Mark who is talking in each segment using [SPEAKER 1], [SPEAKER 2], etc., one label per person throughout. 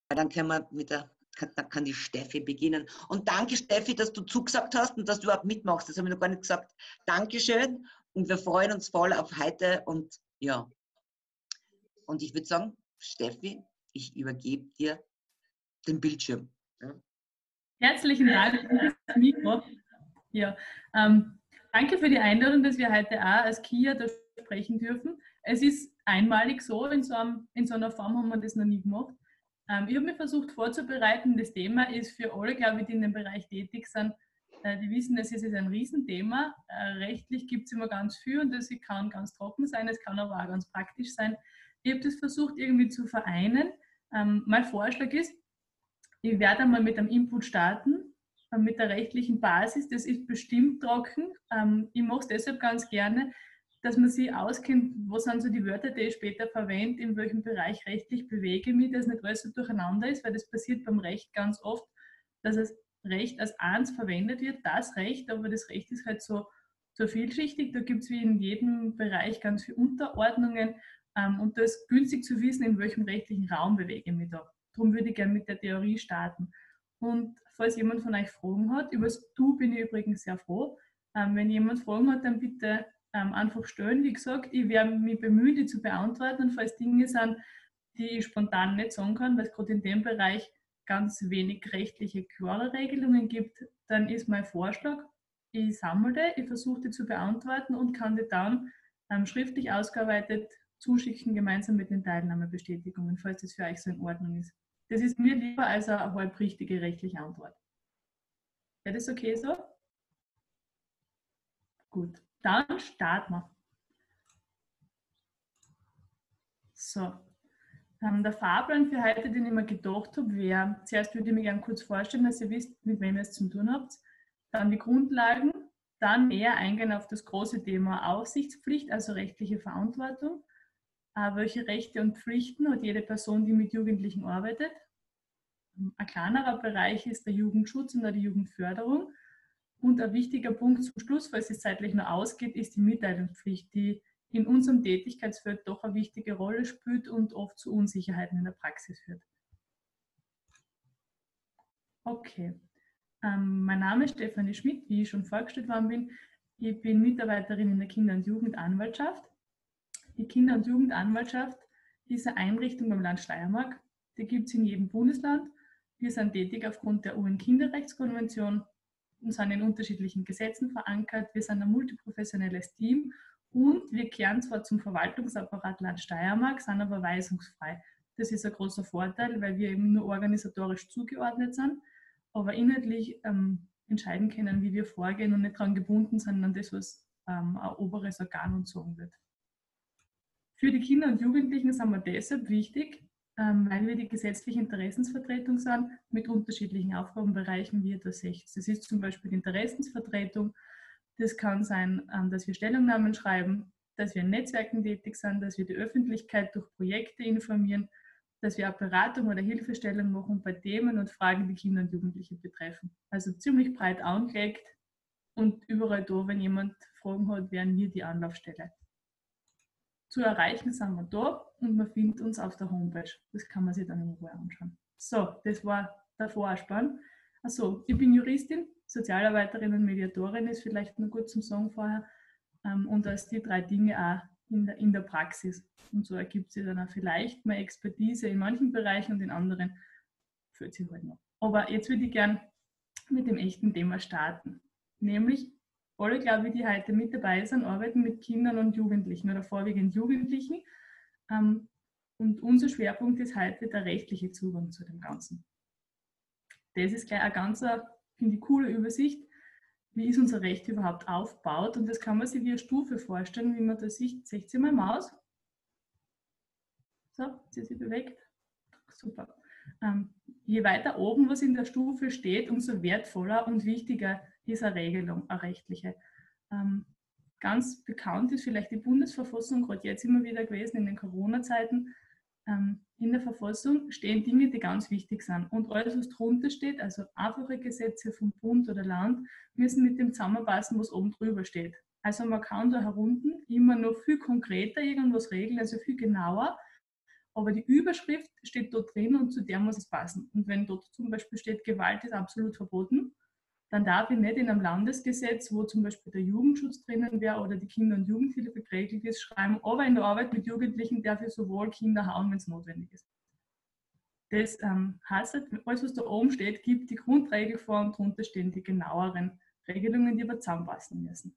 [SPEAKER 1] Dann können wir dann kann die Steffi beginnen. Und danke, Steffi, dass du zugesagt hast und dass du überhaupt mitmachst. Das habe ich noch gar nicht gesagt. Dankeschön und wir freuen uns voll auf heute und ja. Und ich würde sagen, Steffi, ich übergebe dir den Bildschirm. Ja.
[SPEAKER 2] Herzlichen Dank für das Mikro. Ja, danke für die Einladung, dass wir heute auch als KIA da sprechen dürfen. Es ist einmalig so, in so einer Form haben wir das noch nie gemacht. Ich habe mich versucht vorzubereiten. Das Thema ist für alle, glaube ich, die in dem Bereich tätig sind, die wissen, es ist ein Riesenthema. Rechtlich gibt es immer ganz viel und das kann ganz trocken sein, es kann aber auch ganz praktisch sein. Ich habe das versucht irgendwie zu vereinen. Mein Vorschlag ist, ich werde einmal mit einem Input starten, mit der rechtlichen Basis. Das ist bestimmt trocken. Ich mache es deshalb ganz gerne, dass man sich auskennt, was sind so die Wörter, die ich später verwende, in welchem Bereich rechtlich bewege ich mich, dass nicht alles so durcheinander ist, weil das passiert beim Recht ganz oft, dass das Recht als eins verwendet wird, das Recht, aber das Recht ist halt so vielschichtig, da gibt es wie in jedem Bereich ganz viele Unterordnungen und da ist günstig zu wissen, in welchem rechtlichen Raum bewege ich mich da. Darum würde ich gerne mit der Theorie starten. Und falls jemand von euch Fragen hat, über das Du bin ich übrigens sehr froh. Wenn jemand Fragen hat, dann bitte einfach stellen. Wie gesagt, ich werde mich bemühen, die zu beantworten. Und falls Dinge sind, die ich spontan nicht sagen kann, weil es gerade in dem Bereich ganz wenig rechtliche, klare Regelungen gibt, dann ist mein Vorschlag, ich sammle, ich versuche die zu beantworten und kann die dann schriftlich ausgearbeitet zuschicken, gemeinsam mit den Teilnahmebestätigungen, falls das für euch so in Ordnung ist. Das ist mir lieber als eine halb richtige rechtliche Antwort. Wäre das okay so? Gut, dann starten wir. So, der Fahrplan für heute, den ich mir gedacht habe, wäre, zuerst würde ich mich gerne kurz vorstellen, dass ihr wisst, mit wem ihr es zu tun habt. Dann die Grundlagen, dann eher eingehen auf das große Thema Aufsichtspflicht, also rechtliche Verantwortung. Welche Rechte und Pflichten hat jede Person, die mit Jugendlichen arbeitet? Ein kleinerer Bereich ist der Jugendschutz und die Jugendförderung. Und ein wichtiger Punkt zum Schluss, falls es zeitlich noch ausgeht, ist die Mitteilungspflicht, die in unserem Tätigkeitsfeld doch eine wichtige Rolle spielt und oft zu Unsicherheiten in der Praxis führt. Okay, mein Name ist Stefanie Schmidt, wie ich schon vorgestellt worden bin. Ich bin Mitarbeiterin in der Kinder- und Jugendanwaltschaft. Die Kinder- und Jugendanwaltschaft ist eine Einrichtung beim Land Steiermark. Die gibt es in jedem Bundesland. Wir sind tätig aufgrund der UN-Kinderrechtskonvention und sind in unterschiedlichen Gesetzen verankert. Wir sind ein multiprofessionelles Team und wir kehren zwar zum Verwaltungsapparat Land Steiermark, sind aber weisungsfrei. Das ist ein großer Vorteil, weil wir eben nur organisatorisch zugeordnet sind, aber inhaltlich entscheiden können, wie wir vorgehen und nicht daran gebunden sind an das, was ein oberes Organ uns sagen wird. Für die Kinder und Jugendlichen sind wir deshalb wichtig, weil wir die gesetzliche Interessensvertretung sind mit unterschiedlichen Aufgabenbereichen, wie ihr da seht. Das ist zum Beispiel die Interessensvertretung. Das kann sein, dass wir Stellungnahmen schreiben, dass wir in Netzwerken tätig sind, dass wir die Öffentlichkeit durch Projekte informieren, dass wir auch Beratung oder Hilfestellung machen bei Themen und Fragen, die Kinder und Jugendliche betreffen. Also ziemlich breit angelegt und überall da, wenn jemand Fragen hat, wären wir die Anlaufstelle. Zu erreichen sind wir da und man findet uns auf der Homepage. Das kann man sich dann in Ruhe anschauen. So, das war der Vorspann. Also, ich bin Juristin, Sozialarbeiterin und Mediatorin, ist vielleicht noch gut zum Sagen vorher. Und als die 3 Dinge auch in der Praxis. Und so ergibt sich dann auch vielleicht mal Expertise in manchen Bereichen und in anderen führt sich halt noch. Aber jetzt würde ich gern mit dem echten Thema starten. Nämlich alle, glaube ich, die heute mit dabei sind, arbeiten mit Kindern und Jugendlichen oder vorwiegend Jugendlichen. Und unser Schwerpunkt ist heute der rechtliche Zugang zu dem Ganzen. Das ist gleich eine ganz, finde ich, coole Übersicht, wie ist unser Recht überhaupt aufgebaut. Und das kann man sich wie eine Stufe vorstellen, wie man da sieht. Seht ihr mal Maus? So, sie sich bewegt. Super. Je weiter oben was in der Stufe steht, umso wertvoller und wichtiger ist eine Regelung, eine rechtliche. Ganz bekannt ist vielleicht die Bundesverfassung, gerade jetzt immer wieder gewesen in den Corona-Zeiten. In der Verfassung stehen Dinge, die ganz wichtig sind. Und alles, was drunter steht, also einfache Gesetze vom Bund oder Land, müssen mit dem zusammenpassen, was oben drüber steht. Also man kann da herunten immer noch viel konkreter irgendwas regeln, also viel genauer. aber die Überschrift steht dort drin und zu der muss es passen. Und wenn dort zum Beispiel steht, Gewalt ist absolut verboten, dann darf ich nicht in einem Landesgesetz, wo zum Beispiel der Jugendschutz drinnen wäre oder die Kinder- und Jugendhilfe geregelt ist, schreiben, aber in der Arbeit mit Jugendlichen darf ich sowohl Kinder hauen, wenn es notwendig ist. Das heißt, alles, was da oben steht, gibt die Grundregel vor und darunter stehen die genaueren Regelungen, die aber zusammenpassen müssen.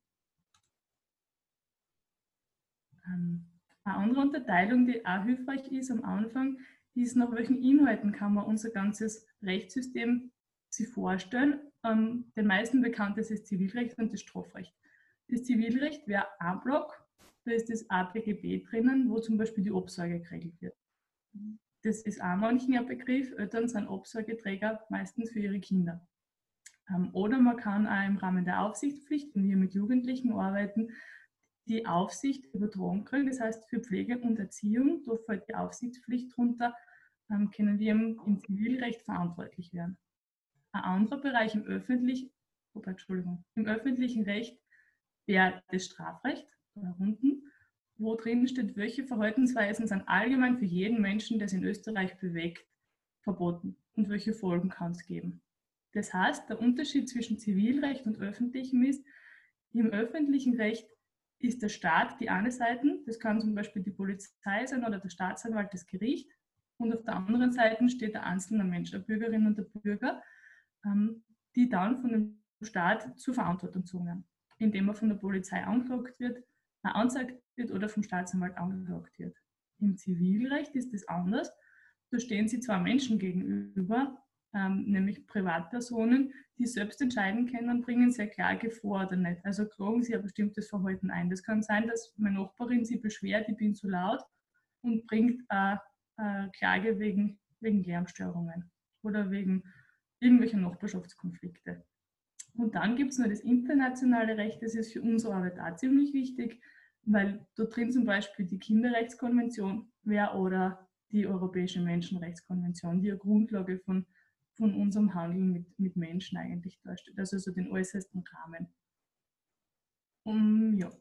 [SPEAKER 2] Eine andere Unterteilung, die auch hilfreich ist am Anfang, ist, nach welchen Inhalten kann man unser ganzes Rechtssystem sich vorstellen. Den meisten bekannt ist das Zivilrecht und das Strafrecht. Das Zivilrecht wäre ein Block, da ist das ABGB drinnen, wo zum Beispiel die Obsorge geregelt wird. Das ist auch manchen ein Begriff. Eltern sind Obsorgeträger meistens für ihre Kinder. Oder man kann auch im Rahmen der Aufsichtspflicht, wenn wir mit Jugendlichen arbeiten, die Aufsicht übertragen kriegen. Das heißt, für Pflege und Erziehung, da fällt die Aufsichtspflicht drunter, können wir im Zivilrecht verantwortlich werden. Ein anderer Bereich im öffentlichen Recht wäre das Strafrecht, da unten, wo drin steht, welche Verhaltensweisen sind allgemein für jeden Menschen, der es in Österreich bewegt, verboten und welche Folgen kann es geben. Das heißt, der Unterschied zwischen Zivilrecht und öffentlichem ist, im öffentlichen Recht ist der Staat die eine Seite, das kann zum Beispiel die Polizei sein oder der Staatsanwalt, das Gericht, und auf der anderen Seite steht der einzelne Mensch, der Bürgerin und der Bürger, die dann von dem Staat zur Verantwortung gezogen werden, indem er von der Polizei angeklagt wird, angezeigt wird oder vom Staatsanwalt angeklagt wird. Im Zivilrecht ist das anders. Da stehen sie zwei Menschen gegenüber, nämlich Privatpersonen, die selbst entscheiden können, bringen sie eine Klage vor oder nicht. Also klagen sie ein bestimmtes Verhalten ein. Das kann sein, dass meine Nachbarin sie beschwert, ich bin zu laut und bringt eine Klage wegen Lärmstörungen oder wegen irgendwelcher Nachbarschaftskonflikte. Und dann gibt es noch das internationale Recht, das ist für unsere Arbeit auch ziemlich wichtig, weil da drin zum Beispiel die Kinderrechtskonvention wäre oder die Europäische Menschenrechtskonvention, die eine Grundlage von unserem Handeln mit Menschen eigentlich darstellt, also so den äußersten Rahmen. Ja.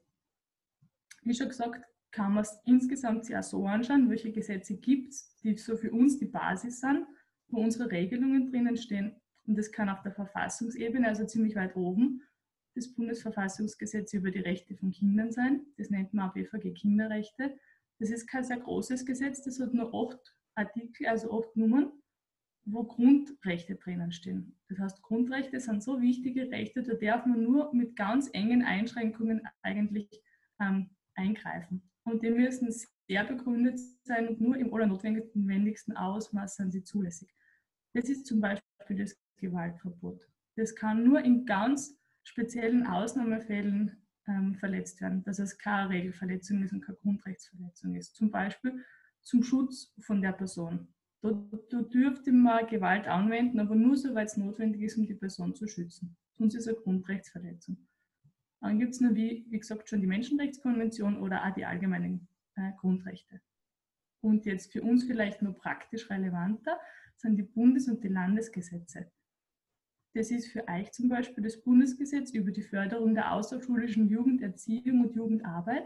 [SPEAKER 2] Wie schon gesagt, kann man es insgesamt sich auch so anschauen, welche Gesetze gibt es, die so für uns die Basis sind, wo unsere Regelungen drinnen stehen. Und das kann auf der Verfassungsebene, also ziemlich weit oben, das Bundesverfassungsgesetz über die Rechte von Kindern sein. Das nennt man auch BVG Kinderrechte. Das ist kein sehr großes Gesetz, das hat nur 8 Artikel, also 8 Nummern, wo Grundrechte drinnen stehen. Das heißt, Grundrechte sind so wichtige Rechte, da darf man nur mit ganz engen Einschränkungen eigentlich eingreifen. Und die müssen sehr begründet sein und nur im allernotwendigsten Ausmaß sind sie zulässig. Das ist zum Beispiel das Gewaltverbot. Das kann nur in ganz speziellen Ausnahmefällen verletzt werden, dass es keine Regelverletzung ist und keine Grundrechtsverletzung ist. Zum Beispiel zum Schutz von der Person. Da dürfte man Gewalt anwenden, aber nur soweit es notwendig ist, um die Person zu schützen. Sonst ist es eine Grundrechtsverletzung. Dann gibt es nur, wie gesagt, schon die Menschenrechtskonvention oder auch die allgemeinen Grundrechte. Und jetzt für uns vielleicht noch praktisch relevanter sind die Bundes- und die Landesgesetze. Das ist für euch zum Beispiel das Bundesgesetz über die Förderung der außerschulischen Jugenderziehung und Jugendarbeit.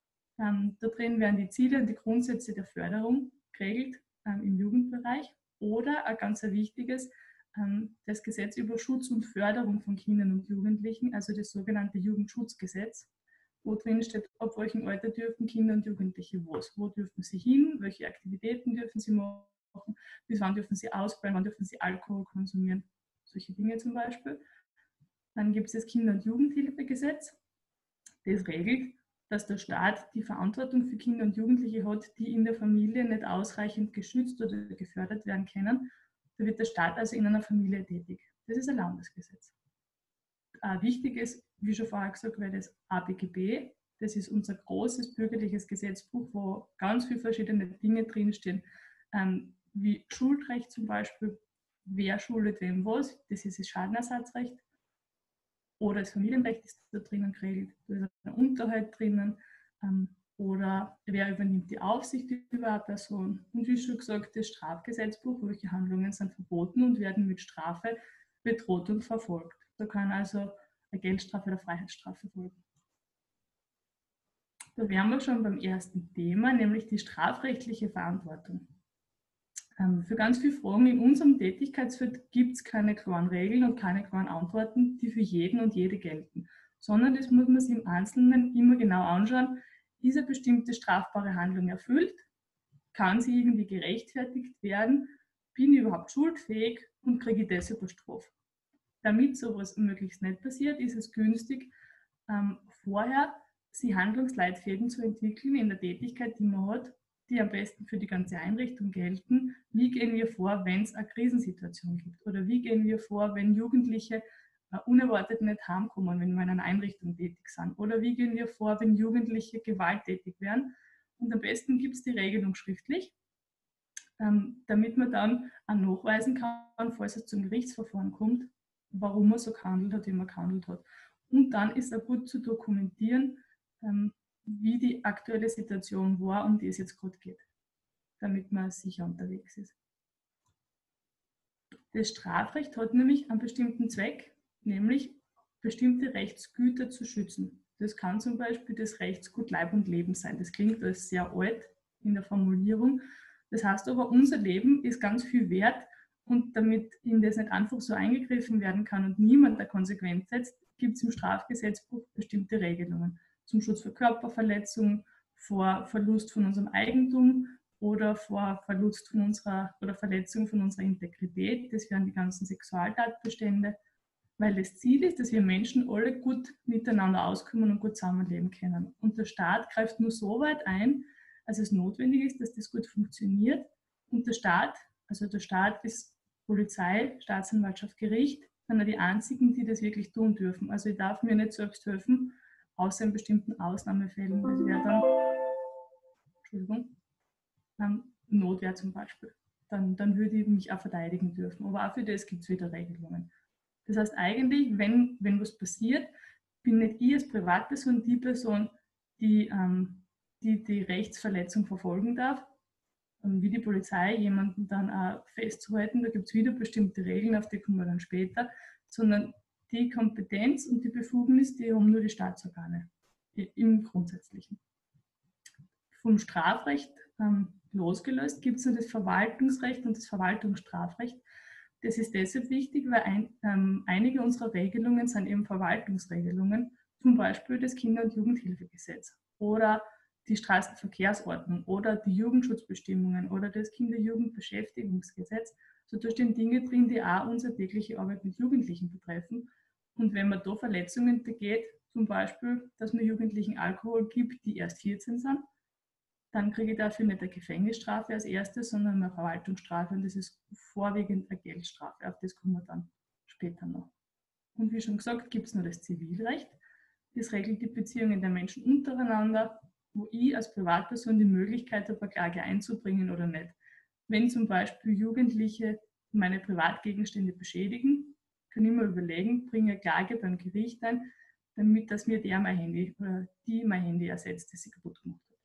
[SPEAKER 2] Da drin werden die Ziele und die Grundsätze der Förderung geregelt im Jugendbereich. Oder ein ganz wichtiges, das Gesetz über Schutz und Förderung von Kindern und Jugendlichen, also das sogenannte Jugendschutzgesetz, wo drin steht, ab welchem Alter dürfen Kinder und Jugendliche was, wo dürfen sie hin, welche Aktivitäten dürfen sie machen, bis wann dürfen sie ausbleiben, wann dürfen sie Alkohol konsumieren, solche Dinge zum Beispiel. Dann gibt es das Kinder- und Jugendhilfegesetz, das regelt, dass der Staat die Verantwortung für Kinder und Jugendliche hat, die in der Familie nicht ausreichend geschützt oder gefördert werden können. Da wird der Staat also in einer Familie tätig. Das ist ein Landesgesetz. Wichtig ist, wie schon vorher gesagt, wäre das ABGB. Das ist unser großes bürgerliches Gesetzbuch, wo ganz viele verschiedene Dinge drinstehen, wie Schuldrecht zum Beispiel, wer schuldet wem was, das ist das Schadenersatzrecht. Oder das Familienrecht ist da drinnen geregelt, da ist ein Unterhalt drinnen, oder wer übernimmt die Aufsicht über eine Person. Und wie schon gesagt, das Strafgesetzbuch, welche Handlungen sind verboten und werden mit Strafe bedroht und verfolgt. Da kann also eine Geldstrafe oder Freiheitsstrafe folgen. Da wären wir schon beim ersten Thema, nämlich die strafrechtliche Verantwortung. Für ganz viele Fragen in unserem Tätigkeitsfeld gibt es keine klaren Regeln und keine klaren Antworten, die für jeden und jede gelten, sondern das muss man sich im Einzelnen immer genau anschauen. Ist eine bestimmte strafbare Handlung erfüllt? Kann sie irgendwie gerechtfertigt werden? Bin ich überhaupt schuldfähig und kriege ich deshalb eine Strafe? Damit sowas möglichst nicht passiert, ist es günstig, vorher sie Handlungsleitfäden zu entwickeln in der Tätigkeit, die man hat, die am besten für die ganze Einrichtung gelten. Wie gehen wir vor, wenn es eine Krisensituation gibt? Oder wie gehen wir vor, wenn Jugendliche unerwartet nicht heimkommen, wenn wir in einer Einrichtung tätig sind? Oder wie gehen wir vor, wenn Jugendliche gewalttätig werden? Und am besten gibt es die Regelung schriftlich, damit man dann auch nachweisen kann, falls es zum Gerichtsverfahren kommt, warum man so gehandelt hat, wie man gehandelt hat. Und dann ist auch gut zu dokumentieren, wie die aktuelle Situation war, um die es jetzt gerade geht, damit man sicher unterwegs ist. Das Strafrecht hat nämlich einen bestimmten Zweck, nämlich bestimmte Rechtsgüter zu schützen. Das kann zum Beispiel das Rechtsgut Leib und Leben sein. Das klingt als sehr alt in der Formulierung. Das heißt aber, unser Leben ist ganz viel wert und damit in das nicht einfach so eingegriffen werden kann und niemand der Konsequenz setzt, gibt es im Strafgesetzbuch bestimmte Regelungen zum Schutz vor Körperverletzung, vor Verlust von unserem Eigentum oder vor Verlust von unserer oder Verletzung von unserer Integrität. Das wären die ganzen Sexualtatbestände, weil das Ziel ist, dass wir Menschen alle gut miteinander auskommen und gut zusammenleben können. Und der Staat greift nur so weit ein, als es notwendig ist, dass das gut funktioniert. Und der Staat ist Polizei, Staatsanwaltschaft, Gericht, sind die einzigen, die das wirklich tun dürfen. Also ich darf mir nicht selbst helfen, außer in bestimmten Ausnahmefällen. Das wäre dann, Notwehr zum Beispiel. Dann würde ich mich auch verteidigen dürfen. Aber auch für das gibt es wieder Regelungen. Das heißt eigentlich, wenn was passiert, bin nicht ich als Privatperson die Person, die die Rechtsverletzung verfolgen darf, wie die Polizei jemanden dann auch festzuhalten. Da gibt es wieder bestimmte Regeln, auf die kommen wir dann später, sondern die Kompetenz und die Befugnis, die haben nur die Staatsorgane im Grundsätzlichen. Vom Strafrecht losgelöst gibt es noch das Verwaltungsrecht und das Verwaltungsstrafrecht. Das ist deshalb wichtig, weil einige unserer Regelungen sind eben Verwaltungsregelungen, zum Beispiel das Kinder- und Jugendhilfegesetz oder die Straßenverkehrsordnung oder die Jugendschutzbestimmungen oder das Kinder-Jugend-Beschäftigungsgesetz. Also da stehen Dinge drin, die auch unsere tägliche Arbeit mit Jugendlichen betreffen. Und wenn man da Verletzungen begeht, zum Beispiel, dass man Jugendlichen Alkohol gibt, die erst 14 sind, dann kriege ich dafür nicht eine Gefängnisstrafe als erstes, sondern eine Verwaltungsstrafe und das ist vorwiegend eine Geldstrafe. Auf das kommen wir dann später noch. Und wie schon gesagt, gibt es noch das Zivilrecht. Das regelt die Beziehungen der Menschen untereinander, wo ich als Privatperson die Möglichkeit habe, eine Klage einzubringen oder nicht. Wenn zum Beispiel Jugendliche meine Privatgegenstände beschädigen, kann ich mir überlegen, bringe eine Klage beim Gericht ein, damit dass mir der mein Handy oder die mein Handy ersetzt, das sie kaputt gemacht hat.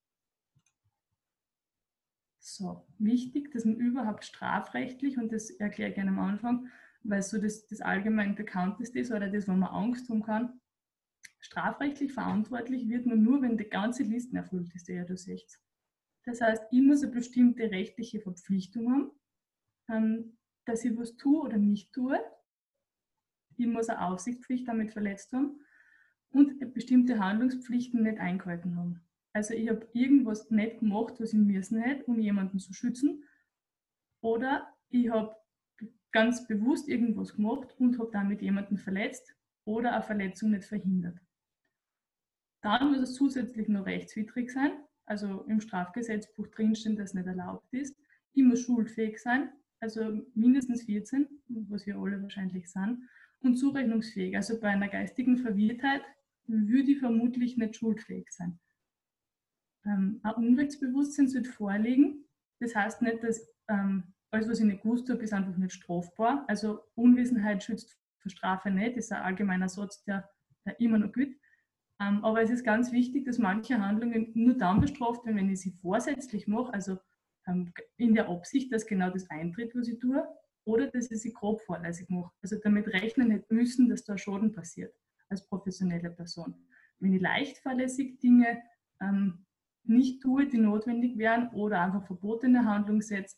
[SPEAKER 2] So, wichtig, dass man überhaupt strafrechtlich, und das erkläre ich gerne am Anfang, weil so das allgemein bekannteste ist oder das, wo man Angst haben kann, strafrechtlich verantwortlich wird man nur, wenn die ganze Liste erfüllt ist, die ihr da seht. Das heißt, ich muss eine bestimmte rechtliche Verpflichtung haben, dass ich was tue oder nicht tue. Ich muss eine Aufsichtspflicht damit verletzt haben und bestimmte Handlungspflichten nicht eingehalten haben. Also ich habe irgendwas nicht gemacht, was ich müssen hätte, um jemanden zu schützen. Oder ich habe ganz bewusst irgendwas gemacht und habe damit jemanden verletzt oder eine Verletzung nicht verhindert. Dann muss es zusätzlich noch rechtswidrig sein, also im Strafgesetzbuch drinstehen, dass nicht erlaubt ist. Ich muss schuldfähig sein, also mindestens 14, was wir alle wahrscheinlich sind, und zurechnungsfähig. Also bei einer geistigen Verwirrtheit würde ich vermutlich nicht schuldfähig sein. Ein Unrechtsbewusstsein sollte vorliegen. Das heißt nicht, dass alles, was ich nicht gewusst habe, ist einfach nicht strafbar. Also Unwissenheit schützt vor Strafe nicht. Das ist ein allgemeiner Satz, der immer noch gilt. Aber es ist ganz wichtig, dass manche Handlungen nur dann bestraft werden, wenn ich sie vorsätzlich mache, also in der Absicht, dass genau das eintritt, was ich tue, oder dass ich sie grob fahrlässig mache. Also damit rechnen nicht müssen, dass da Schaden passiert als professionelle Person. Wenn ich leicht fahrlässig Dinge nicht tue, die notwendig wären oder einfach verbotene Handlung setze,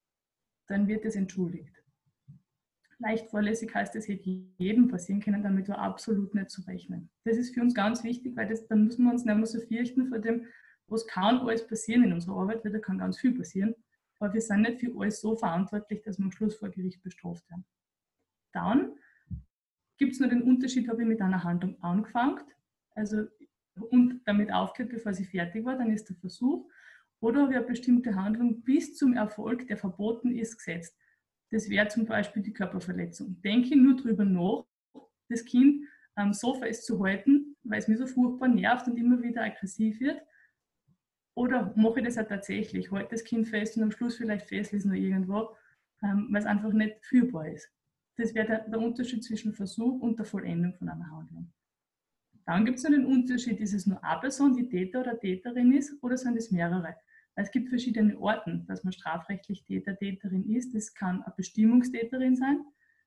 [SPEAKER 2] dann wird es entschuldigt. Leicht fahrlässig heißt, es hätte jedem passieren können, damit war absolut nicht zu rechnen. Das ist für uns ganz wichtig, weil dann müssen wir uns nicht mehr so fürchten vor dem, was kann alles passieren in unserer Arbeit, weil da kann ganz viel passieren. Aber wir sind nicht für alles so verantwortlich, dass wir am Schluss vor Gericht bestraft werden. Dann gibt es noch den Unterschied, habe ich mit einer Handlung angefangen, also und damit aufgehört, bevor sie fertig war, dann ist der Versuch, oder habe ich eine bestimmte Handlung bis zum Erfolg, der verboten ist, gesetzt. Das wäre zum Beispiel die Körperverletzung. Denke nur darüber nach, das Kind am Sofa festzuhalten, weil es mir so furchtbar nervt und immer wieder aggressiv wird. Oder mache ich das auch tatsächlich, halte das Kind fest und am Schluss vielleicht festlesen oder irgendwo, weil es einfach nicht führbar ist. Das wäre der Unterschied zwischen Versuch und der Vollendung von einer Handlung. Dann gibt es noch den Unterschied, ist es nur eine Person, die Täter oder Täterin ist, oder sind es mehrere? Weil es gibt verschiedene Orten, dass man strafrechtlich Täter, Täterin ist. Das kann eine Bestimmungstäterin sein,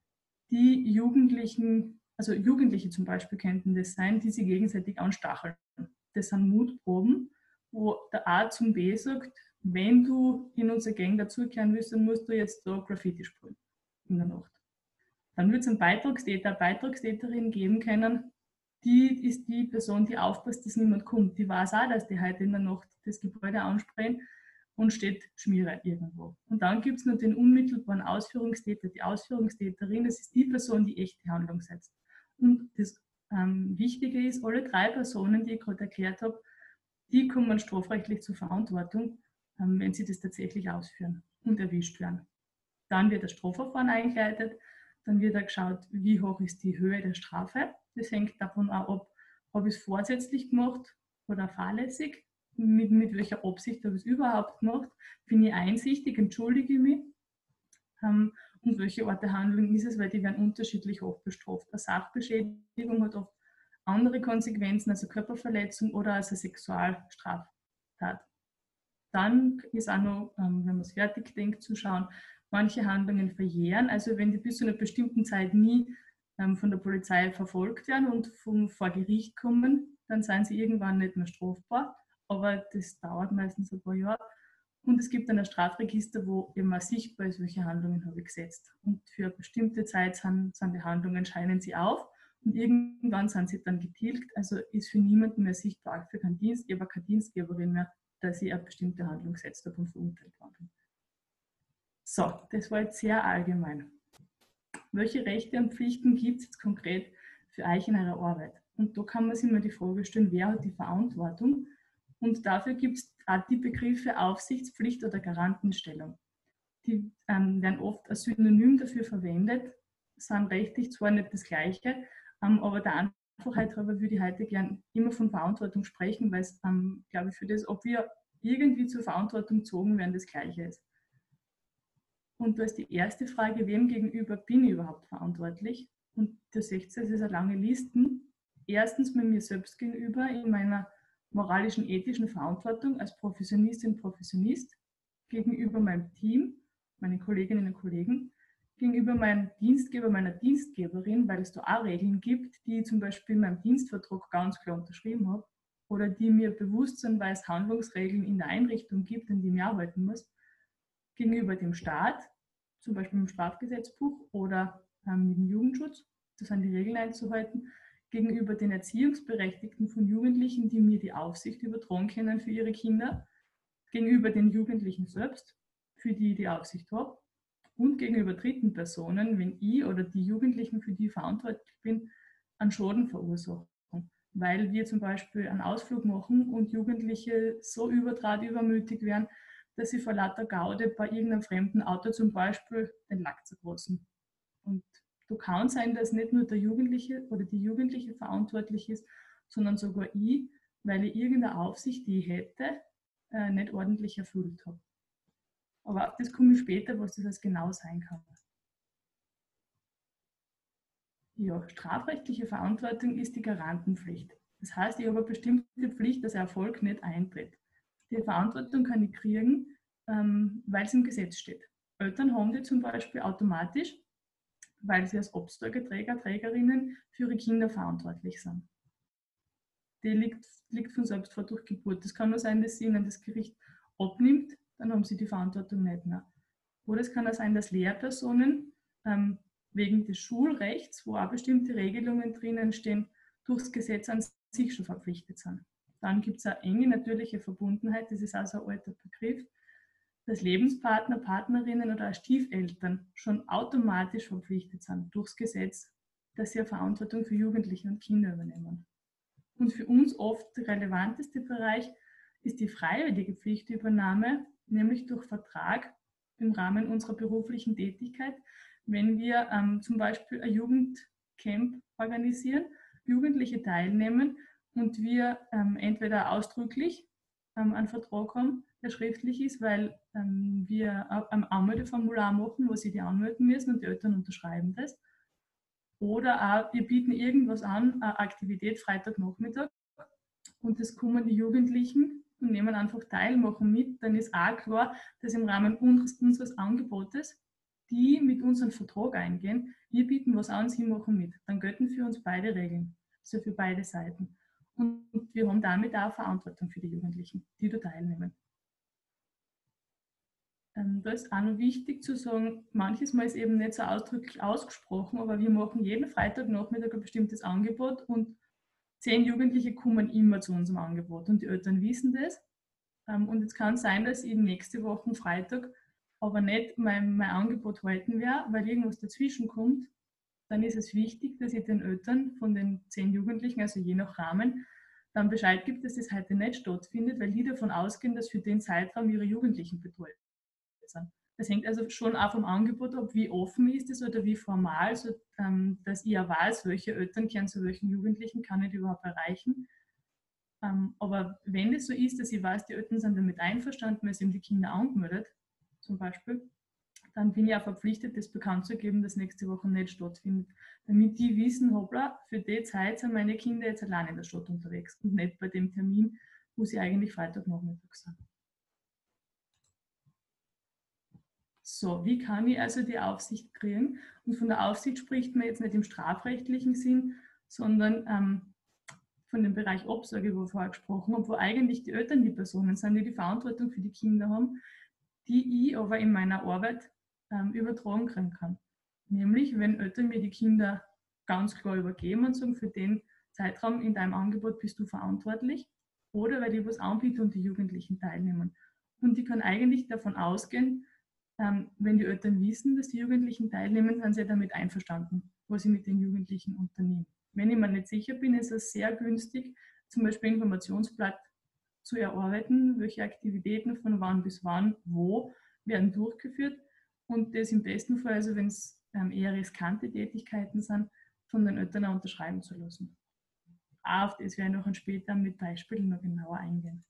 [SPEAKER 2] die Jugendlichen, also Jugendliche zum Beispiel könnten das sein, die sich gegenseitig anstacheln. Das sind Mutproben, wo der A zum B sagt, wenn du in unsere Gang dazukehren willst, dann musst du jetzt da Graffiti sprühen in der Nacht. Dann wird es einen Beitragstäter, Beitragstäterin geben können, die ist die Person, die aufpasst, dass niemand kommt. Die weiß auch, dass die heute in der Nacht das Gebäude ansprechen und steht Schmierer irgendwo. Und dann gibt es noch den unmittelbaren Ausführungstäter, die Ausführungstäterin, das ist die Person, die echte Handlung setzt. Und das Wichtige ist, alle 3 Personen, die ich gerade erklärt habe, die kommen strafrechtlich zur Verantwortung, wenn sie das tatsächlich ausführen und erwischt werden. Dann wird das Strafverfahren eingeleitet, dann wird geschaut, wie hoch ist die Höhe der Strafe. Das hängt davon auch ab, habe ich es vorsätzlich gemacht oder fahrlässig, mit welcher Absicht habe ich es überhaupt gemacht, bin ich einsichtig, entschuldige ich mich und welche Art der Handlung ist es, weil die werden unterschiedlich oft bestraft. Eine Sachbeschädigung hat oft andere Konsequenzen, also Körperverletzung oder als eine Sexualstraftat. Dann ist auch noch, wenn man es fertig denkt, zu schauen, manche Handlungen verjähren. Also wenn die bis zu einer bestimmten Zeit nie von der Polizei verfolgt werden und vor Gericht kommen, dann sind sie irgendwann nicht mehr strafbar. Aber das dauert meistens ein paar Jahre. Und es gibt dann ein Strafregister, wo immer sichtbar ist, welche Handlungen habe ich gesetzt. Und für eine bestimmte Zeit sind die Handlungen, scheinen sie auf. Und irgendwann sind sie dann getilgt. Also ist für niemanden mehr sichtbar, für keinen Dienstgeber, keine Dienstgeberin mehr, dass ich eine bestimmte Handlung gesetzt habe und verurteilt worden bin. So, das war jetzt sehr allgemein. Welche Rechte und Pflichten gibt es jetzt konkret für euch in eurer Arbeit? Und da kann man sich mal die Frage stellen, wer hat die Verantwortung? Und dafür gibt es auch die Begriffe Aufsichtspflicht oder Garantenstellung. Die werden oft als Synonym dafür verwendet, sind rechtlich zwar nicht das Gleiche, aber der Einfachheit halber würde ich heute gern immer von Verantwortung sprechen, weil es, glaube ich, für das, ob wir irgendwie zur Verantwortung gezogen werden, das Gleiche ist. Und da ist die erste Frage, wem gegenüber bin ich überhaupt verantwortlich? Und du seht, es ist eine lange Liste. Erstens mit mir selbst gegenüber in meiner moralischen, ethischen Verantwortung als Professionistin, Professionist, gegenüber meinem Team, meinen Kolleginnen und Kollegen, gegenüber meinem Dienstgeber, meiner Dienstgeberin, weil es da auch Regeln gibt, die ich zum Beispiel in meinem Dienstvertrag ganz klar unterschrieben habe oder die mir bewusst sind, weil es Handlungsregeln in der Einrichtung gibt, an die ich arbeiten muss, gegenüber dem Staat, zum Beispiel im Strafgesetzbuch oder mit dem Jugendschutz, das sind die Regeln einzuhalten, gegenüber den Erziehungsberechtigten von Jugendlichen, die mir die Aufsicht übertragen können für ihre Kinder, gegenüber den Jugendlichen selbst, für die ich die Aufsicht habe, und gegenüber dritten Personen, wenn ich oder die Jugendlichen, für die ich verantwortlich bin, einen Schaden verursachen. Weil wir zum Beispiel einen Ausflug machen und Jugendliche so übermütig werden, dass sie vor lauter Gaude bei irgendeinem fremden Auto zum Beispiel den Lack zerklotzen. Und da kann sein, dass nicht nur der Jugendliche oder die Jugendliche verantwortlich ist, sondern sogar ich, weil ich irgendeine Aufsicht, die ich hätte, nicht ordentlich erfüllt habe. Aber auf das komme ich später, was das genau sein kann. Ja, strafrechtliche Verantwortung ist die Garantenpflicht. Das heißt, ich habe eine bestimmte Pflicht, dass Erfolg nicht eintritt. Die Verantwortung kann ich kriegen, weil es im Gesetz steht. Eltern haben die zum Beispiel automatisch, weil sie als Obsorgeträger, Trägerinnen für ihre Kinder verantwortlich sind. die liegt von selbst vor durch Geburt. Das kann nur sein, dass sie ihnen das Gericht abnimmt, dann haben sie die Verantwortung nicht mehr. Oder es kann auch sein, dass Lehrpersonen wegen des Schulrechts, wo auch bestimmte Regelungen drinnen stehen, durchs Gesetz an sich schon verpflichtet sind. Dann gibt es eine enge natürliche Verbundenheit, das ist also ein alter Begriff, dass Lebenspartner, Partnerinnen oder Stiefeltern schon automatisch verpflichtet sind durchs Gesetz, dass sie eine Verantwortung für Jugendliche und Kinder übernehmen. Und für uns oft der relevanteste Bereich ist die freiwillige Pflichtübernahme, nämlich durch Vertrag im Rahmen unserer beruflichen Tätigkeit, wenn wir zum Beispiel ein Jugendcamp organisieren, Jugendliche teilnehmen und wir entweder ausdrücklich einen Vertrag haben, der schriftlich ist, weil wir ein Anmeldeformular machen, wo sie die anmelden müssen und die Eltern unterschreiben das. Oder auch, wir bieten irgendwas an, eine Aktivität Freitagnachmittag und das kommen die Jugendlichen und nehmen einfach teil, machen mit. Dann ist auch klar, dass im Rahmen unseres Angebotes die mit uns einen Vertrag eingehen, wir bieten was an, sie machen mit. Dann gelten für uns beide Regeln, also für beide Seiten. Und wir haben damit auch Verantwortung für die Jugendlichen, die da teilnehmen. Da ist auch noch wichtig zu sagen, manches Mal ist eben nicht so ausdrücklich ausgesprochen, aber wir machen jeden Freitagnachmittag ein bestimmtes Angebot und 10 Jugendliche kommen immer zu unserem Angebot und die Eltern wissen das. Und es kann sein, dass ich nächste Woche Freitag aber nicht mein Angebot halten werde, weil irgendwas dazwischen kommt. Dann ist es wichtig, dass ich den Eltern von den 10 Jugendlichen, also je nach Rahmen, dann Bescheid gibt, dass das heute nicht stattfindet, weil die davon ausgehen, dass für den Zeitraum ihre Jugendlichen betreut sind. Das hängt also schon auch vom Angebot ab, wie offen ist es oder wie formal, so, dass ich ja weiß, welche Eltern kehren zu welchen Jugendlichen, kann ich überhaupt erreichen. Aber wenn es so ist, dass ich weiß, die Eltern sind damit einverstanden, weil sie eben die Kinder angemeldet, zum Beispiel, dann bin ich auch verpflichtet, das bekannt zu geben, dass nächste Woche nicht stattfindet. Damit die wissen, hoppla, für die Zeit sind meine Kinder jetzt allein in der Stadt unterwegs und nicht bei dem Termin, wo sie eigentlich Freitagnachmittag sind. So, wie kann ich also die Aufsicht kriegen? Und von der Aufsicht spricht man jetzt nicht im strafrechtlichen Sinn, sondern von dem Bereich Obsorge, wo wir vorher gesprochen haben, wo eigentlich die Eltern die Personen sind, die die Verantwortung für die Kinder haben, die ich aber in meiner Arbeit übertragen kriegen kann. Nämlich, wenn Eltern mir die Kinder ganz klar übergeben und sagen, für den Zeitraum in deinem Angebot bist du verantwortlich, oder weil ich was anbiete und die Jugendlichen teilnehmen. Und ich kann eigentlich davon ausgehen, wenn die Eltern wissen, dass die Jugendlichen teilnehmen, sind sie damit einverstanden, was ich mit den Jugendlichen unternehme. Wenn ich mir nicht sicher bin, ist es sehr günstig, zum Beispiel ein Informationsblatt zu erarbeiten, welche Aktivitäten von wann bis wann, wo werden durchgeführt und das im besten Fall, also wenn es eher riskante Tätigkeiten sind, von den Eltern auch unterschreiben zu lassen. Auch auf das werde ich noch später mit Beispielen noch genauer eingehen.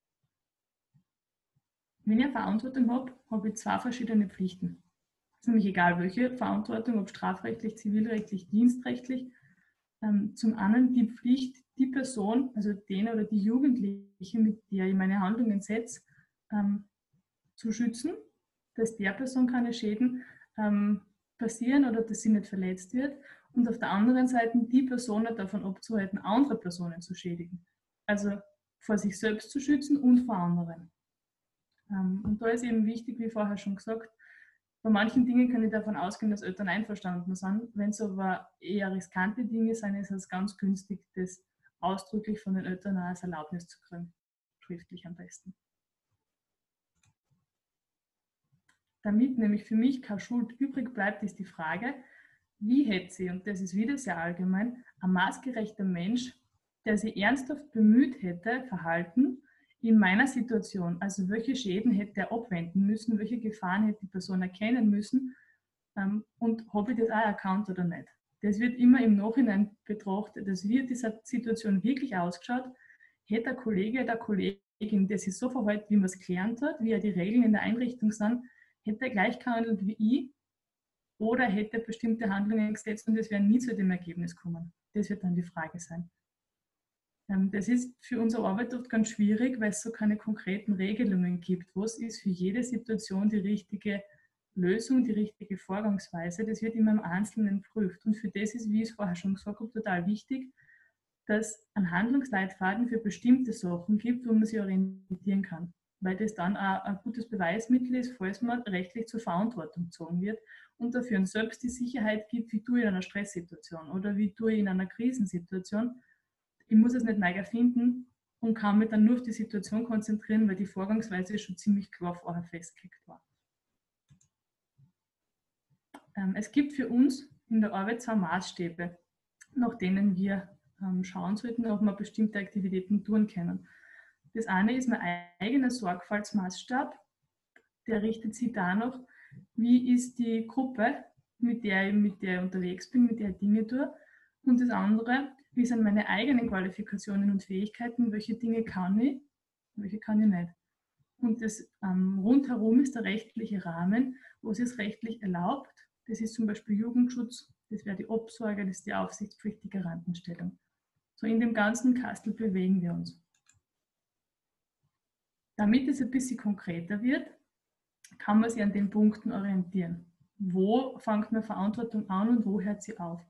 [SPEAKER 2] Wenn ich eine Verantwortung habe, habe ich 2 verschiedene Pflichten. Es ist nämlich egal, welche Verantwortung, ob strafrechtlich, zivilrechtlich, dienstrechtlich. Zum einen die Pflicht, die Person, also den oder die Jugendliche, mit der ich meine Handlungen setze, zu schützen, dass der Person keine Schäden passieren oder dass sie nicht verletzt wird. Und auf der anderen Seite die Person davon abzuhalten, andere Personen zu schädigen. Also vor sich selbst zu schützen und vor anderen. Und da ist eben wichtig, wie vorher schon gesagt, bei manchen Dingen kann ich davon ausgehen, dass Eltern einverstanden sind. Wenn es aber eher riskante Dinge sind, ist es ganz günstig, das ausdrücklich von den Eltern auch als Erlaubnis zu kriegen. Schriftlich am besten. Damit nämlich für mich keine Schuld übrig bleibt, ist die Frage, wie hätte sie, und das ist wieder sehr allgemein, ein maßgerechter Mensch, der sich ernsthaft bemüht hätte, verhalten, in meiner Situation, also welche Schäden hätte er abwenden müssen, welche Gefahren hätte die Person erkennen müssen und habe ich das auch erkannt oder nicht. Das wird immer im Nachhinein betrachtet, also wie hat diese Situation wirklich ausgeschaut, hätte der Kollege oder Kollegin, der sich so verhält, wie man es gelernt hat, wie ja die Regeln in der Einrichtung sind, hätte er gleich gehandelt wie ich oder hätte er bestimmte Handlungen gesetzt und es wäre nie zu dem Ergebnis kommen. Das wird dann die Frage sein. Das ist für unsere Arbeit oft ganz schwierig, weil es so keine konkreten Regelungen gibt. Was ist für jede Situation die richtige Lösung, die richtige Vorgangsweise? Das wird immer im Einzelnen geprüft. Und für das ist, wie ich es vorher schon gesagt habe, total wichtig, dass einen Handlungsleitfaden für bestimmte Sachen gibt, wo man sich orientieren kann. Weil das dann auch ein gutes Beweismittel ist, falls man rechtlich zur Verantwortung gezogen wird und dafür uns selbst die Sicherheit gibt, wie tue ich in einer Stresssituation oder wie tue ich in einer Krisensituation. Ich muss es nicht neu erfinden und kann mich dann nur auf die Situation konzentrieren, weil die Vorgangsweise schon ziemlich klar vorher festgelegt war. Es gibt für uns in der Arbeit zwei Maßstäbe, nach denen wir schauen sollten, ob wir bestimmte Aktivitäten tun können. Das eine ist mein eigener Sorgfaltsmaßstab, der richtet sich danach, wie ist die Gruppe, mit der ich unterwegs bin, mit der ich Dinge tue. Und das andere, wie sind meine eigenen Qualifikationen und Fähigkeiten, welche Dinge kann ich, welche kann ich nicht. Und das rundherum ist der rechtliche Rahmen, was ist rechtlich erlaubt. Das ist zum Beispiel Jugendschutz, das wäre die Obsorge, das ist die Aufsichtspflicht, die Garantenstellung. So in dem ganzen Kastel bewegen wir uns. Damit es ein bisschen konkreter wird, kann man sich an den Punkten orientieren. Wo fängt meine Verantwortung an und wo hört sie auf?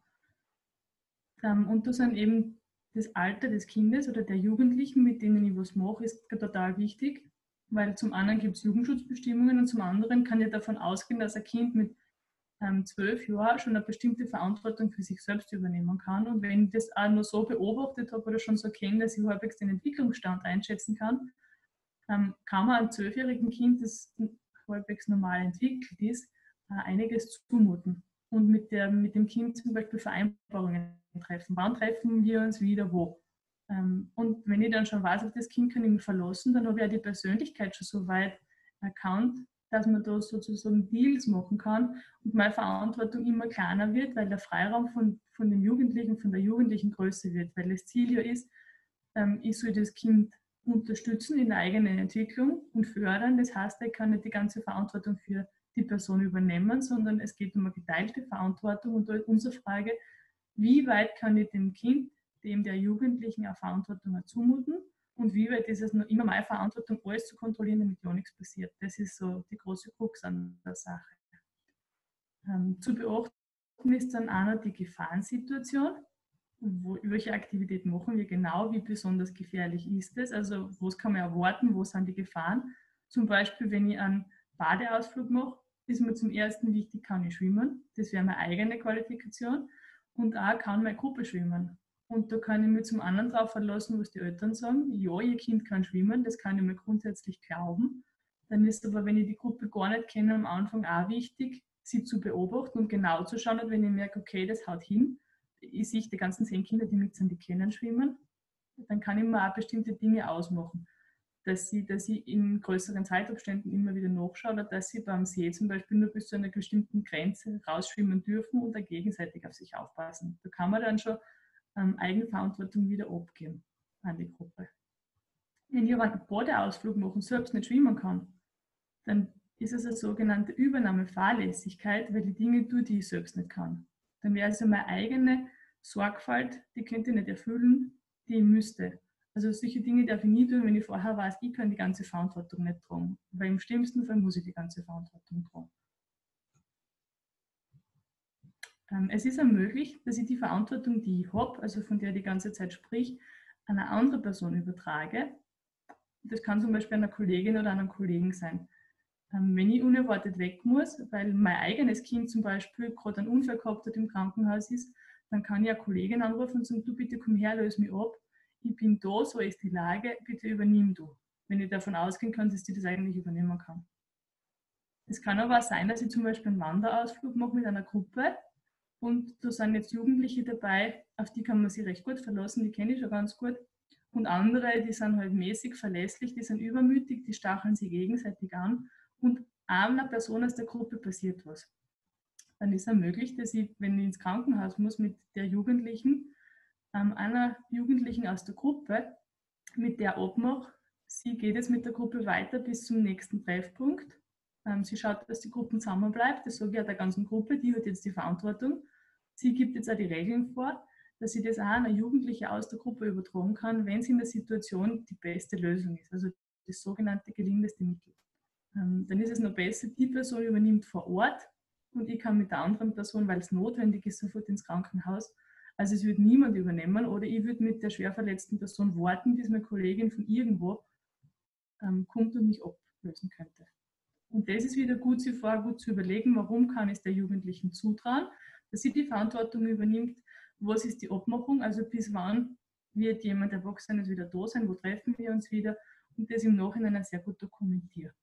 [SPEAKER 2] Und da sind eben das Alter des Kindes oder der Jugendlichen, mit denen ich was mache, ist total wichtig, weil zum einen gibt es Jugendschutzbestimmungen und zum anderen kann ich davon ausgehen, dass ein Kind mit 12 Jahren schon eine bestimmte Verantwortung für sich selbst übernehmen kann. Und wenn ich das auch nur so beobachtet habe oder schon so kenne, dass ich halbwegs den Entwicklungsstand einschätzen kann, kann man einem 12-jährigen Kind, das halbwegs normal entwickelt ist, einiges zumuten. Und mit dem Kind zum Beispiel Vereinbarungen treffen. Wann treffen wir uns wieder wo? Und wenn ich dann schon weiß, auf das Kind kann ich mich verlassen, dann habe ich ja die Persönlichkeit schon so weit erkannt, dass man da sozusagen Deals machen kann und meine Verantwortung immer kleiner wird, weil der Freiraum von dem Jugendlichen, von der Jugendlichen größer wird. Weil das Ziel ja ist, ich soll das Kind unterstützen in der eigenen Entwicklung und fördern. Das heißt, ich kann nicht die ganze Verantwortung für die Person übernehmen, sondern es geht um eine geteilte Verantwortung. Und da ist unsere Frage, wie weit kann ich dem Kind, dem der Jugendlichen eine Verantwortung zumuten und wie weit ist es noch immer meine Verantwortung, alles zu kontrollieren, damit ja nichts passiert. Das ist so die große Krux an der Sache. Zu beachten ist dann auch noch die Gefahrensituation. Welche Aktivitäten machen wir genau, wie besonders gefährlich ist es, also was kann man erwarten, wo sind die Gefahren. Zum Beispiel, wenn ich einen Badeausflug mache, ist mir zum ersten wichtig, kann ich schwimmen, das wäre meine eigene Qualifikation und auch kann meine Gruppe schwimmen. Und da kann ich mich zum anderen darauf verlassen, was die Eltern sagen, ja, ihr Kind kann schwimmen, das kann ich mir grundsätzlich glauben. Dann ist aber, wenn ich die Gruppe gar nicht kenne, am Anfang auch wichtig, sie zu beobachten und genau zu schauen, und wenn ich merke, okay, das haut hin, ich sehe die ganzen 10 Kinder, die mit sind, die kennen schwimmen, dann kann ich mir auch bestimmte Dinge ausmachen. Dass sie in größeren Zeitabständen immer wieder nachschauen oder dass sie beim See zum Beispiel nur bis zu einer bestimmten Grenze rausschwimmen dürfen und dann gegenseitig auf sich aufpassen. Da kann man dann schon Eigenverantwortung wieder abgeben an die Gruppe. Wenn ich aber einen Badeausflug mache und selbst nicht schwimmen kann, dann ist es eine sogenannte Übernahmefahrlässigkeit, weil die Dinge tue, die ich selbst nicht kann. Dann wäre also meine eigene Sorgfalt, die könnte ich nicht erfüllen, die ich müsste. Also solche Dinge darf ich nie tun, wenn ich vorher weiß, ich kann die ganze Verantwortung nicht tragen. Weil im schlimmsten Fall muss ich die ganze Verantwortung tragen. Es ist auch möglich, dass ich die Verantwortung, die ich habe, also von der ich die ganze Zeit sprich, an eine andere Person übertrage. Das kann zum Beispiel einer Kollegin oder einem Kollegen sein. Wenn ich unerwartet weg muss, weil mein eigenes Kind zum Beispiel gerade einen Unfall gehabt hat im Krankenhaus ist, dann kann ich eine Kollegin anrufen und sagen, du bitte komm her, löse mich ab. Ich bin da, so ist die Lage, bitte übernimm du. Wenn ich davon ausgehen kann, dass die das eigentlich übernehmen kann. Es kann aber auch sein, dass ich zum Beispiel einen Wanderausflug mache mit einer Gruppe und da sind jetzt Jugendliche dabei, auf die kann man sich recht gut verlassen, die kenne ich schon ganz gut. Und andere, die sind halt mäßig verlässlich, die sind übermütig, die stacheln sich gegenseitig an und einer Person aus der Gruppe passiert was. Dann ist es möglich, dass ich, wenn ich ins Krankenhaus muss mit der Jugendlichen, einer Jugendlichen aus der Gruppe, mit der abmache, sie geht jetzt mit der Gruppe weiter bis zum nächsten Treffpunkt. Sie schaut, dass die Gruppe zusammenbleibt, das sage ich auch der ganzen Gruppe, die hat jetzt die Verantwortung. Sie gibt jetzt auch die Regeln vor, dass sie das auch an eine Jugendliche aus der Gruppe übertragen kann, wenn sie in der Situation die beste Lösung ist, also das sogenannte gelindeste Mittel. Dann ist es noch besser, die Person übernimmt vor Ort und ich kann mit der anderen Person, weil es notwendig ist, sofort ins Krankenhaus. Also es würde niemand übernehmen oder ich würde mit der schwer verletzten Person warten, bis meine Kollegin von irgendwo kommt und mich ablösen könnte. Und das ist wieder gut, sich vorher gut zu überlegen, warum kann ich es der Jugendlichen zutrauen, dass sie die Verantwortung übernimmt, was ist die Abmachung, also bis wann wird jemand Erwachsenes wieder da sein, wo treffen wir uns wieder und das im Nachhinein sehr gut dokumentieren.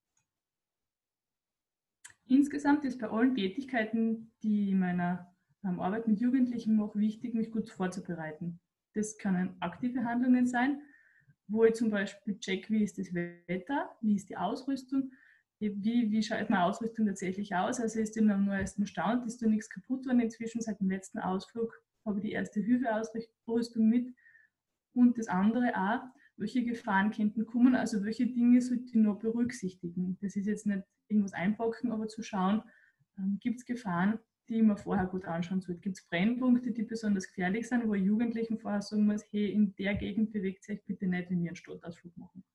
[SPEAKER 2] Insgesamt ist bei allen Tätigkeiten, die in meiner Arbeit mit Jugendlichen mache, wichtig, mich gut vorzubereiten. Das können aktive Handlungen sein, wo ich zum Beispiel check, wie ist das Wetter, wie ist die Ausrüstung, wie schaut meine Ausrüstung tatsächlich aus, also ist in am neuesten Stand, ist da nichts kaputt worden inzwischen, seit dem letzten Ausflug habe ich die Erste-Hilfe-Ausrüstung mit und das andere auch, welche Gefahren könnten kommen, also welche Dinge sollte ich noch berücksichtigen. Das ist jetzt nicht irgendwas einpacken, aber zu schauen, gibt es Gefahren, die ich mir vorher gut anschauen sollte. Gibt es Brennpunkte, die besonders gefährlich sind, wo ich Jugendlichen vorher sagen muss, hey, in der Gegend bewegt sich bitte nicht, wenn wir einen Stadtausflug machen.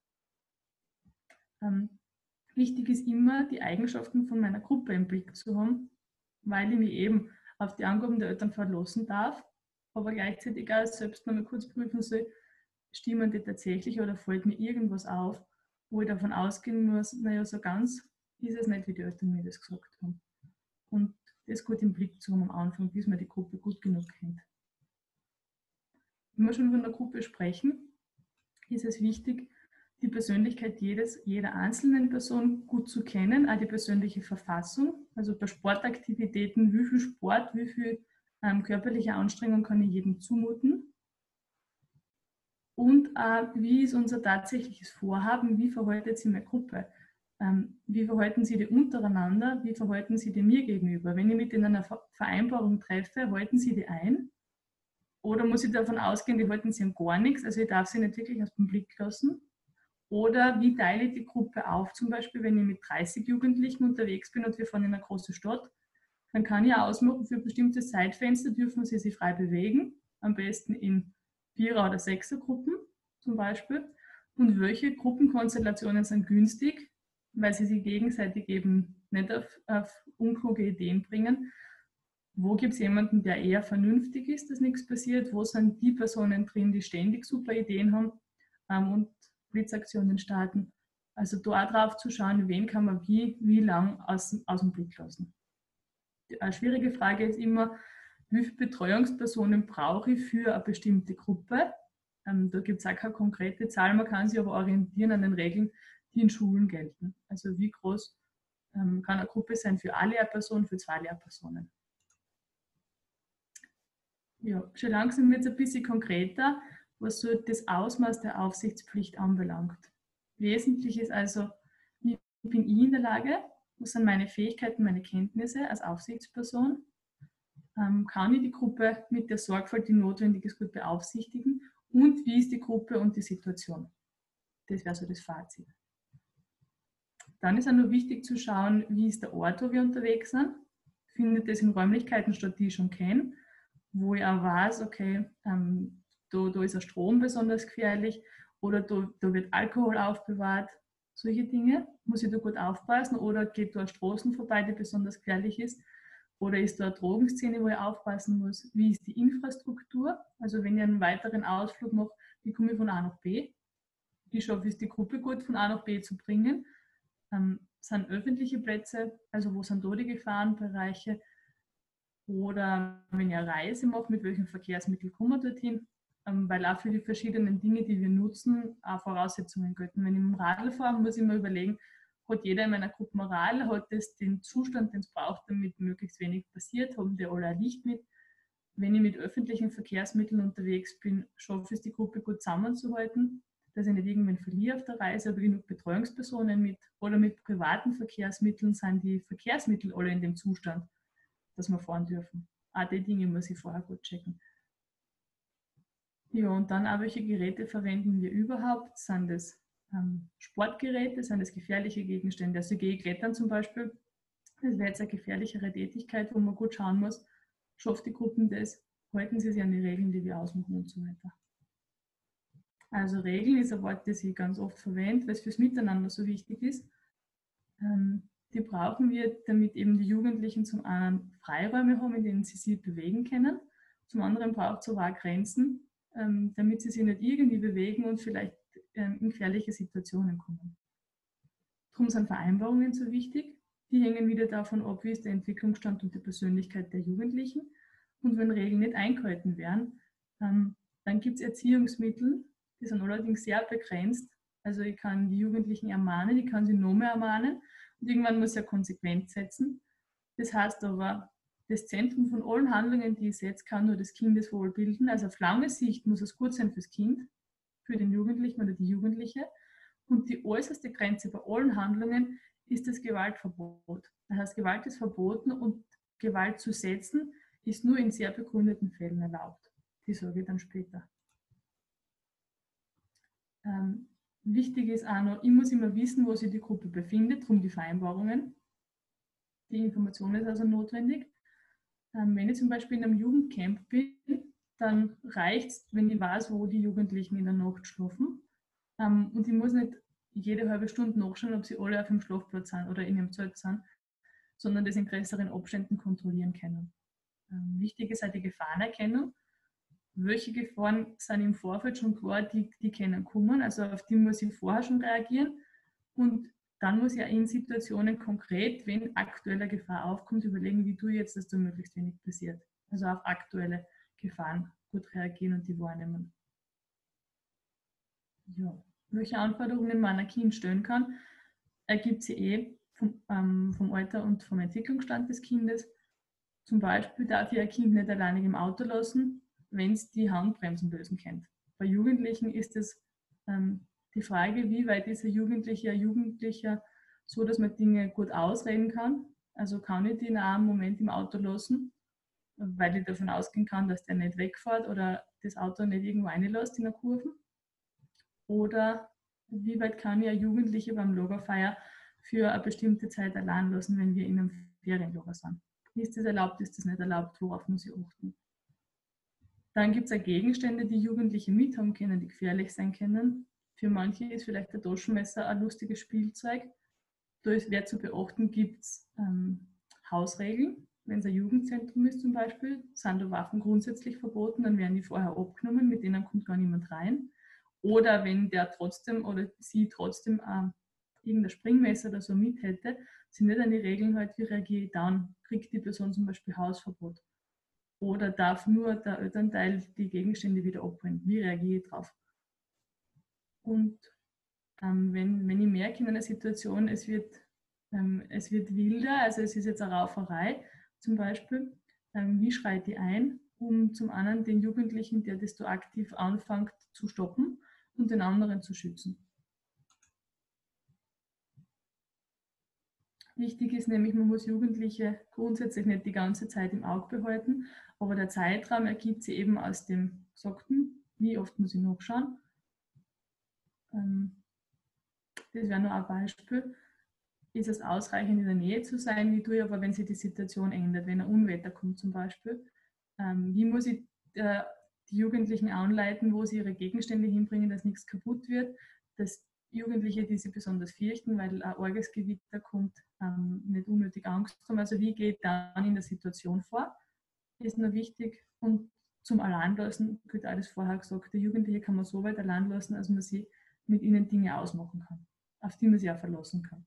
[SPEAKER 2] Wichtig ist immer, die Eigenschaften von meiner Gruppe im Blick zu haben, weil ich mich eben auf die Angaben der Eltern verlassen darf, aber gleichzeitig auch selbst noch mal kurz prüfen soll, stimmen die tatsächlich oder fällt mir irgendwas auf, wo ich davon ausgehen muss, naja, so ganz ist es nicht, wie die Eltern mir das gesagt haben. Und das gut im Blick zu haben am Anfang, bis man die Gruppe gut genug kennt. Wenn wir schon von der Gruppe sprechen, ist es wichtig, die Persönlichkeit jeder einzelnen Person gut zu kennen, auch die persönliche Verfassung. Also bei Sportaktivitäten, wie viel Sport, wie viel körperliche Anstrengung kann ich jedem zumuten. Und wie ist unser tatsächliches Vorhaben, wie verhaltet sich meine Gruppe? Wie verhalten sie die untereinander, wie verhalten sie die mir gegenüber? Wenn ich mit ihnen eine Vereinbarung treffe, halten sie die ein? Oder muss ich davon ausgehen, die halten sie an gar nichts, also ich darf sie nicht wirklich aus dem Blick lassen? Oder wie teile ich die Gruppe auf? Zum Beispiel, wenn ich mit 30 Jugendlichen unterwegs bin und wir fahren in eine große Stadt, dann kann ich ausmachen, für bestimmte Zeitfenster dürfen sie sich frei bewegen, am besten in 4er- oder 6er-Gruppen zum Beispiel. Und welche Gruppenkonstellationen sind günstig, weil sie sich gegenseitig eben nicht auf unkluge Ideen bringen. Wo gibt es jemanden, der eher vernünftig ist, dass nichts passiert? Wo sind die Personen drin, die ständig super Ideen haben und Blitzaktionen starten? Also da drauf zu schauen, wen kann man wie lang aus dem Blick lassen. Eine schwierige Frage ist immer, wie viele Betreuungspersonen brauche ich für eine bestimmte Gruppe? Da gibt es auch keine konkrete Zahl, man kann sich aber orientieren an den Regeln, die in Schulen gelten. Also wie groß kann eine Gruppe sein für eine Lehrperson, für 2 Lehrpersonen? Ja, schon langsam wird es ein bisschen konkreter, was so das Ausmaß der Aufsichtspflicht anbelangt. Wesentlich ist also, wie bin ich in der Lage, was sind meine Fähigkeiten, meine Kenntnisse als Aufsichtsperson, kann ich die Gruppe mit der Sorgfalt, die notwendig ist, gut beaufsichtigen und wie ist die Gruppe und die Situation. Das wäre so das Fazit. Dann ist auch noch wichtig zu schauen, wie ist der Ort, wo wir unterwegs sind. Findet das in Räumlichkeiten statt, die ich schon kenne, wo ich auch weiß, okay, da ist der Strom besonders gefährlich oder da wird Alkohol aufbewahrt. Solche Dinge muss ich da gut aufpassen oder geht da eine Straßen vorbei, die besonders gefährlich ist oder ist da eine Drogenszene, wo ich aufpassen muss. Wie ist die Infrastruktur? Also wenn ich einen weiteren Ausflug mache, wie komme ich von A nach B? Wie schaffe ich es, die Gruppe gut von A nach B zu bringen? Sind öffentliche Plätze, also wo sind da die Gefahrenbereiche? Oder wenn ich eine Reise mache, mit welchem Verkehrsmittel kommen wir dorthin? Weil auch für die verschiedenen Dinge, die wir nutzen, auch Voraussetzungen gelten. Wenn ich mit dem Radl fahre, muss ich mir überlegen, hat jeder in meiner Gruppe ein Radl, hat das den Zustand, den es braucht, damit möglichst wenig passiert, haben die alle ein Licht mit. Wenn ich mit öffentlichen Verkehrsmitteln unterwegs bin, schaffe ich es, die Gruppe gut zusammenzuhalten, dass ich nicht irgendwann verliere auf der Reise, habe genug Betreuungspersonen mit oder mit privaten Verkehrsmitteln sind die Verkehrsmittel alle in dem Zustand, dass wir fahren dürfen. Auch die Dinge muss ich vorher gut checken. Ja, und dann auch, welche Geräte verwenden wir überhaupt? Sind das Sportgeräte, sind das gefährliche Gegenstände? Also gehe ich klettern zum Beispiel, das wäre jetzt eine gefährlichere Tätigkeit, wo man gut schauen muss, schafft die Gruppen das, halten sie sich an die Regeln, die wir ausmachen und so weiter. Also Regeln ist ein Wort, das ich ganz oft verwende, weil es fürs Miteinander so wichtig ist. Die brauchen wir, damit eben die Jugendlichen zum einen Freiräume haben, in denen sie sich bewegen können Zum anderen braucht es aber auch Grenzen, damit sie sich nicht irgendwie bewegen und vielleicht in gefährliche Situationen kommen. Darum sind Vereinbarungen so wichtig. Die hängen wieder davon ab, wie ist der Entwicklungsstand und die Persönlichkeit der Jugendlichen. Und wenn Regeln nicht eingehalten werden, dann gibt es Erziehungsmittel, die sind allerdings sehr begrenzt. Also ich kann die Jugendlichen ermahnen, ich kann sie noch mehr ermahnen und irgendwann muss ich ja konsequent setzen. Das heißt aber, das Zentrum von allen Handlungen, die ich setze, kann nur das Kindeswohl bilden. Also auf lange Sicht muss es gut sein fürs Kind, für den Jugendlichen oder die Jugendliche. Und die äußerste Grenze bei allen Handlungen ist das Gewaltverbot. Das heißt, Gewalt ist verboten und Gewalt zu setzen ist nur in sehr begründeten Fällen erlaubt. Die sage ich dann später. Wichtig ist auch noch, ich muss immer wissen, wo sich die Gruppe befindet, darum die Vereinbarungen. Die Information ist also notwendig. Wenn ich zum Beispiel in einem Jugendcamp bin, dann reicht es, wenn ich weiß, wo die Jugendlichen in der Nacht schlafen. Und ich muss nicht jede halbe Stunde nachschauen, ob sie alle auf dem Schlafplatz sind oder in ihrem Zelt sind, sondern das in größeren Abständen kontrollieren können. Wichtig ist auch die Gefahrenerkennung. Welche Gefahren sind im Vorfeld schon klar, die können kommen, also auf die muss ich vorher schon reagieren. Und dann muss ich auch in Situationen konkret, wenn aktuelle Gefahr aufkommt, überlegen, wie tue ich jetzt, dass da möglichst wenig passiert. Also auf aktuelle Gefahren gut reagieren und die wahrnehmen. Ja. Welche Anforderungen man ein Kind stellen kann, ergibt sich vom Alter und vom Entwicklungsstand des Kindes. Zum Beispiel darf ich ein Kind nicht alleinig im Auto lassen, wenn es die Handbremsen lösen kennt. Bei Jugendlichen ist es die Frage, wie weit ist ein Jugendlicher so, dass man Dinge gut ausreden kann. Also kann ich die in einem Moment im Auto lassen, weil ich davon ausgehen kann, dass der nicht wegfährt oder das Auto nicht irgendwo reinlässt in der Kurve. Oder wie weit kann ich eine Jugendliche beim Lagerfeuer für eine bestimmte Zeit allein lassen, wenn wir in einem Ferienlager sind. Ist das erlaubt, ist das nicht erlaubt, worauf muss ich achten? Dann gibt es auch Gegenstände, die Jugendliche mithaben können, die gefährlich sein können. Für manche ist vielleicht ein Taschenmesser ein lustiges Spielzeug. Da ist wer zu beachten, gibt es Hausregeln. Wenn es ein Jugendzentrum ist zum Beispiel, sind da Waffen grundsätzlich verboten, dann werden die vorher abgenommen, mit denen kommt gar niemand rein. Oder wenn der trotzdem oder sie trotzdem irgendein Springmesser oder so mit hätte, sind nicht an die Regeln halt, wie reagiere ich dann? Kriegt die Person zum Beispiel Hausverbot? Oder darf nur der Elternteil die Gegenstände wieder abholen? Wie reagiere ich drauf? Und wenn ich merke in einer Situation, es wird wilder, also es ist jetzt eine Rauferei zum Beispiel, wie schreite ich ein, um zum einen den Jugendlichen, der das so aktiv anfängt, zu stoppen und den anderen zu schützen. Wichtig ist nämlich, man muss Jugendliche grundsätzlich nicht die ganze Zeit im Auge behalten, aber der Zeitraum ergibt sich eben aus dem Gesagten, wie oft muss ich nachschauen. Das wäre nur ein Beispiel. Ist es ausreichend in der Nähe zu sein? Wie tue ich aber, wenn sich die Situation ändert, wenn ein Unwetter kommt zum Beispiel? Wie muss ich die Jugendlichen anleiten, wo sie ihre Gegenstände hinbringen, dass nichts kaputt wird, dass Jugendliche, die sich besonders fürchten, weil ein arges Gewitter kommt, nicht unnötig Angst haben. Also wie geht dann in der Situation vor? Ist nur wichtig. Und zum Alleinlassen wird alles vorher gesagt, der Jugendliche kann man so weit allein lassen, als man sie mit ihnen Dinge ausmachen kann, auf die man sich auch verlassen kann.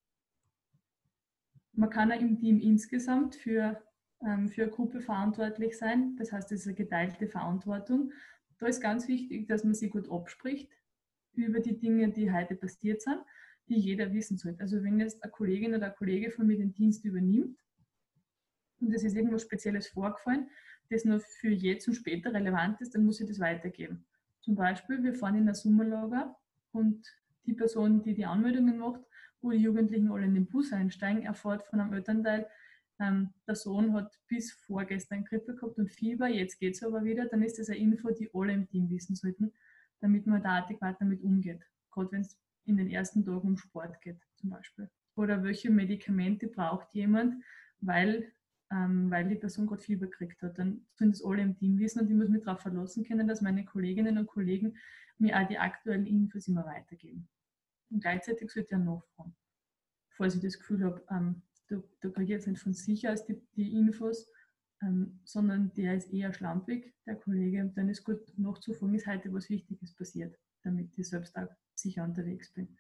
[SPEAKER 2] Man kann auch im Team insgesamt für eine Gruppe verantwortlich sein. Das heißt, es ist eine geteilte Verantwortung. Da ist ganz wichtig, dass man sich gut abspricht über die Dinge, die heute passiert sind, die jeder wissen sollte. Also wenn jetzt eine Kollegin oder ein Kollege von mir den Dienst übernimmt und es ist irgendwas Spezielles vorgefallen, das noch für jetzt und später relevant ist, dann muss ich das weitergeben. Zum Beispiel, wir fahren in ein Sommerlager und die Person, die die Anmeldungen macht, wo die Jugendlichen alle in den Bus einsteigen, erfährt von einem Elternteil, der Sohn hat bis vorgestern Grippe gehabt und Fieber, jetzt geht es aber wieder, dann ist das eine Info, die alle im Team wissen sollten, damit man da adäquat damit umgeht. Gerade wenn es in den ersten Tagen um Sport geht zum Beispiel. Oder welche Medikamente braucht jemand, weil die Person gerade Fieber gekriegt hat. Dann sollen das alle im Team wissen und ich muss mich darauf verlassen können, dass meine Kolleginnen und Kollegen mir auch die aktuellen Infos immer weitergeben. Und gleichzeitig sollte ich auch nachfragen. Falls ich das Gefühl habe, da kriege ich jetzt nicht von sich aus die Infos, sondern der ist eher schlampig, der Kollege, und dann ist gut nachzufragen, ist heute was Wichtiges passiert, damit ich selbst auch sicher unterwegs bin.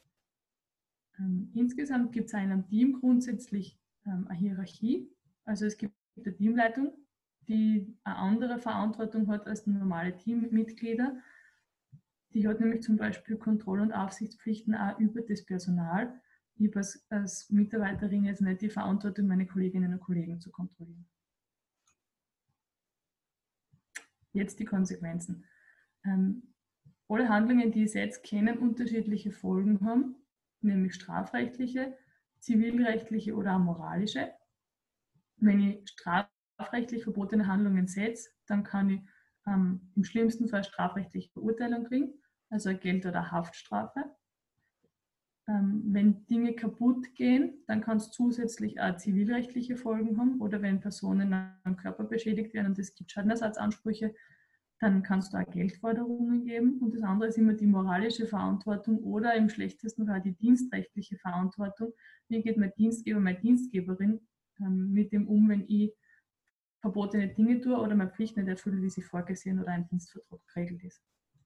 [SPEAKER 2] Insgesamt gibt es in einem Team grundsätzlich eine Hierarchie, also es gibt eine Teamleitung, die eine andere Verantwortung hat als normale Teammitglieder. Die hat nämlich zum Beispiel Kontroll- und Aufsichtspflichten auch über das Personal. Ich habe als Mitarbeiterin jetzt nicht die Verantwortung, meine Kolleginnen und Kollegen zu kontrollieren. Jetzt die Konsequenzen. Alle Handlungen, die ich jetzt kenne, unterschiedliche Folgen haben, nämlich strafrechtliche, zivilrechtliche oder auch moralische. Wenn ich strafrechtlich verbotene Handlungen setze, dann kann ich im schlimmsten Fall strafrechtliche Verurteilung kriegen, also eine Geld- oder Haftstrafe. Wenn Dinge kaputt gehen, dann kann es zusätzlich auch zivilrechtliche Folgen haben, oder wenn Personen am Körper beschädigt werden und es gibt Schadenersatzansprüche, dann kann es da auch Geldforderungen geben. Und das andere ist immer die moralische Verantwortung oder im schlechtesten Fall die dienstrechtliche Verantwortung. Wie geht mein Dienstgeber, meine Dienstgeberin mit dem um, wenn ich verbotene Dinge tue oder meine Pflicht nicht erfülle, wie sie vorgesehen oder ein Dienstvertrag geregelt ist.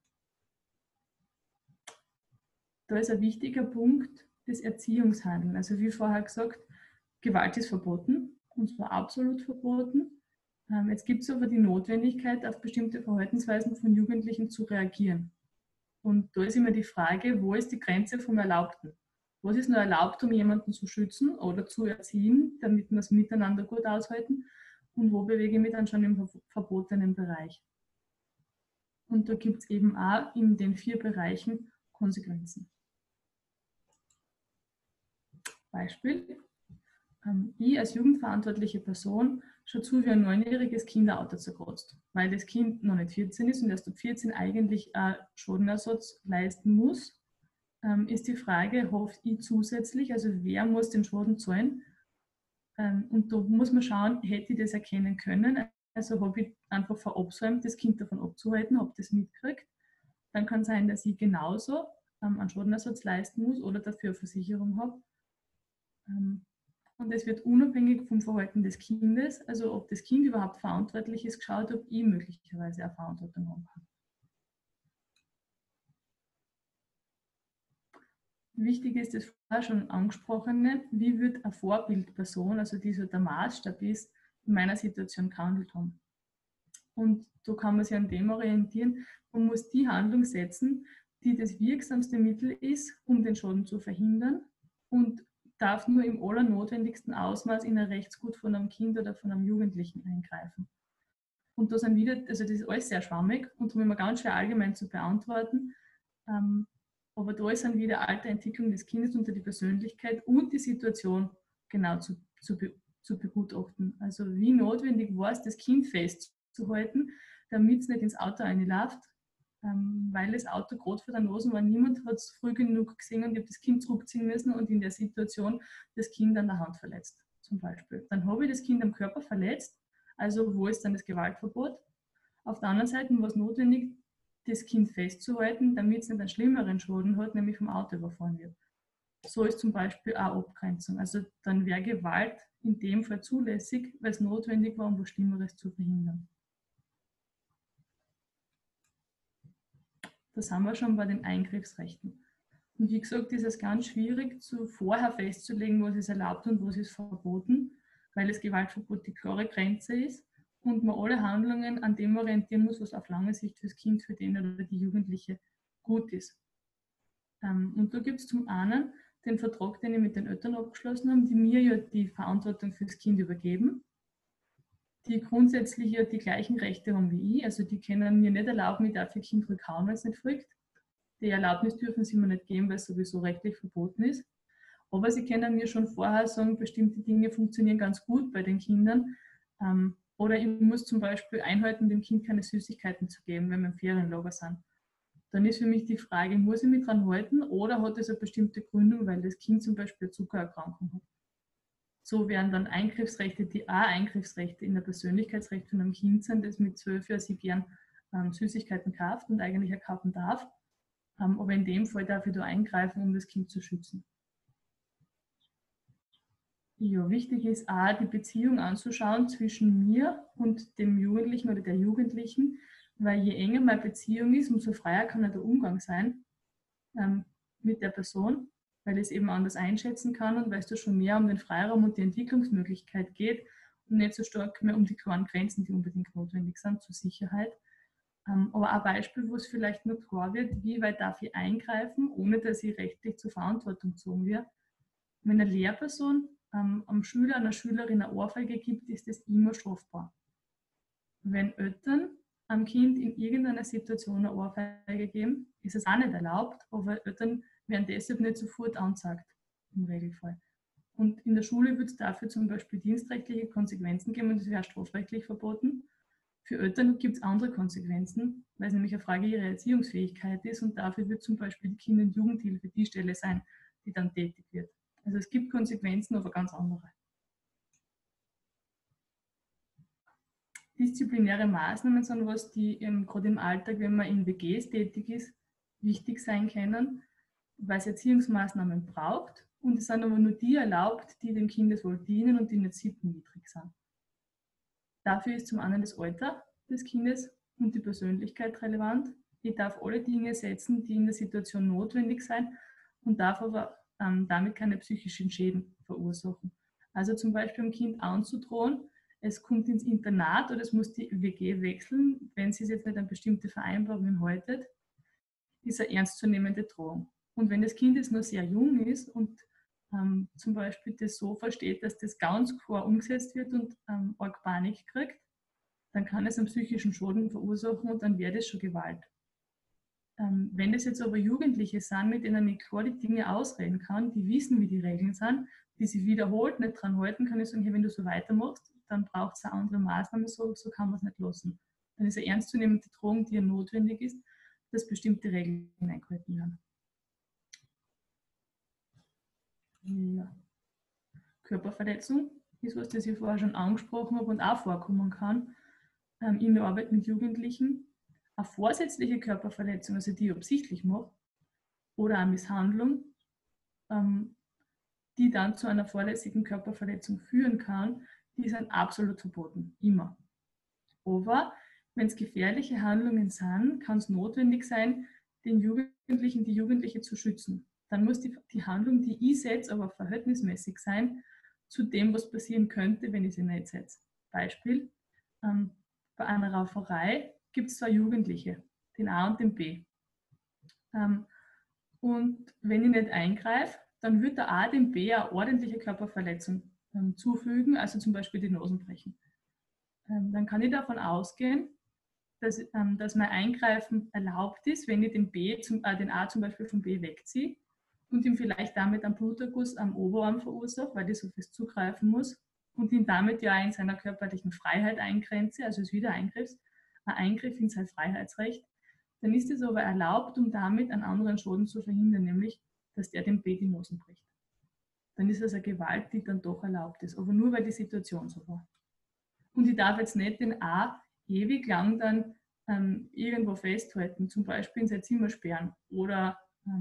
[SPEAKER 2] Da ist ein wichtiger Punkt das Erziehungshandeln. Also wie vorher gesagt, Gewalt ist verboten, und zwar absolut verboten. Jetzt gibt es aber die Notwendigkeit, auf bestimmte Verhaltensweisen von Jugendlichen zu reagieren. Und da ist immer die Frage, wo ist die Grenze vom Erlaubten? Was ist nur erlaubt, um jemanden zu schützen oder zu erziehen, damit wir es miteinander gut aushalten? Und wo bewege ich mich dann schon im verbotenen Bereich? Und da gibt es eben auch in den 4 Bereichen Konsequenzen. Beispiel: Ich als jugendverantwortliche Person schaue zu, wie ein 9-jähriges Kind ein Auto zerkratzt, weil das Kind noch nicht 14 ist und erst ab 14 eigentlich einen Schadenersatz leisten muss. Ist die Frage, hofft ich zusätzlich, also wer muss den Schaden zahlen? Und da muss man schauen, hätte ich das erkennen können? Also habe ich einfach verabsäumt, das Kind davon abzuhalten, habe das mitgekriegt. Dann kann es sein, dass ich genauso einen Schadenersatz leisten muss oder dafür eine Versicherung habe. Und es wird unabhängig vom Verhalten des Kindes, also ob das Kind überhaupt verantwortlich ist, geschaut, ob ich möglicherweise eine Verantwortung habe. Wichtig ist das vorher schon angesprochene, wie wird eine Vorbildperson, also die so der Maßstab ist, in meiner Situation gehandelt haben. Und da kann man sich an dem orientieren, man muss die Handlung setzen, die das wirksamste Mittel ist, um den Schaden zu verhindern, und darf nur im allernotwendigsten Ausmaß in ein Rechtsgut von einem Kind oder von einem Jugendlichen eingreifen. Und da sind wieder, also das ist alles sehr schwammig und darum immer ganz schwer allgemein zu beantworten. Aber da ist dann wieder alte Entwicklung des Kindes unter die Persönlichkeit und die Situation genau zu begutachten. Also wie notwendig war es, das Kind festzuhalten, damit es nicht ins Auto reinläuft, weil das Auto gerade vor der Nase war. Niemand hat es früh genug gesehen und ich habe das Kind zurückziehen müssen und in der Situation das Kind an der Hand verletzt, zum Beispiel. Dann habe ich das Kind am Körper verletzt, also wo ist dann das Gewaltverbot? Auf der anderen Seite war es notwendig, das Kind festzuhalten, damit es nicht einen schlimmeren Schaden hat, nämlich vom Auto überfahren wird. So ist zum Beispiel auch Abgrenzung. Also dann wäre Gewalt in dem Fall zulässig, weil es notwendig war, um was Schlimmeres zu verhindern. Das haben wir schon bei den Eingriffsrechten. Und wie gesagt, ist es ganz schwierig, vorher festzulegen, was ist erlaubt und was ist verboten, weil das Gewaltverbot die klare Grenze ist und man alle Handlungen an dem orientieren muss, was auf lange Sicht für das Kind, für den oder die Jugendliche gut ist. Und da gibt es zum einen den Vertrag, den ich mit den Eltern abgeschlossen habe, die mir ja die Verantwortung für das Kind übergeben, die grundsätzlich ja die gleichen Rechte haben wie ich, also die können mir nicht erlauben, ich darf ihr Kind rückhauen, wenn es nicht folgt. Die Erlaubnis dürfen sie mir nicht geben, weil es sowieso rechtlich verboten ist. Aber sie können mir schon vorher sagen, bestimmte Dinge funktionieren ganz gut bei den Kindern. Oder ich muss zum Beispiel einhalten, dem Kind keine Süßigkeiten zu geben, wenn wir im Ferienlager sind. Dann ist für mich die Frage, muss ich mich dran halten oder hat es eine bestimmte Gründung, weil das Kind zum Beispiel eine Zuckererkrankung hat. So wären dann Eingriffsrechte, die auch Eingriffsrechte in der Persönlichkeitsrecht von einem Kind sind, das mit 12 Jahren sie gern Süßigkeiten kauft und eigentlich auch kaufen darf. Aber in dem Fall darf ich da eingreifen, um das Kind zu schützen. Ja, wichtig ist auch, die Beziehung anzuschauen zwischen mir und dem Jugendlichen oder der Jugendlichen, weil je enger meine Beziehung ist, umso freier kann der Umgang sein mit der Person, weil ich es eben anders einschätzen kann und weil es da schon mehr um den Freiraum und die Entwicklungsmöglichkeit geht und nicht so stark mehr um die klaren Grenzen, die unbedingt notwendig sind zur Sicherheit. Aber ein Beispiel, wo es vielleicht noch klar wird, wie weit darf ich eingreifen, ohne dass ich rechtlich zur Verantwortung gezogen werde. Wenn eine Lehrperson am Schüler, einer Schülerin eine Ohrfeige gibt, ist das immer strafbar. Wenn Eltern am Kind in irgendeiner Situation eine Ohrfeige geben, ist es auch nicht erlaubt, aber Eltern werden deshalb nicht sofort angezeigt, im Regelfall. Und in der Schule wird es dafür zum Beispiel dienstrechtliche Konsequenzen geben und das wäre strafrechtlich verboten. Für Eltern gibt es andere Konsequenzen, weil es nämlich eine Frage ihrer Erziehungsfähigkeit ist und dafür wird zum Beispiel die Kinder- und Jugendhilfe die Stelle sein, die dann tätig wird. Also es gibt Konsequenzen, aber ganz andere. Disziplinäre Maßnahmen sind was, die gerade im Alltag, wenn man in WGs tätig ist, wichtig sein können, weil es Erziehungsmaßnahmen braucht und es sind aber nur die erlaubt, die dem Kindeswohl dienen und die nicht sittenwidrig sind. Dafür ist zum einen das Alter des Kindes und die Persönlichkeit relevant. Ich darf alle Dinge setzen, die in der Situation notwendig sind und darf aber damit keine psychischen Schäden verursachen. Also zum Beispiel dem Kind anzudrohen, es kommt ins Internat oder es muss die WG wechseln, wenn sie es jetzt nicht an bestimmte Vereinbarungen haltet, ist eine ernstzunehmende Drohung. Und wenn das Kind jetzt noch sehr jung ist und zum Beispiel das so versteht, dass das ganz klar umgesetzt wird und arg Panik kriegt, dann kann es einen psychischen Schaden verursachen und dann wäre das schon Gewalt. Wenn das jetzt aber Jugendliche sind, mit denen ich klar die Dinge ausreden kann, die wissen, wie die Regeln sind, die sich wiederholt nicht dran halten, kann ich sagen, hey, wenn du so weitermachst, dann braucht es eine andere Maßnahme, so kann man es nicht lassen. Dann ist eine ernstzunehmende Drohung, die ja notwendig ist, dass bestimmte Regeln eingehalten werden. Ja. Körperverletzung ist was, das ich vorher schon angesprochen habe und auch vorkommen kann in der Arbeit mit Jugendlichen. Eine vorsätzliche Körperverletzung, also die ich absichtlich mache, oder eine Misshandlung, die dann zu einer vorsätzlichen Körperverletzung führen kann, die sind absolut verboten, immer. Aber wenn es gefährliche Handlungen sind, kann es notwendig sein, den Jugendlichen, die Jugendliche zu schützen. Dann muss die Handlung, die ich setze, aber verhältnismäßig sein zu dem, was passieren könnte, wenn ich sie nicht setze. Beispiel, bei einer Rauferei gibt es zwei Jugendliche, den A und den B. Und wenn ich nicht eingreife, dann wird der A dem B eine ordentliche Körperverletzung zufügen, also zum Beispiel die Nosen brechen. Dann kann ich davon ausgehen, dass mein Eingreifen erlaubt ist, wenn ich den A zum Beispiel vom B wegziehe und ihm vielleicht damit einen Bluterguss am Oberarm verursache, weil ich so fest zugreifen muss und ihn damit ja in seiner körperlichen Freiheit eingrenze, also ist wieder ein Eingriff in sein Freiheitsrecht, dann ist es aber erlaubt, um damit einen anderen Schaden zu verhindern, nämlich, dass der dem B die Nosen bricht. Dann ist es eine Gewalt, die dann doch erlaubt ist, aber nur, weil die Situation so war. Und ich darf jetzt nicht den A ewig lang dann irgendwo festhalten, zum Beispiel in sein Zimmer sperren oder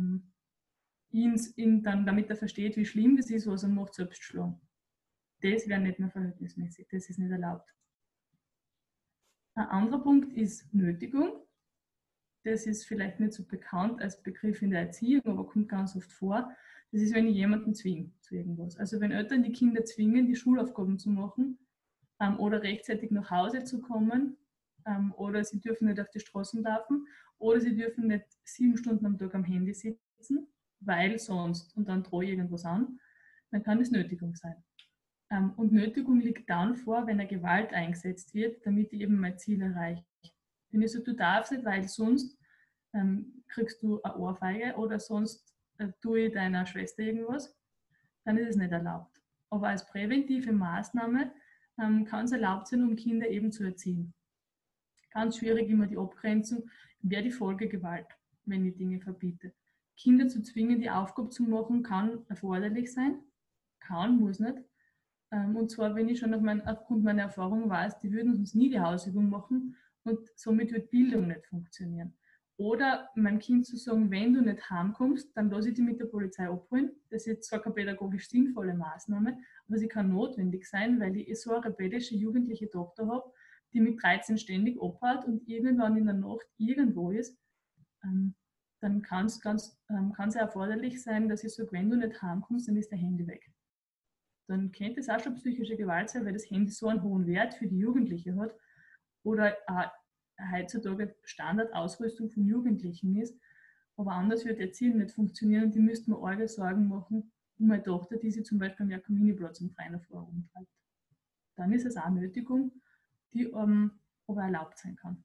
[SPEAKER 2] ihn dann, damit er versteht, wie schlimm das ist, was er macht, selbst schlagen. Das wäre nicht mehr verhältnismäßig, das ist nicht erlaubt. Ein anderer Punkt ist Nötigung. Das ist vielleicht nicht so bekannt als Begriff in der Erziehung, aber kommt ganz oft vor. Das ist, wenn ich jemanden zwinge zu irgendwas. Also wenn Eltern die Kinder zwingen, die Schulaufgaben zu machen oder rechtzeitig nach Hause zu kommen oder sie dürfen nicht auf die Straßen laufen oder sie dürfen nicht 7 Stunden am Tag am Handy sitzen, weil sonst, und dann drohe ich irgendwas an, dann kann es Nötigung sein. Und Nötigung liegt dann vor, wenn eine Gewalt eingesetzt wird, damit ich eben mein Ziel erreiche. Wenn ich so, du darfst nicht, weil sonst kriegst du eine Ohrfeige oder sonst tue ich deiner Schwester irgendwas, dann ist es nicht erlaubt. Aber als präventive Maßnahme kann es erlaubt sein, um Kinder eben zu erziehen. Ganz schwierig immer die Abgrenzung, wäre die Folge Gewalt, wenn ich Dinge verbiete. Kinder zu zwingen, die Aufgabe zu machen, kann erforderlich sein, kann, muss nicht. Und zwar, wenn ich schon aufgrund meiner Erfahrung weiß, die würden uns nie die Hausübung machen und somit wird Bildung nicht funktionieren. Oder meinem Kind zu sagen, wenn du nicht heimkommst, dann lasse ich dich mit der Polizei abholen. Das ist jetzt zwar keine pädagogisch sinnvolle Maßnahme, aber sie kann notwendig sein, weil ich so eine rebellische jugendliche Tochter habe, die mit 13 ständig abhaut und irgendwann in der Nacht irgendwo ist. Dann kann es erforderlich sein, dass ich sage, wenn du nicht heimkommst, dann ist dein Handy weg. Dann könnte es auch schon psychische Gewalt sein, weil das Handy so einen hohen Wert für die Jugendliche hat oder heutzutage Standardausrüstung von Jugendlichen ist. Aber anders wird Erziehen nicht funktionieren und die müssten mir arge Sorgen machen um meine Tochter, die sie zum Beispiel am Jakominiplatz im Freien herumtreibt. Dann ist es auch eine Nötigung, die aber erlaubt sein kann.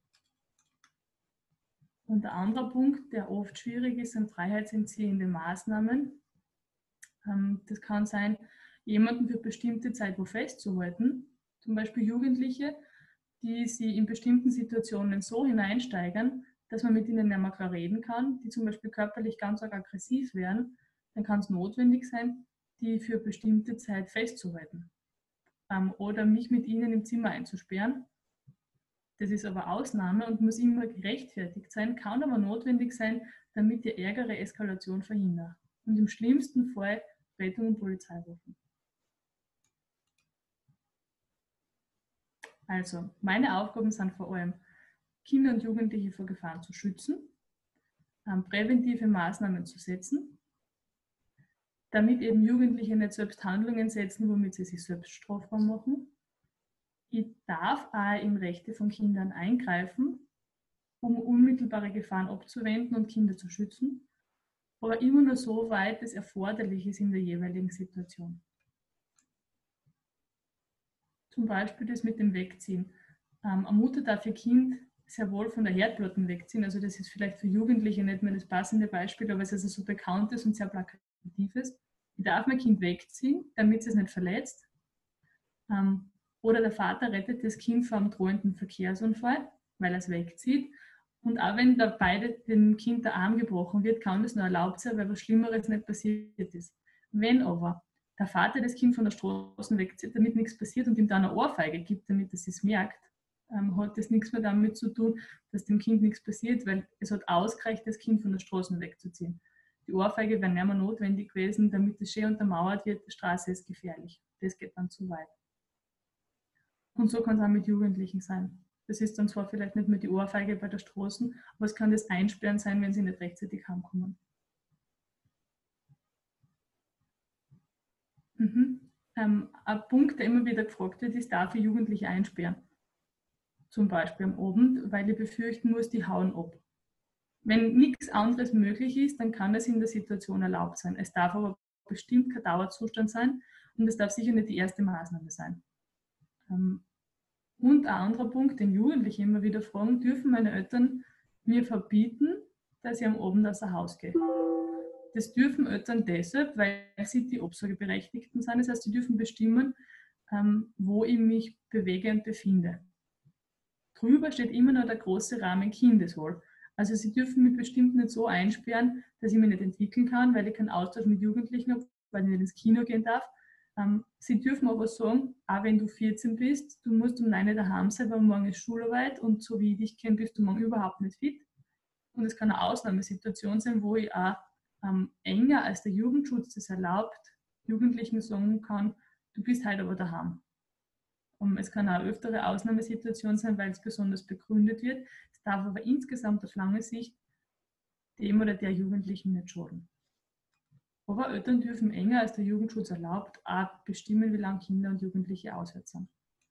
[SPEAKER 2] Und der andere Punkt, der oft schwierig ist, sind freiheitsentziehende Maßnahmen. Das kann sein, jemanden für bestimmte Zeit wo festzuhalten, zum Beispiel Jugendliche, die sie in bestimmten Situationen so hineinsteigern, dass man mit ihnen nicht mehr klar reden kann, die zum Beispiel körperlich ganz arg aggressiv werden, dann kann es notwendig sein, die für bestimmte Zeit festzuhalten. Oder mich mit ihnen im Zimmer einzusperren. Das ist aber Ausnahme und muss immer gerechtfertigt sein, kann aber notwendig sein, damit die ärgere Eskalation verhindert. Und im schlimmsten Fall Rettung und Polizei rufen. Also, meine Aufgaben sind vor allem, Kinder und Jugendliche vor Gefahren zu schützen, präventive Maßnahmen zu setzen, damit eben Jugendliche nicht selbst Handlungen setzen, womit sie sich selbst strafbar machen. Ich darf auch in Rechte von Kindern eingreifen, um unmittelbare Gefahren abzuwenden und Kinder zu schützen, aber immer nur so weit es erforderlich ist in der jeweiligen Situation. Zum Beispiel das mit dem Wegziehen. Eine Mutter darf ihr Kind sehr wohl von der Herdplatte wegziehen. Also das ist vielleicht für Jugendliche nicht mehr das passende Beispiel, aber es ist also so bekannt ist und sehr plakativ ist. Ich darf mein Kind wegziehen, damit es nicht verletzt. Oder der Vater rettet das Kind vor einem drohenden Verkehrsunfall, weil er es wegzieht. Und auch wenn da beide dem Kind der Arm gebrochen wird, kann das nur erlaubt sein, weil was Schlimmeres nicht passiert ist. Wenn aber der Vater das Kind von der Straße wegzieht, damit nichts passiert und ihm dann eine Ohrfeige gibt, damit es es merkt, hat das nichts mehr damit zu tun, dass dem Kind nichts passiert, weil es hat ausgereicht, das Kind von der Straße wegzuziehen. Die Ohrfeige wäre nicht mehr notwendig gewesen, damit es schön untermauert wird, die Straße ist gefährlich. Das geht dann zu weit. Und so kann es auch mit Jugendlichen sein. Das ist dann zwar vielleicht nicht mehr die Ohrfeige bei der Straße, aber es kann das Einsperren sein, wenn sie nicht rechtzeitig heimkommen. Ein Punkt, der immer wieder gefragt wird, ist, darf ich Jugendliche einsperren? Zum Beispiel am Abend, weil ich befürchten muss, die hauen ab. Wenn nichts anderes möglich ist, dann kann es in der Situation erlaubt sein. Es darf aber bestimmt kein Dauerzustand sein und es darf sicher nicht die erste Maßnahme sein. Und ein anderer Punkt, den Jugendliche immer wieder fragen, dürfen meine Eltern mir verbieten, dass ich am Abend aus dem Haus gehe? Das dürfen Eltern deshalb, weil sie die Obsorgeberechtigten sind. Das heißt, sie dürfen bestimmen, wo ich mich bewege und befinde. Drüber steht immer noch der große Rahmen Kindeswohl. Also sie dürfen mich bestimmt nicht so einsperren, dass ich mich nicht entwickeln kann, weil ich keinen Austausch mit Jugendlichen habe, weil ich nicht ins Kino gehen darf. Sie dürfen aber sagen, auch wenn du 14 bist, du musst um 9 Uhr daheim sein, weil morgen ist Schularbeit und so wie ich dich kenne, bist du morgen überhaupt nicht fit. Und es kann eine Ausnahmesituation sein, wo ich auch enger als der Jugendschutz das erlaubt, Jugendlichen sagen kann, du bist heute aber daheim. Es kann auch eine öftere Ausnahmesituation sein, weil es besonders begründet wird. Es darf aber insgesamt auf lange Sicht dem oder der Jugendlichen nicht schaden. Aber Eltern dürfen enger als der Jugendschutz erlaubt auch bestimmen, wie lange Kinder und Jugendliche auswärts sind.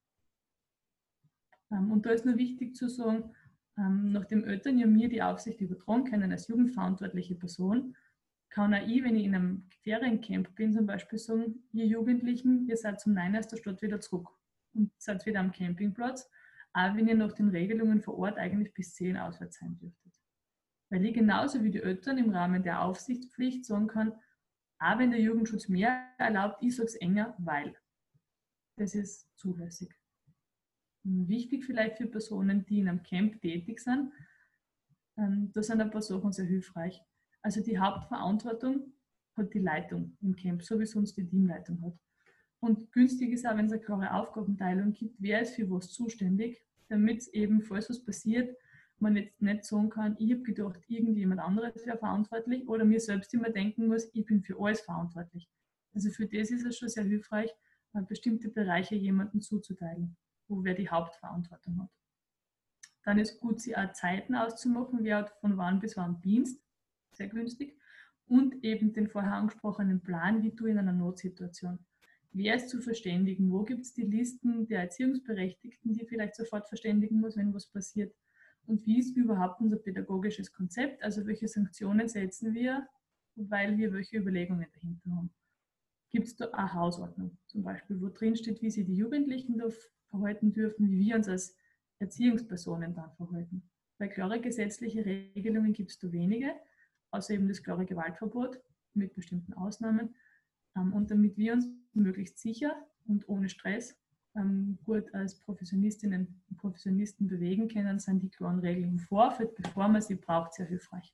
[SPEAKER 2] Und da ist nur wichtig zu sagen, nachdem Eltern ja mir die Aufsicht übertragen können als jugendverantwortliche Person, kann auch ich, wenn ich in einem Feriencamp bin, zum Beispiel sagen, ihr Jugendlichen, ihr seid zum 9 aus der Stadt wieder zurück und seid wieder am Campingplatz, auch wenn ihr nach den Regelungen vor Ort eigentlich bis 10 auswärts sein dürftet. Weil ich genauso wie die Eltern im Rahmen der Aufsichtspflicht sagen kann, auch wenn der Jugendschutz mehr erlaubt, ich sage es enger, weil. Das ist zulässig. Wichtig vielleicht für Personen, die in einem Camp tätig sind, da sind ein paar Sachen sehr hilfreich. Also die Hauptverantwortung hat die Leitung im Camp, so wie sonst die Teamleitung hat. Und günstig ist auch, wenn es eine klare Aufgabenteilung gibt, wer ist für was zuständig, damit es eben, falls was passiert, man jetzt nicht sagen kann, ich habe gedacht, irgendjemand anderes wäre verantwortlich oder mir selbst immer denken muss, ich bin für alles verantwortlich. Also für das ist es schon sehr hilfreich, bestimmte Bereiche jemandem zuzuteilen, wo wer die Hauptverantwortung hat. Dann ist gut, sich auch Zeiten auszumachen, wer hat von wann bis wann Dienst, sehr günstig. Und eben den vorher angesprochenen Plan, wie du in einer Notsituation. Wer ist zu verständigen? Wo gibt es die Listen der Erziehungsberechtigten, die vielleicht sofort verständigen muss, wenn was passiert? Und wie ist überhaupt unser pädagogisches Konzept? Also welche Sanktionen setzen wir, weil wir welche Überlegungen dahinter haben? Gibt es da eine Hausordnung zum Beispiel, wo drin steht, wie sich die Jugendlichen da verhalten dürfen, wie wir uns als Erziehungspersonen dann verhalten? Weil klare gesetzliche Regelungen gibt es da wenige, außer eben das klare Gewaltverbot mit bestimmten Ausnahmen. Und damit wir uns möglichst sicher und ohne Stress gut als Professionistinnen und Professionisten bewegen können, sind die klaren Regeln im Vorfeld, bevor man sie braucht, sehr hilfreich.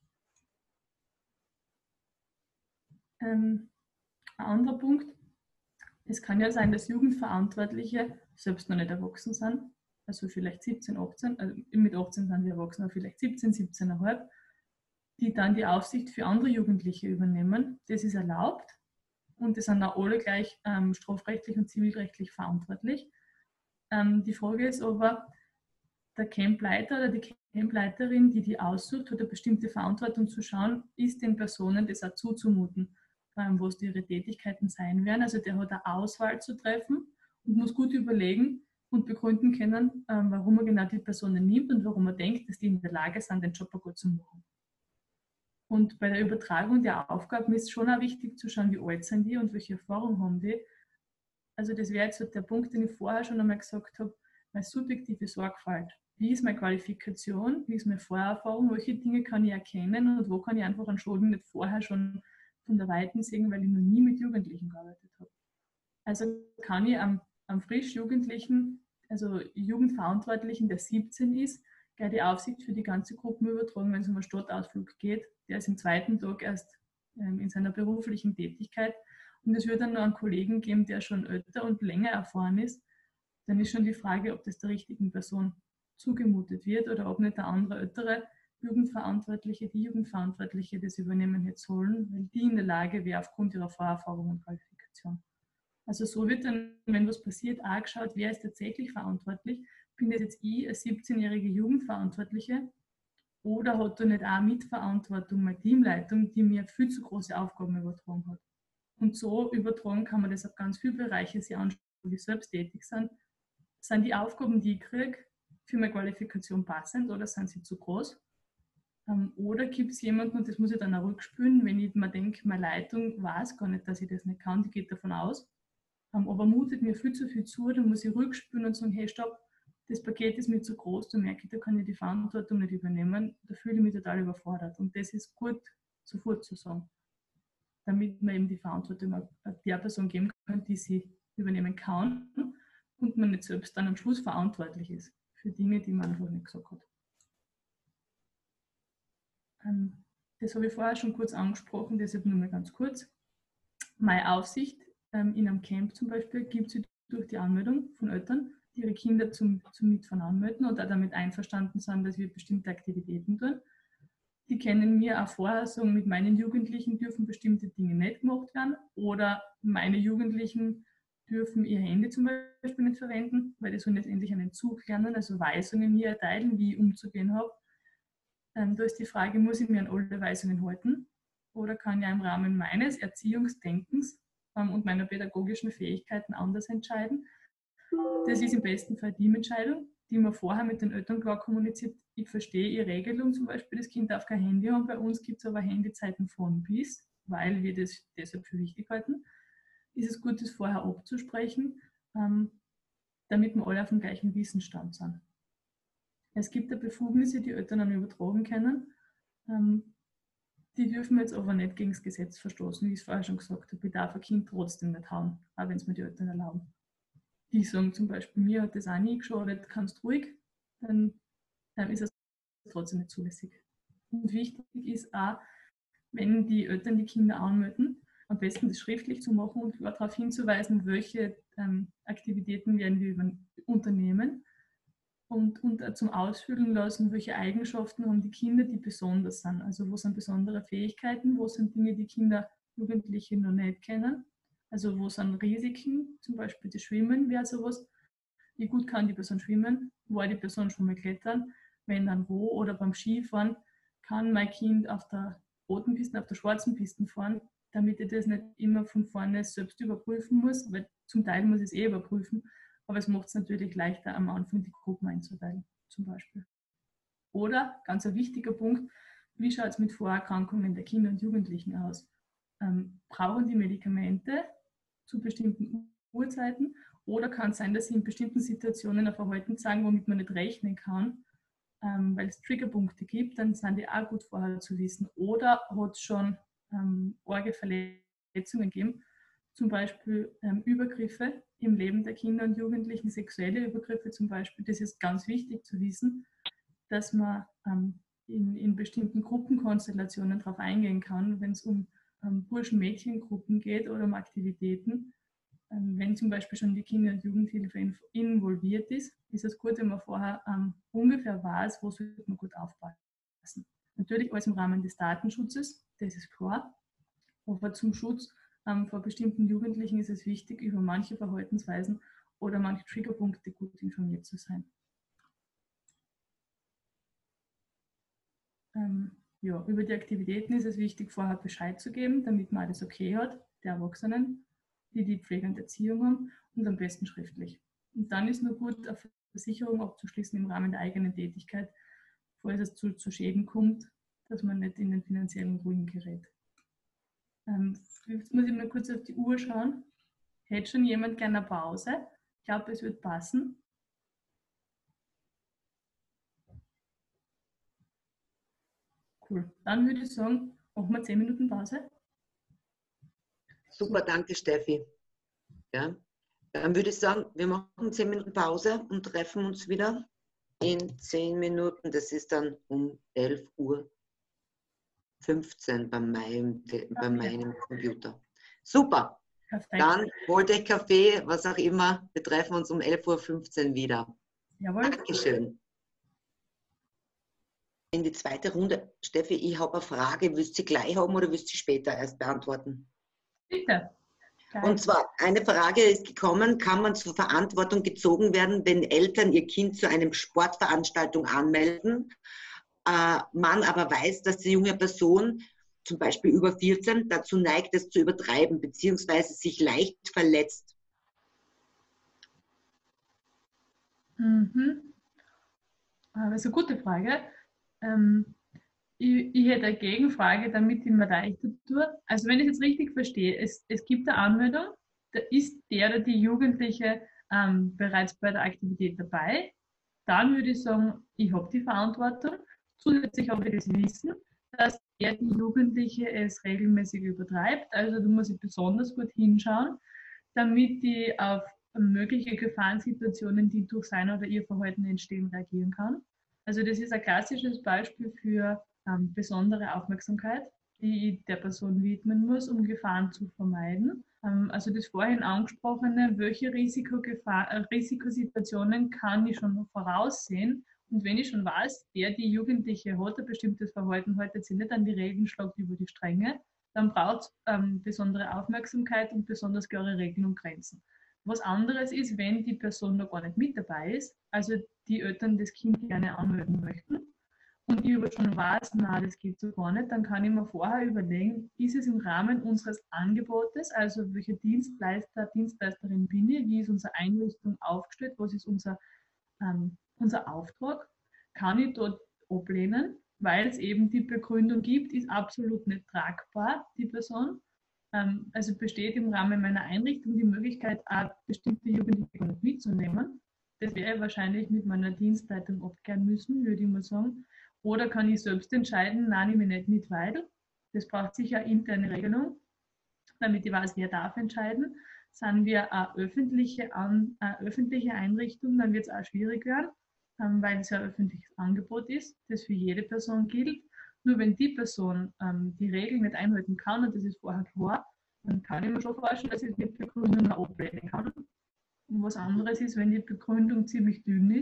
[SPEAKER 2] Ein anderer Punkt, es kann ja sein, dass Jugendverantwortliche selbst noch nicht erwachsen sind, also vielleicht 17, 18, also mit 18 sind sie erwachsen, aber vielleicht 17, 17,5, die dann die Aufsicht für andere Jugendliche übernehmen. Das ist erlaubt und die sind auch alle gleich strafrechtlich und zivilrechtlich verantwortlich. Die Frage ist aber, der Campleiter oder die Campleiterin, die aussucht, hat eine bestimmte Verantwortung zu schauen, ist den Personen das auch zuzumuten, was ihre Tätigkeiten sein werden. Also der hat eine Auswahl zu treffen und muss gut überlegen und begründen können, warum er genau die Personen nimmt und warum er denkt, dass die in der Lage sind, den Job gut zu machen. Und bei der Übertragung der Aufgaben ist schon auch wichtig zu schauen, wie alt sind die und welche Erfahrung haben die. Also das wäre jetzt der Punkt, den ich vorher schon einmal gesagt habe, meine subjektive Sorgfalt. Wie ist meine Qualifikation, wie ist meine Vorerfahrung, welche Dinge kann ich erkennen und wo kann ich einfach einen Schulden nicht vorher schon von der Weiten sehen, weil ich noch nie mit Jugendlichen gearbeitet habe. Also kann ich am frisch Jugendlichen, also Jugendverantwortlichen, der 17 ist, gleich die Aufsicht für die ganze Gruppe übertragen, wenn es um einen Stadtausflug geht. Der ist am zweiten Tag erst in seiner beruflichen Tätigkeit. Und es wird dann noch einen Kollegen geben, der schon älter und länger erfahren ist. Dann ist schon die Frage, ob das der richtigen Person zugemutet wird oder ob nicht der andere ältere Jugendverantwortliche, die Jugendverantwortliche das übernehmen hätte sollen, weil die in der Lage wäre aufgrund ihrer Vorerfahrung und Qualifikation. Also so wird dann, wenn was passiert, auch geschaut, wer ist tatsächlich verantwortlich. Bin das jetzt ich als 17-jährige Jugendverantwortliche oder hat da nicht auch Mitverantwortung meine Teamleitung, die mir viel zu große Aufgaben übertragen hat. Und so übertragen kann man das auf ganz viele Bereiche sich anschauen, die selbst tätig sind. Sind die Aufgaben, die ich kriege, für meine Qualifikation passend oder sind sie zu groß? Oder gibt es jemanden, und das muss ich dann auch rückspülen, wenn ich mir denke, meine Leitung weiß gar nicht, dass ich das nicht kann, die geht davon aus, aber mutet mir viel zu viel zu, dann muss ich rückspülen und sagen, hey, stopp, das Paket ist mir zu groß, da merke ich, da kann ich die Verantwortung nicht übernehmen, da fühle ich mich total überfordert. Und das ist gut sofort zu sagen, damit man eben die Verantwortung der Person geben kann, die sie übernehmen kann und man nicht selbst dann am Schluss verantwortlich ist für Dinge, die man einfach nicht gesagt hat. Das habe ich vorher schon kurz angesprochen, deshalb nur mal ganz kurz. Meine Aufsicht in einem Camp zum Beispiel gibt es durch die Anmeldung von Eltern, die ihre Kinder zum Mitfahren anmelden und auch damit einverstanden sind, dass wir bestimmte Aktivitäten tun. Die können mir auch vorher sagen, mit meinen Jugendlichen dürfen bestimmte Dinge nicht gemacht werden oder meine Jugendlichen dürfen ihr Handy zum Beispiel nicht verwenden, weil die sollen letztendlich einen Zug lernen, also Weisungen mir erteilen, wie ich umzugehen habe. Da ist die Frage, muss ich mir an alle Weisungen halten oder kann ich im Rahmen meines Erziehungsdenkens und meiner pädagogischen Fähigkeiten anders entscheiden? Das ist im besten Fall die Entscheidung, die man vorher mit den Eltern klar kommuniziert. Ich verstehe ihre Regelung, zum Beispiel, das Kind darf kein Handy haben. Bei uns gibt es aber Handyzeiten von bis, weil wir das deshalb für wichtig halten. Ist es gut, das vorher abzusprechen, damit wir alle auf dem gleichen Wissensstand sind. Es gibt ja Befugnisse, die Eltern dann übertragen können. Die dürfen jetzt aber nicht gegen das Gesetz verstoßen, wie ich es vorher schon gesagt habe. Ich darf ein Kind trotzdem nicht hauen, auch wenn es mir die Eltern erlauben. Die sagen zum Beispiel, mir hat das auch nie geschadet, kannst ruhig, dann ist es trotzdem nicht zulässig. Und wichtig ist auch, wenn die Eltern die Kinder anmelden, am besten das schriftlich zu machen und darauf hinzuweisen, welche Aktivitäten werden wir unternehmen und zum Ausfüllen lassen, welche Eigenschaften haben die Kinder, die besonders sind. Also wo sind besondere Fähigkeiten, wo sind Dinge, die Kinder, Jugendliche noch nicht kennen. Also wo sind Risiken, zum Beispiel das Schwimmen wäre sowas. Wie gut kann die Person schwimmen? War die Person schon mal klettern? Wenn dann wo? Oder beim Skifahren kann mein Kind auf der roten Piste, auf der schwarzen Piste fahren, damit ich das nicht immer von vorne selbst überprüfen muss, weil zum Teil muss ich es überprüfen, aber es macht es natürlich leichter, am Anfang die Gruppen einzuteilen, zum Beispiel. Oder, ganz ein wichtiger Punkt, wie schaut es mit Vorerkrankungen der Kinder und Jugendlichen aus? Brauchen die Medikamente zu bestimmten Uhrzeiten? Oder kann es sein, dass sie in bestimmten Situationen ein Verhalten zeigen, womit man nicht rechnen kann, weil es Triggerpunkte gibt, dann sind die auch gut vorher zu wissen. Oder hat es schon arge Verletzungen gegeben, zum Beispiel Übergriffe im Leben der Kinder und Jugendlichen, sexuelle Übergriffe zum Beispiel. Das ist ganz wichtig zu wissen, dass man in bestimmten Gruppenkonstellationen darauf eingehen kann, wenn es um Burschen-Mädchen-Gruppen geht oder um Aktivitäten. Wenn zum Beispiel schon die Kinder- und Jugendhilfe involviert ist, ist es gut, wenn man vorher ungefähr weiß, wo sollte man gut aufpassen. Natürlich alles im Rahmen des Datenschutzes, das ist klar, aber zum Schutz vor bestimmten Jugendlichen ist es wichtig, über manche Verhaltensweisen oder manche Triggerpunkte gut informiert zu sein. Ja, über die Aktivitäten ist es wichtig, vorher Bescheid zu geben, damit man alles okay hat, der Erwachsenen, die Pflege und Erziehung haben, und am besten schriftlich. Und dann ist nur gut, eine Versicherung abzuschließen im Rahmen der eigenen Tätigkeit, falls es zu Schäden kommt, dass man nicht in den finanziellen Ruin gerät. Jetzt muss ich mal kurz auf die Uhr schauen. Hätte schon jemand gerne eine Pause? Ich glaube, es wird passen. Cool. Dann würde ich sagen, machen wir 10 Minuten Pause.
[SPEAKER 1] Super, danke Steffi. Ja, dann würde ich sagen, wir machen 10 Minuten Pause und treffen uns wieder in 10 Minuten. Das ist dann um 11:15 Uhr bei meinem Computer. Super. Perfekt. Dann holte ich Kaffee, was auch immer. Wir treffen uns um 11:15 Uhr wieder.
[SPEAKER 2] Jawohl.
[SPEAKER 1] Dankeschön. In die zweite Runde. Steffi, ich habe eine Frage. Willst du sie gleich haben oder willst du sie später erst beantworten?
[SPEAKER 2] Bitte.
[SPEAKER 1] Und zwar, eine Frage ist gekommen, kann man zur Verantwortung gezogen werden, wenn Eltern ihr Kind zu einer Sportveranstaltung anmelden, man aber weiß, dass die junge Person, zum Beispiel über 14, dazu neigt, es zu übertreiben, beziehungsweise sich leicht verletzt?
[SPEAKER 2] Das ist eine gute Frage. Ich hätte eine Gegenfrage, damit ich mir leichter tue. Also wenn ich es jetzt richtig verstehe, es gibt eine Anmeldung, da ist der oder die Jugendliche bereits bei der Aktivität dabei. Dann würde ich sagen, ich habe die Verantwortung. Zusätzlich habe ich das Wissen, dass der, die Jugendliche es regelmäßig übertreibt. Also da muss ich besonders gut hinschauen, damit ich auf mögliche Gefahrensituationen, die durch sein oder ihr Verhalten entstehen, reagieren kann. Also das ist ein klassisches Beispiel für besondere Aufmerksamkeit, die ich der Person widmen muss, um Gefahren zu vermeiden. Also das vorhin angesprochene, welche Risikosituationen kann ich schon voraussehen? Und wenn ich schon weiß, die Jugendliche hat ein bestimmtes Verhalten, haltet sie nicht an die Regeln, schlagt über die Stränge, dann braucht es besondere Aufmerksamkeit und besonders klare Regeln und Grenzen. Was anderes ist, wenn die Person noch gar nicht mit dabei ist, also die Eltern das Kind gerne anmelden möchten und ich aber schon weiß, na, das geht so gar nicht, dann kann ich mir vorher überlegen, ist es im Rahmen unseres Angebotes, also welcher Dienstleister, Dienstleisterin bin ich, wie ist unsere Einrichtung aufgestellt, was ist unser Auftrag, kann ich dort ablehnen, weil es eben die Begründung gibt, ist absolut nicht tragbar, die Person. Also besteht im Rahmen meiner Einrichtung die Möglichkeit, auch bestimmte Jugendliche mitzunehmen. Das wäre wahrscheinlich mit meiner Dienstleitung abklären müssen, würde ich mal sagen. Oder kann ich selbst entscheiden, nein, ich mich nicht mit, weil das braucht sicher interne Regelung, damit ich weiß, wer darf entscheiden. Sind wir eine öffentliche Einrichtung, dann wird es auch schwierig werden, weil es ja ein öffentliches Angebot ist, das für jede Person gilt. Nur wenn die Person die Regeln nicht einhalten kann, und das ist vorher klar, dann kann ich mir schon vorstellen, dass ich es mit Begründung ablehnen kann. Und was anderes ist, wenn die Begründung ziemlich dünn ist,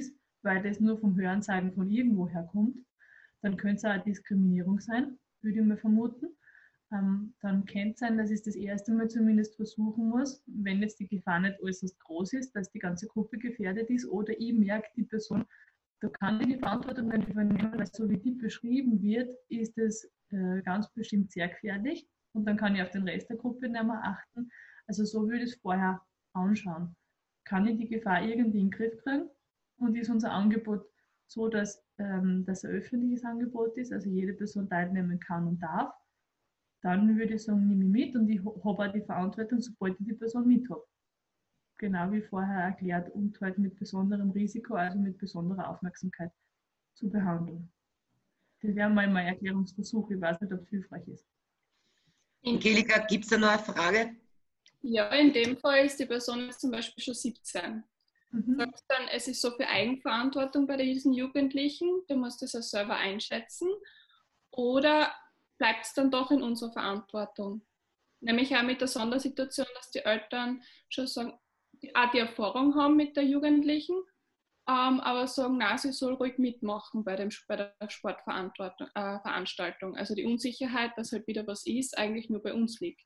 [SPEAKER 2] weil das nur vom Hörensagen von irgendwoher kommt, dann könnte es auch Diskriminierung sein, würde ich mal vermuten. Dann könnte es sein, dass ich das erste Mal zumindest versuchen muss, wenn jetzt die Gefahr nicht äußerst groß ist, dass die ganze Gruppe gefährdet ist oder ich merke, die Person, da kann ich die Verantwortung nicht übernehmen, weil so wie die beschrieben wird, ist es ganz bestimmt sehr gefährlich und dann kann ich auf den Rest der Gruppe nicht mehr achten. Also so würde ich es vorher anschauen. Kann ich die Gefahr irgendwie in den Griff kriegen und ist unser Angebot so, dass das ein öffentliches Angebot ist, also jede Person teilnehmen kann und darf, dann würde ich sagen, nehme ich mit und ich habe auch die Verantwortung, sobald ich die Person mit habe. Genau wie vorher erklärt und halt mit besonderem Risiko, also mit besonderer Aufmerksamkeit zu behandeln. Das wäre mal mein Erklärungsversuch. Ich weiß nicht, ob es hilfreich ist.
[SPEAKER 1] Angelika, gibt es da noch eine Frage?
[SPEAKER 3] Ja, in dem Fall ist die Person jetzt zum Beispiel schon 17. Sagst dann, es ist so viel Eigenverantwortung bei diesen Jugendlichen, du musst das ja selber einschätzen, oder bleibt es dann doch in unserer Verantwortung? Nämlich auch mit der Sondersituation, dass die Eltern schon sagen, auch die Erfahrung haben mit der Jugendlichen, aber sagen, na, sie soll ruhig mitmachen bei der Sportveranstaltung. Also die Unsicherheit, dass halt wieder was ist, eigentlich nur bei uns liegt.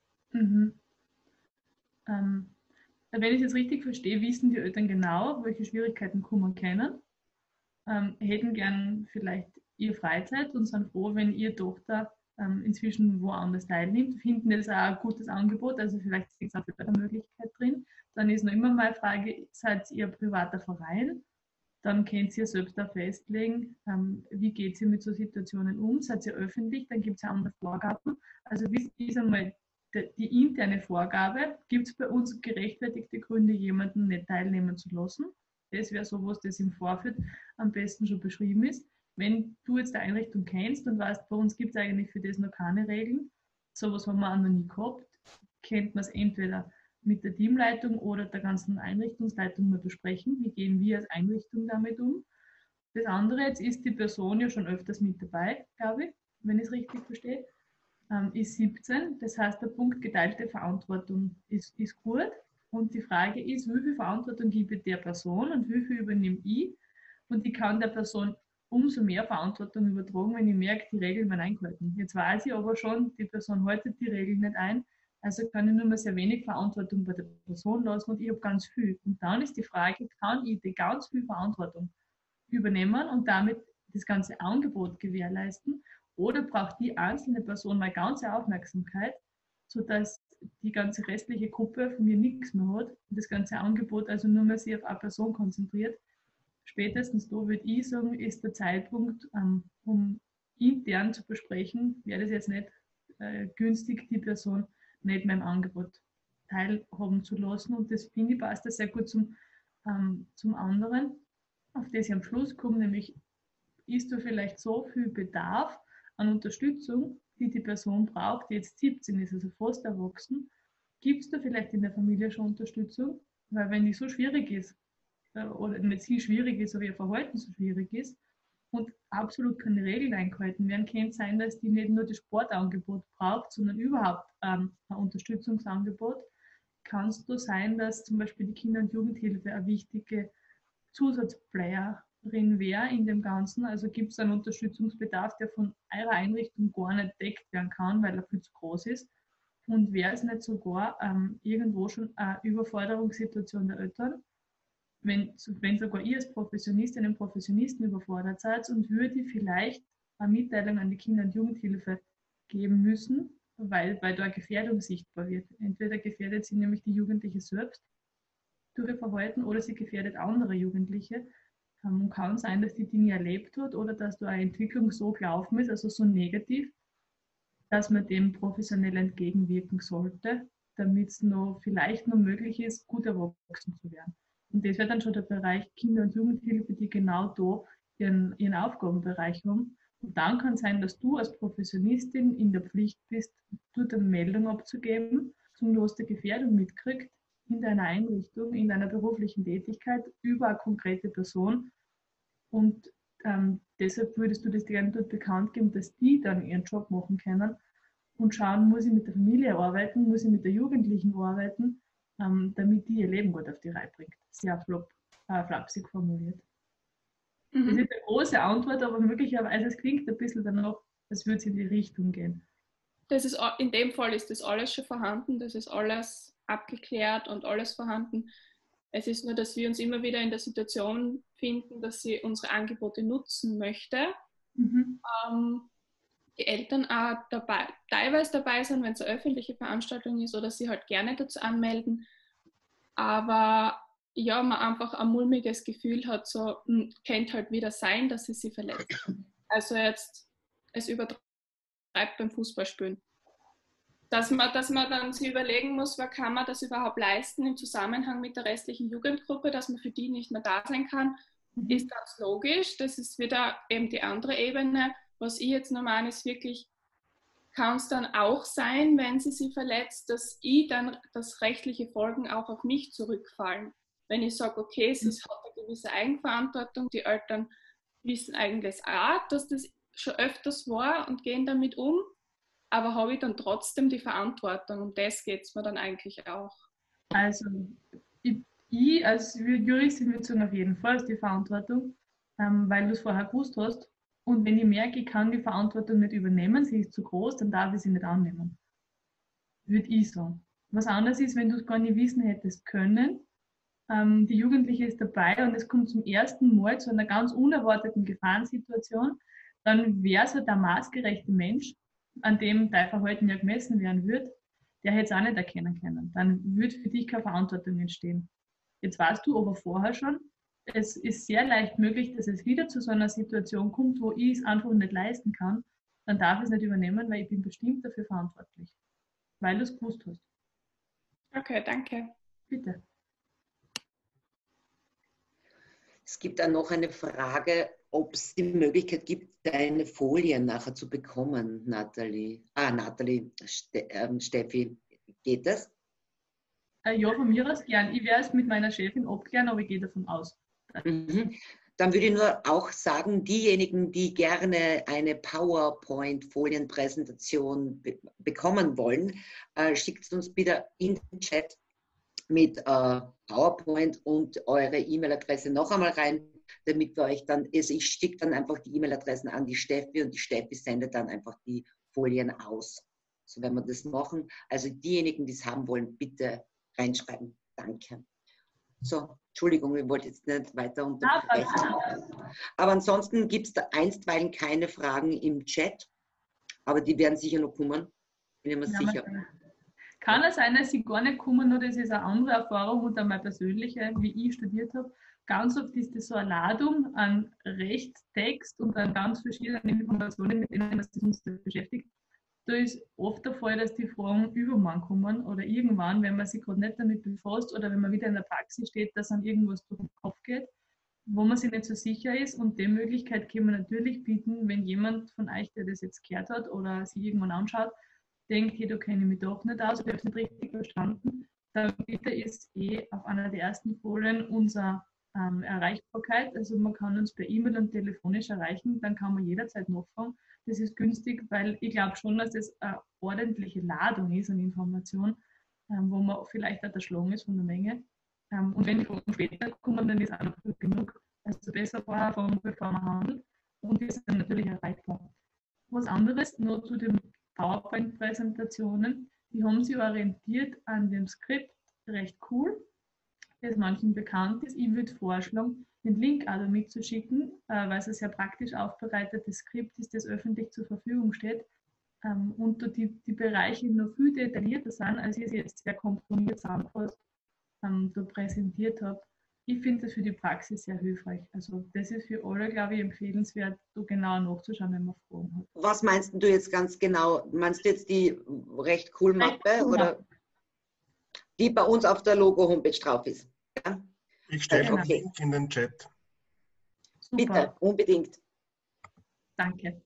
[SPEAKER 2] Wenn ich es jetzt richtig verstehe, wissen die Eltern genau, welche Schwierigkeiten kommen können, hätten gern vielleicht ihre Freizeit und sind froh, wenn ihre Tochter inzwischen woanders teilnimmt, finden das auch ein gutes Angebot, also vielleicht ist auch eine Möglichkeit drin. Dann ist noch immer mal eine Frage, seid ihr ein privater Verein? Dann könnt ihr selbst auch festlegen, wie geht ihr mit so Situationen um? Seid ihr öffentlich? Dann gibt es ja andere Vorgaben. Also wie ist einmal die interne Vorgabe? Gibt es bei uns gerechtfertigte Gründe, jemanden nicht teilnehmen zu lassen? Das wäre sowas, das im Vorfeld am besten schon beschrieben ist. Wenn du jetzt die Einrichtung kennst und weißt, bei uns gibt es eigentlich für das noch keine Regeln, sowas haben wir auch noch nie gehabt, kennt man es entweder mit der Teamleitung oder der ganzen Einrichtungsleitung mal besprechen, wie gehen wir als Einrichtung damit um. Das andere, jetzt ist die Person ja schon öfters mit dabei, glaube ich, wenn ich es richtig verstehe, ist 17, das heißt der Punkt geteilte Verantwortung ist gut und die Frage ist, wie viel Verantwortung gebe ich der Person und wie viel übernehme ich und ich kann der Person umso mehr Verantwortung übertragen, wenn ich merke, die Regeln werden eingehalten. Jetzt weiß ich aber schon, die Person haltet die Regeln nicht ein, also kann ich nur mal sehr wenig Verantwortung bei der Person lassen und ich habe ganz viel. Und dann ist die Frage, kann ich die ganz viel Verantwortung übernehmen und damit das ganze Angebot gewährleisten oder braucht die einzelne Person meine ganze Aufmerksamkeit, sodass die ganze restliche Gruppe von mir nichts mehr hat und das ganze Angebot also nur mehr sich auf eine Person konzentriert. Spätestens da würde ich sagen, ist der Zeitpunkt, um intern zu besprechen, wäre das jetzt nicht günstig, die Person nicht mehr im Angebot teilhaben zu lassen. Und das finde ich passt da sehr gut zum anderen, auf das ich am Schluss komme, nämlich ist da vielleicht so viel Bedarf an Unterstützung, die die Person braucht, die jetzt 17 ist, also fast erwachsen, gibt es da vielleicht in der Familie schon Unterstützung? Weil wenn die so schwierig ist, oder nicht sie schwierig ist, aber ihr Verhalten so schwierig ist und absolut keine Regeln eingehalten werden, kann es sein, dass die nicht nur das Sportangebot braucht, sondern überhaupt ein Unterstützungsangebot. Kann es da sein, dass zum Beispiel die Kinder- und Jugendhilfe eine wichtige Zusatzplayerin wäre in dem Ganzen? Also gibt es einen Unterstützungsbedarf, der von eurer Einrichtung gar nicht deckt werden kann, weil er viel zu groß ist? Und wäre es nicht sogar irgendwo schon eine Überforderungssituation der Eltern, wenn sogar ihr als Professionistinnen und Professionisten überfordert seid und würde vielleicht eine Mitteilung an die Kinder- und Jugendhilfe geben müssen, weil da eine Gefährdung sichtbar wird. Entweder gefährdet sie nämlich die Jugendliche selbst durch ihr Verhalten oder sie gefährdet andere Jugendliche. Und kann sein, dass die Dinge erlebt hat oder dass da eine Entwicklung so gelaufen ist, also so negativ, dass man dem professionell entgegenwirken sollte, damit es vielleicht noch möglich ist, gut erwachsen zu werden. Und das wäre dann schon der Bereich Kinder- und Jugendhilfe, die genau da ihren Aufgabenbereich haben. Und dann kann es sein, dass du als Professionistin in der Pflicht bist, dort eine Meldung abzugeben, zum du hast eine Gefährdung mitkriegt in deiner Einrichtung, in deiner beruflichen Tätigkeit über eine konkrete Person. Und deshalb würdest du das gerne dort bekannt geben, dass die dann ihren Job machen können und schauen, muss ich mit der Familie arbeiten, muss ich mit der Jugendlichen arbeiten, damit die ihr Leben gut auf die Reihe bringt. Sehr flapsig formuliert. Das ist eine große Antwort, aber möglicherweise es klingt ein bisschen danach, als würde es in die Richtung gehen.
[SPEAKER 3] In dem Fall ist das alles schon vorhanden, das ist alles abgeklärt und alles vorhanden. Es ist nur, dass wir uns immer wieder in der Situation finden, dass sie unsere Angebote nutzen möchte. Die Eltern auch teilweise dabei sind, wenn es eine öffentliche Veranstaltung ist oder sie halt gerne dazu anmelden. Aber ja, man einfach ein mulmiges Gefühl hat, so könnte halt wieder sein, dass sie verletzt. Also jetzt, es übertreibt beim Fußballspielen. Dass man dann sich überlegen muss, wer kann man das überhaupt leisten im Zusammenhang mit der restlichen Jugendgruppe, dass man für die nicht mehr da sein kann, ist ganz logisch. Das ist wieder eben die andere Ebene. Was ich jetzt noch meine, ist wirklich, kann es dann auch sein, wenn sie verletzt, dass rechtliche Folgen auch auf mich zurückfallen. Wenn ich sage, okay, es hat eine gewisse Eigenverantwortung, die Eltern wissen eigentlich auch, dass das schon öfters war und gehen damit um, aber habe ich dann trotzdem die Verantwortung, um das geht es mir dann eigentlich auch.
[SPEAKER 2] Also ich als Juristin würde sagen, auf jeden Fall ist die Verantwortung, weil du es vorher gewusst hast. Und wenn ich merke, ich kann die Verantwortung nicht übernehmen, sie ist zu groß, dann darf ich sie nicht annehmen. Würde ich sagen. Was anderes ist, wenn du es gar nicht wissen hättest können, die Jugendliche ist dabei und es kommt zum ersten Mal zu einer ganz unerwarteten Gefahrensituation, dann wäre es halt der maßgerechte Mensch, an dem dein Verhalten ja gemessen werden wird, der hätte es auch nicht erkennen können. Dann würde für dich keine Verantwortung entstehen. Jetzt weißt du aber vorher schon, es ist sehr leicht möglich, dass es wieder zu so einer Situation kommt, wo ich es einfach nicht leisten kann. Dann darf ich es nicht übernehmen, weil ich bin bestimmt dafür verantwortlich. Weil du es gewusst hast.
[SPEAKER 3] Okay, danke.
[SPEAKER 2] Bitte.
[SPEAKER 1] Es gibt dann noch eine Frage, ob es die Möglichkeit gibt, deine Folien nachher zu bekommen, Nathalie. Steffi, geht das?
[SPEAKER 2] Ja, von mir aus gern. Ich werde es mit meiner Chefin abklären, aber ich gehe davon aus.
[SPEAKER 1] Dann würde ich nur auch sagen, diejenigen, die gerne eine PowerPoint-Folienpräsentation bekommen wollen, schickt uns bitte in den Chat mit PowerPoint und eure E-Mail-Adresse noch einmal rein, damit wir euch dann, also ich schicke dann einfach die E-Mail-Adressen an die Steffi und die Steffi sendet dann einfach die Folien aus. So werden wir das machen. Also diejenigen, die es haben wollen, bitte reinschreiben. Danke. So, Entschuldigung, ich wollte jetzt nicht weiter unterbrechen. Aber ansonsten gibt es da einstweilen keine Fragen im Chat, aber die werden sicher noch kommen. Bin ich mir sicher.
[SPEAKER 2] Kann es sein, dass sie gar nicht kommen, nur das ist eine andere Erfahrung und meine persönliche, wie ich studiert habe. Ganz oft ist das so eine Ladung an Rechtstext und an ganz verschiedenen Informationen, mit denen man sich uns beschäftigt. Da ist oft der Fall, dass die Fragen übermorgen kommen oder irgendwann, wenn man sich gerade nicht damit befasst oder wenn man wieder in der Praxis steht, dass dann irgendwas durch den Kopf geht, wo man sich nicht so sicher ist. Und die Möglichkeit können wir natürlich bieten, wenn jemand von euch, der das jetzt gehört hat oder sich irgendwann anschaut, denkt, hey, da kenne ich mich doch nicht aus, ich habe es nicht richtig verstanden, dann bitte ist auf einer der ersten Folien unsere Erreichbarkeit. Also man kann uns per E-Mail und telefonisch erreichen, dann kann man jederzeit nachfragen. Das ist günstig, weil ich glaube schon, dass das eine ordentliche Ladung ist an Information, wo man vielleicht auch erschlagen ist von der Menge. Und wenn die Fragen später kommen, dann ist auch noch gut genug. Also besser vorher fragen, bevor man handelt. Und die sind natürlich erreichbar. Was anderes noch zu den PowerPoint-Präsentationen, die haben sich orientiert an dem Skript, recht cool, das manchen bekannt ist. Ich würde vorschlagen, den Link auch damit zu schicken, weil es ein sehr praktisch aufbereitetes Skript ist, das öffentlich zur Verfügung steht und die Bereiche noch viel detaillierter sind, als ich es jetzt sehr komprimiert zusammengefasst da präsentiert habe. Ich finde das für die Praxis sehr hilfreich. Also das ist für alle, glaube ich, empfehlenswert, da genauer nachzuschauen, wenn man Fragen hat.
[SPEAKER 1] Was meinst du jetzt ganz genau? Meinst du jetzt die recht cool Mappe oder die bei uns auf der Logo-Homepage drauf ist? Ja?
[SPEAKER 4] Ich stelle den Link in den Chat.
[SPEAKER 2] Super.
[SPEAKER 1] Bitte, unbedingt.
[SPEAKER 2] Danke.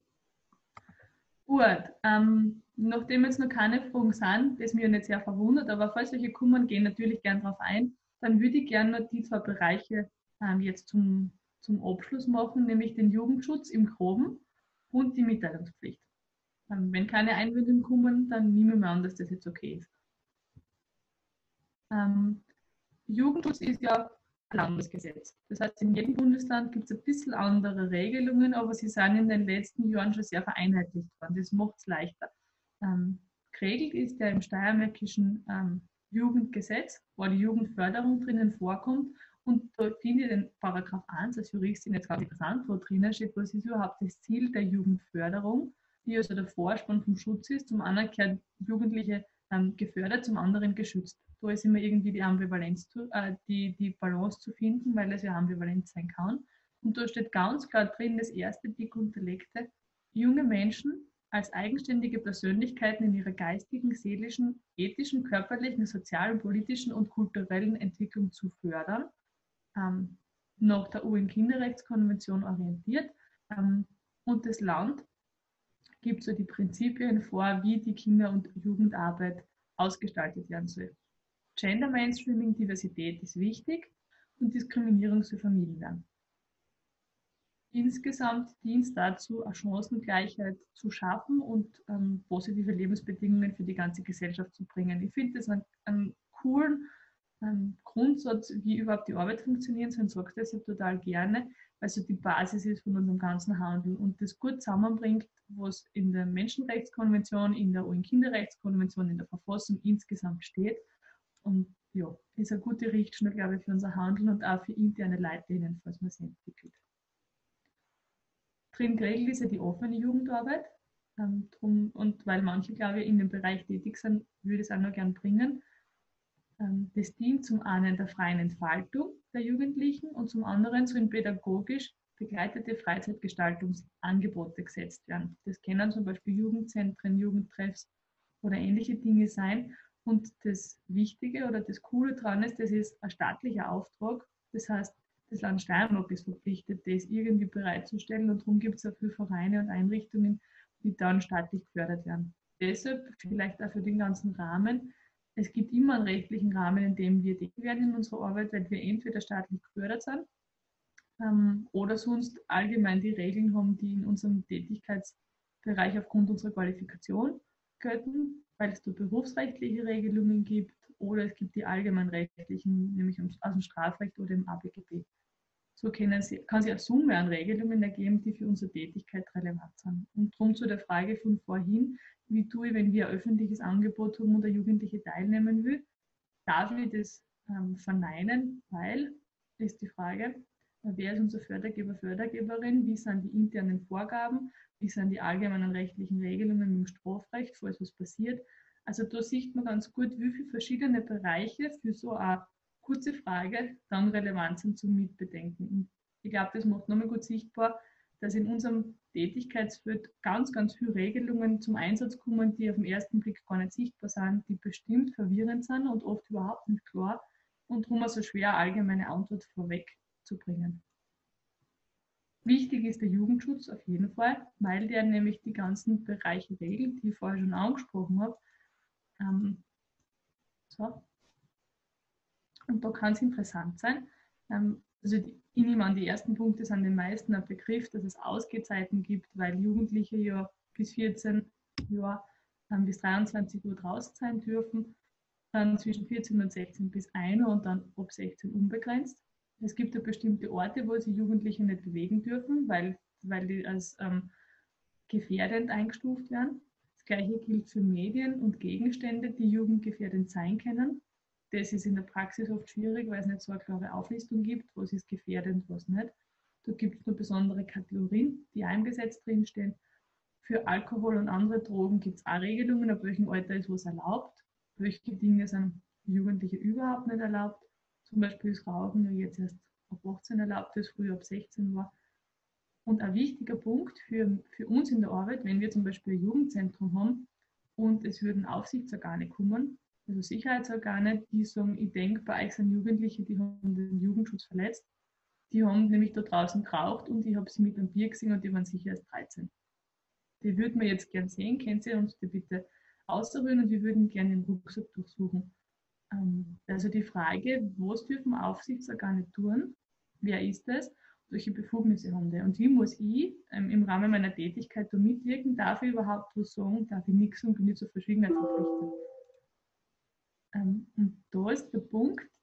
[SPEAKER 2] Gut, nachdem jetzt noch keine Fragen sind, das mich nicht sehr verwundert, aber falls solche kommen, gehen natürlich gern darauf ein, dann würde ich gerne noch die zwei Bereiche jetzt zum Abschluss machen, nämlich den Jugendschutz im Groben und die Mitteilungspflicht. Wenn keine Einwendungen kommen, dann nehme ich mal an, dass das jetzt okay ist. Jugendschutz ist ja Landesgesetz. Das heißt, in jedem Bundesland gibt es ein bisschen andere Regelungen, aber sie sind in den letzten Jahren schon sehr vereinheitlicht worden. Das macht es leichter. Geregelt ist ja im steiermärkischen Jugendgesetz, wo die Jugendförderung drinnen vorkommt. Und da finde ich den Paragraph 1 als Juristin jetzt ganz interessant, wo drinnen steht, was ist überhaupt das Ziel der Jugendförderung, die also der Vorspann vom Schutz ist. Zum einen werden Jugendliche gefördert, zum anderen geschützt. Da ist immer irgendwie die Ambivalenz, die Balance zu finden, weil es ja ambivalent sein kann. Und da steht ganz klar drin, das erste dick unterlegte, junge Menschen als eigenständige Persönlichkeiten in ihrer geistigen, seelischen, ethischen, körperlichen, sozialen, politischen und kulturellen Entwicklung zu fördern, nach der UN-Kinderrechtskonvention orientiert. Und das Land gibt so die Prinzipien vor, wie die Kinder- und Jugendarbeit ausgestaltet werden soll. Gender Mainstreaming, Diversität ist wichtig und Diskriminierung soll vermieden werden. Insgesamt dient es dazu, eine Chancengleichheit zu schaffen und positive Lebensbedingungen für die ganze Gesellschaft zu bringen. Ich finde das einen coolen Grundsatz, wie überhaupt die Arbeit funktionieren soll, und sage das ja total gerne, weil so die Basis ist von unserem ganzen Handeln und das gut zusammenbringt, was in der Menschenrechtskonvention, in der UN-Kinderrechtskonvention, in der Verfassung insgesamt steht. Und ja, ist eine gute Richtschnur, glaube ich, für unser Handeln und auch für interne Leitlinien, falls man sie entwickelt. Drin geregelt ist ja die offene Jugendarbeit. Und weil manche, glaube ich, in dem Bereich tätig sind, würde ich es auch noch gern bringen. Das dient zum einen der freien Entfaltung der Jugendlichen und zum anderen sollen pädagogisch begleitete Freizeitgestaltungsangebote gesetzt werden. Das können zum Beispiel Jugendzentren, Jugendtreffs oder ähnliche Dinge sein. Und das Wichtige oder das Coole daran ist, das ist ein staatlicher Auftrag. Das heißt, das Land Steiermark ist verpflichtet, das irgendwie bereitzustellen und darum gibt es auch viele Vereine und Einrichtungen, die dann staatlich gefördert werden. Deshalb vielleicht auch für den ganzen Rahmen. Es gibt immer einen rechtlichen Rahmen, in dem wir tätig werden in unserer Arbeit, weil wir entweder staatlich gefördert sind oder sonst allgemein die Regeln haben, die in unserem Tätigkeitsbereich aufgrund unserer Qualifikation gelten, weil es da berufsrechtliche Regelungen gibt oder es gibt die allgemeinrechtlichen, nämlich aus dem Strafrecht oder im ABGB. So kann sich eine Summe an Regelungen ergeben, die für unsere Tätigkeit relevant sind. Und darum zu der Frage von vorhin, wie tue ich, wenn wir ein öffentliches Angebot haben und der Jugendliche teilnehmen will, darf ich das verneinen, weil, ist die Frage, wer ist unser Fördergeber, Fördergeberin, wie sind die internen Vorgaben, wie sind die allgemeinen rechtlichen Regelungen im Strafrecht, falls was passiert. Also da sieht man ganz gut, wie viele verschiedene Bereiche für so eine kurze Frage dann relevant sind zum Mitbedenken. Und ich glaube, das macht nochmal gut sichtbar, dass in unserem Tätigkeitsfeld ganz, ganz viele Regelungen zum Einsatz kommen, die auf den ersten Blick gar nicht sichtbar sind, die bestimmt verwirrend sind und oft überhaupt nicht klar und darum also schwer allgemeine Antwort vorwegzubringen. Wichtig ist der Jugendschutz auf jeden Fall, weil der nämlich die ganzen Bereiche regelt, die ich vorher schon angesprochen habe. Und da kann es interessant sein. Also ich nehme an, die ersten Punkte sind den meisten ein Begriff, dass es Ausgehzeiten gibt, weil Jugendliche ja bis 14 Jahre bis 23 Uhr draußen sein dürfen, dann zwischen 14 und 16 bis 1 Uhr und dann ab 16 unbegrenzt. Es gibt ja bestimmte Orte, wo sich Jugendliche nicht bewegen dürfen, weil die als gefährdend eingestuft werden. Das Gleiche gilt für Medien und Gegenstände, die jugendgefährdend sein können. Das ist in der Praxis oft schwierig, weil es nicht so eine klare Auflistung gibt, was ist gefährdend, was nicht. Da gibt es nur besondere Kategorien, die auch im Gesetz drinstehen. Für Alkohol und andere Drogen gibt es auch Regelungen, ab welchem Alter ist was erlaubt. Welche Dinge sind Jugendliche überhaupt nicht erlaubt. Zum Beispiel ist Rauchen ja jetzt erst ab 18 erlaubt, das früher ab 16 war. Und ein wichtiger Punkt für uns in der Arbeit, wenn wir zum Beispiel ein Jugendzentrum haben und es würden Aufsichtsorgane kommen, also Sicherheitsorgane, die sagen, ich denke, bei euch sind Jugendliche, die haben den Jugendschutz verletzt. Die haben nämlich da draußen geraucht und ich habe sie mit einem Bier gesehen und die waren sicher erst 13. Die würden wir jetzt gern sehen, können Sie uns die bitte ausrühren und wir würden gerne den Rucksack durchsuchen. Also die Frage, was dürfen Aufsichtsorgane tun? Wer ist das? Welche Befugnisse haben die? Und wie muss ich im Rahmen meiner Tätigkeit da mitwirken? Darf ich überhaupt was sagen? Darf ich nichts und bin ich zur Verschwiegenheit verpflichtet? Und da ist der Punkt,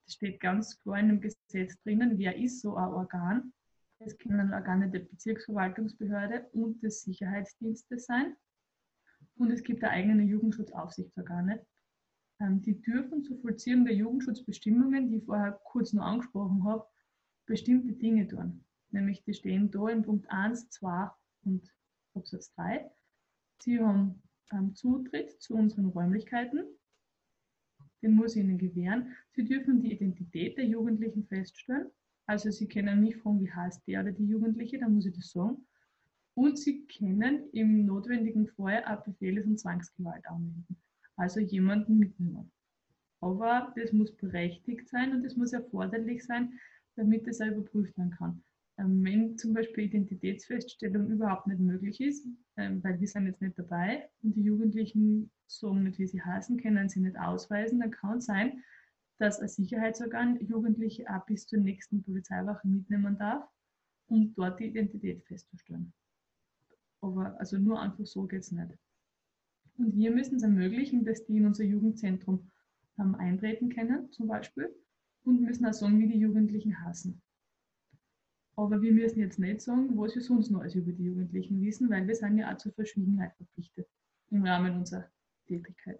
[SPEAKER 2] Das steht ganz klar in dem Gesetz drinnen, wer ist so ein Organ. Es können Organe der Bezirksverwaltungsbehörde und des Sicherheitsdienstes sein. Und es gibt eigene Jugendschutzaufsichtsorgane. Die dürfen zur Vollziehung der Jugendschutzbestimmungen, die ich vorher kurz noch angesprochen habe, bestimmte Dinge tun. Nämlich die stehen da in Punkt 1, 2 und Absatz 3. Sie haben Zutritt zu unseren Räumlichkeiten. Den muss ich ihnen gewähren. Sie dürfen die Identität der Jugendlichen feststellen. Also Sie können mich fragen, wie heißt der oder die Jugendliche, dann muss ich das sagen. Und Sie können im notwendigen Fall auch Befehles- und Zwangsgewalt anwenden. Also jemanden mitnehmen. Aber das muss berechtigt sein und es muss erforderlich sein, damit es auch überprüft werden kann. Wenn zum Beispiel Identitätsfeststellung überhaupt nicht möglich ist, weil wir sind jetzt nicht dabei und die Jugendlichen sagen nicht, wie sie heißen, können sie nicht ausweisen, dann kann es sein, dass ein Sicherheitsorgan Jugendliche auch bis zur nächsten Polizeiwache mitnehmen darf, um dort die Identität festzustellen. Aber also nur einfach so geht es nicht. Und wir müssen es ermöglichen, dass die in unser Jugendzentrum eintreten können, zum Beispiel, und müssen auch sagen, wie die Jugendlichen heißen. Aber wir müssen jetzt nicht sagen, was wir sonst noch als über die Jugendlichen wissen, weil wir sind ja auch zur Verschwiegenheit verpflichtet im Rahmen unserer Tätigkeit.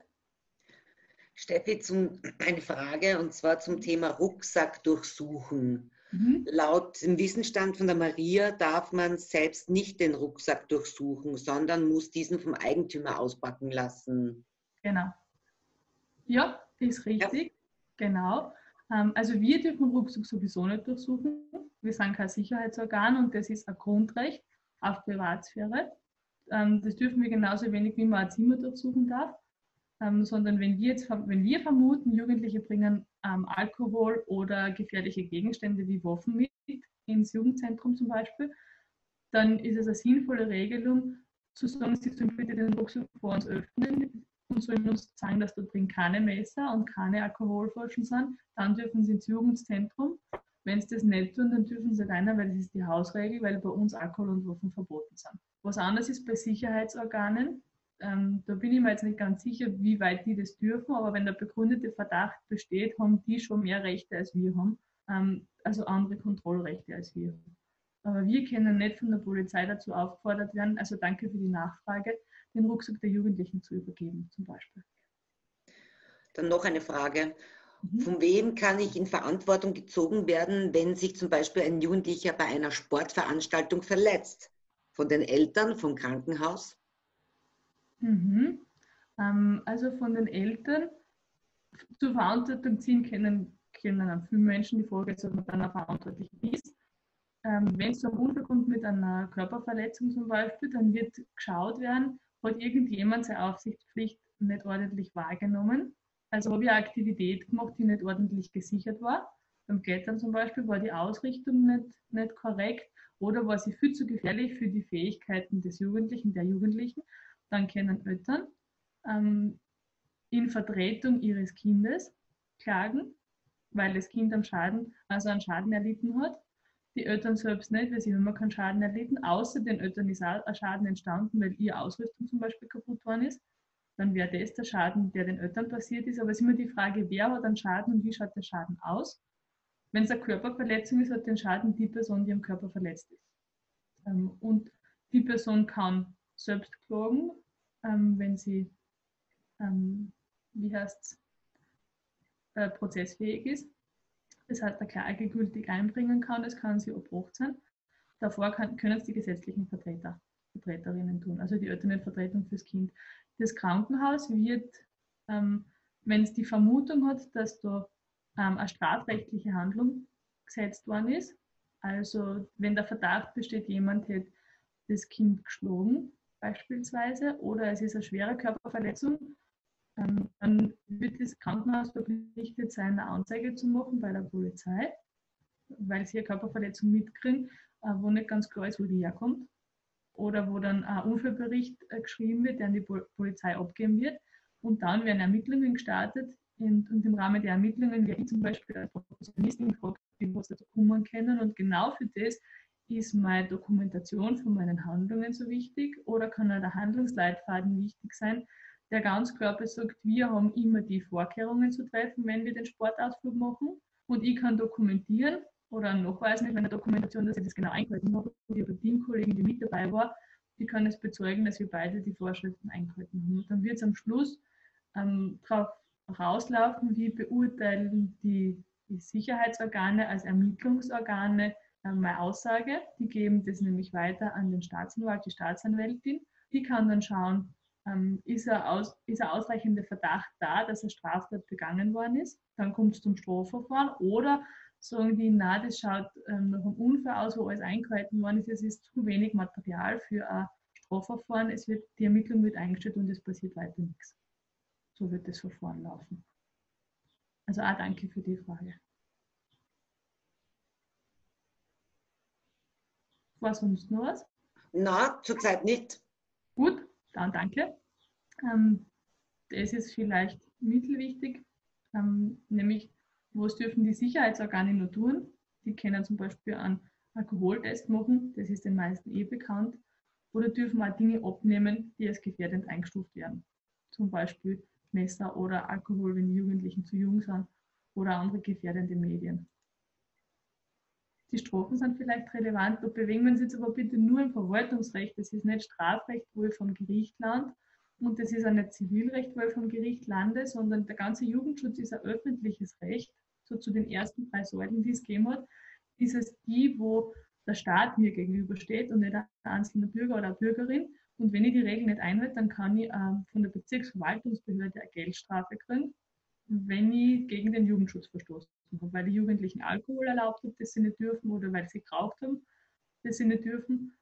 [SPEAKER 1] Steffi, eine Frage, und zwar zum Thema Rucksack durchsuchen. Laut dem Wissensstand von der Maria darf man selbst nicht den Rucksack durchsuchen, sondern muss diesen vom Eigentümer auspacken lassen.
[SPEAKER 2] Genau. Ja, ist richtig. Ja. Genau. Also wir dürfen Rucksack sowieso nicht durchsuchen. Wir sind kein Sicherheitsorgan und das ist ein Grundrecht auf Privatsphäre. Das dürfen wir genauso wenig, wie man ein Zimmer durchsuchen darf. Sondern wenn wir vermuten, Jugendliche bringen Alkohol oder gefährliche Gegenstände wie Waffen mit ins Jugendzentrum zum Beispiel, dann ist es eine sinnvolle Regelung, zu sagen, sie sollen bitte den Rucksack vor uns öffnen und sollen uns sagen, dass da drin keine Messer und keine Alkoholflaschen sind. Dann dürfen sie ins Jugendzentrum. Wenn sie das nicht tun, dann dürfen sie rein, weil das ist die Hausregel, weil bei uns Alkohol und Waffen verboten sind. Was anderes ist bei Sicherheitsorganen. Da bin ich mir jetzt nicht ganz sicher, wie weit die das dürfen, aber wenn der begründete Verdacht besteht, haben die schon mehr Rechte als wir haben, also andere Kontrollrechte als wir. Aber wir können nicht von der Polizei dazu aufgefordert werden, also danke für die Nachfrage, den Rucksack der Jugendlichen zu übergeben zum Beispiel.
[SPEAKER 1] Dann noch eine Frage. Von wem kann ich in Verantwortung gezogen werden, wenn sich zum Beispiel ein Jugendlicher bei einer Sportveranstaltung verletzt? Von den Eltern, vom Krankenhaus?
[SPEAKER 2] Also von den Eltern zur Verantwortung ziehen können viele Menschen. Die Frage ist, ob man dann auch verantwortlich ist. Wenn es zu einem Unfall kommt mit einer Körperverletzung zum Beispiel, dann wird geschaut werden, hat irgendjemand seine Aufsichtspflicht nicht ordentlich wahrgenommen. Also habe ich eine Aktivität gemacht, die nicht ordentlich gesichert war. Beim Klettern zum Beispiel war die Ausrichtung nicht korrekt oder war sie viel zu gefährlich für die Fähigkeiten des Jugendlichen, der Jugendlichen. Dann können Eltern in Vertretung ihres Kindes klagen, weil das Kind einen Schaden erlitten hat. Die Eltern selbst nicht, weil sie haben keinen Schaden erlitten. Außer den Eltern ist auch ein Schaden entstanden, weil ihre Ausrüstung zum Beispiel kaputt worden ist. Dann wäre das der Schaden, der den Eltern passiert ist. Aber es ist immer die Frage, wer hat einen Schaden und wie schaut der Schaden aus? Wenn es eine Körperverletzung ist, hat den Schaden die Person, die am Körper verletzt ist. Und die Person kann selbst klagen, wenn sie, prozessfähig ist. Das heißt, eine Klage gültig einbringen kann, das kann sie ab 18. Davor können es die gesetzlichen Vertreterinnen tun, also die Elternvertretung fürs Kind. Das Krankenhaus wird, wenn es die Vermutung hat, dass da eine strafrechtliche Handlung gesetzt worden ist, also wenn der Verdacht besteht, jemand hätte das Kind geschlagen beispielsweise oder es ist eine schwere Körperverletzung, dann wird das Krankenhaus verpflichtet sein, eine Anzeige zu machen bei der Polizei, weil sie eine Körperverletzung mitkriegen, wo nicht ganz klar ist, wo die herkommt. Oder wo dann ein Unfallbericht geschrieben wird, der an die Polizei abgeben wird. Und dann werden Ermittlungen gestartet. Und im Rahmen der Ermittlungen werde ich zum Beispiel als Professionistin gefragt, was dazu kommen können. Und genau für das ist meine Dokumentation von meinen Handlungen so wichtig. Oder kann auch der Handlungsleitfaden wichtig sein, der ganz klar besagt, wir haben immer die Vorkehrungen zu treffen, wenn wir den Sportausflug machen. Und ich kann dokumentieren oder nachweisen mit meiner Dokumentation, dass ich das genau eingehalten habe. Und ich habe eine Teamkollegin, die mit dabei war, die kann es bezeugen, dass wir beide die Vorschriften eingehalten haben. Und dann wird es am Schluss darauf rauslaufen, wie beurteilen die Sicherheitsorgane als Ermittlungsorgane meine Aussage. Die geben das nämlich weiter an den Staatsanwalt, die Staatsanwältin. Die kann dann schauen, ist ein ausreichender Verdacht da, dass eine Straftat begangen worden ist. Dann kommt es zum Strafverfahren. Oder sagen die, na, das schaut nach einem Unfall aus, wo alles eingehalten worden ist. Es ist zu wenig Material für ein Strafverfahren. Die Ermittlung wird eingestellt und es passiert weiter nichts. So wird das Verfahren laufen. Also auch danke für die Frage. War sonst noch was?
[SPEAKER 1] Na, zurzeit nicht.
[SPEAKER 2] Gut, dann danke. Das ist vielleicht mittelwichtig, nämlich, was dürfen die Sicherheitsorgane nur tun? Die können zum Beispiel einen Alkoholtest machen, das ist den meisten bekannt, oder dürfen auch Dinge abnehmen, die als gefährdend eingestuft werden. Zum Beispiel Messer oder Alkohol, wenn die Jugendlichen zu jung sind, oder andere gefährdende Medien. Die Strafen sind vielleicht relevant, da bewegen wir uns jetzt aber bitte nur im Verwaltungsrecht. Das ist nicht Strafrecht, wo ich vom Gericht lande, und das ist auch nicht Zivilrecht, wo ich vom Gericht lande, sondern der ganze Jugendschutz ist ein öffentliches Recht. So zu den ersten 3 Säulen, die es gegeben hat, ist es die, wo der Staat mir gegenübersteht und nicht ein einzelner Bürger oder eine Bürgerin. Und wenn ich die Regeln nicht einhalte, dann kann ich von der Bezirksverwaltungsbehörde eine Geldstrafe kriegen, wenn ich gegen den Jugendschutz verstoßen habe, weil die Jugendlichen Alkohol erlaubt haben, das sie nicht dürfen, oder weil sie geraucht haben, das sie nicht dürfen.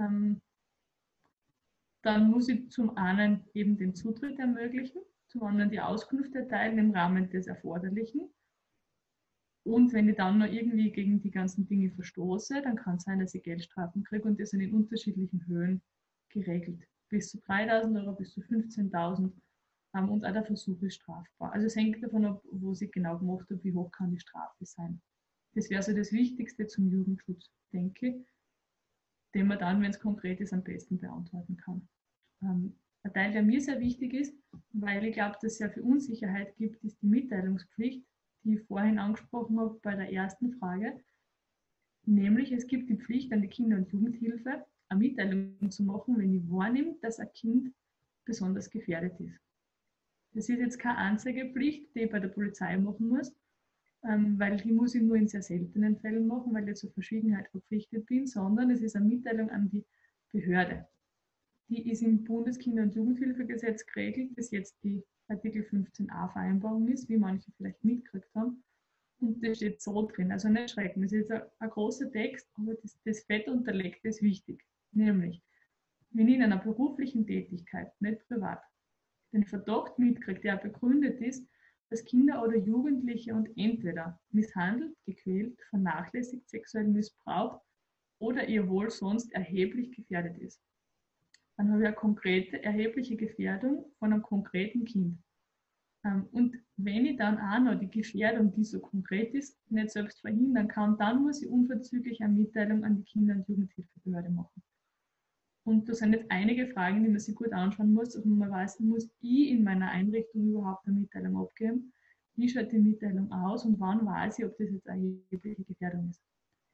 [SPEAKER 2] Dann muss ich zum einen eben den Zutritt ermöglichen, zum anderen die Auskunft erteilen im Rahmen des Erforderlichen. Und wenn ich dann noch irgendwie gegen die ganzen Dinge verstoße, dann kann es sein, dass ich Geldstrafen kriege, und das sind in unterschiedlichen Höhen geregelt. Bis zu 3.000 Euro, bis zu 15.000. Und auch der Versuch ist strafbar. Also es hängt davon ab, wo sie genau gemacht habe, wie hoch kann die Strafe sein. Das wäre so das Wichtigste zum Jugendschutz, denke ich, den man dann, wenn es konkret ist, am besten beantworten kann. Ein Teil, der mir sehr wichtig ist, weil ich glaube, dass es sehr viel Unsicherheit gibt, ist die Mitteilungspflicht, die ich vorhin angesprochen habe bei der ersten Frage. Nämlich, es gibt die Pflicht an die Kinder- und Jugendhilfe, eine Mitteilung zu machen, wenn ich wahrnehme, dass ein Kind besonders gefährdet ist. Das ist jetzt keine Anzeigepflicht, die ich bei der Polizei machen muss, weil die muss ich nur in sehr seltenen Fällen machen, weil ich zur Verschwiegenheit verpflichtet bin, sondern es ist eine Mitteilung an die Behörde. Die ist im Bundeskinder- und Jugendhilfegesetz geregelt, das jetzt die Artikel 15a Vereinbarung ist, wie manche vielleicht mitgekriegt haben. Und das steht so drin, also nicht schrecken. Das ist jetzt ein großer Text, aber das fett unterlegt ist wichtig. Nämlich, wenn ich in einer beruflichen Tätigkeit, nicht privat, den Verdacht mitkriegt, der begründet ist, dass Kinder oder Jugendliche und entweder misshandelt, gequält, vernachlässigt, sexuell missbraucht oder ihr Wohl sonst erheblich gefährdet ist. Dann habe ich eine konkrete, erhebliche Gefährdung von einem konkreten Kind. Und wenn ich dann auch noch die Gefährdung, die so konkret ist, nicht selbst verhindern kann, dann muss ich unverzüglich eine Mitteilung an die Kinder- und Jugendhilfebehörde machen. Und das sind jetzt einige Fragen, die man sich gut anschauen muss. Also man weiß, muss ich in meiner Einrichtung überhaupt eine Mitteilung abgeben? Wie schaut die Mitteilung aus und wann weiß ich, ob das jetzt eine erhebliche Gefährdung ist?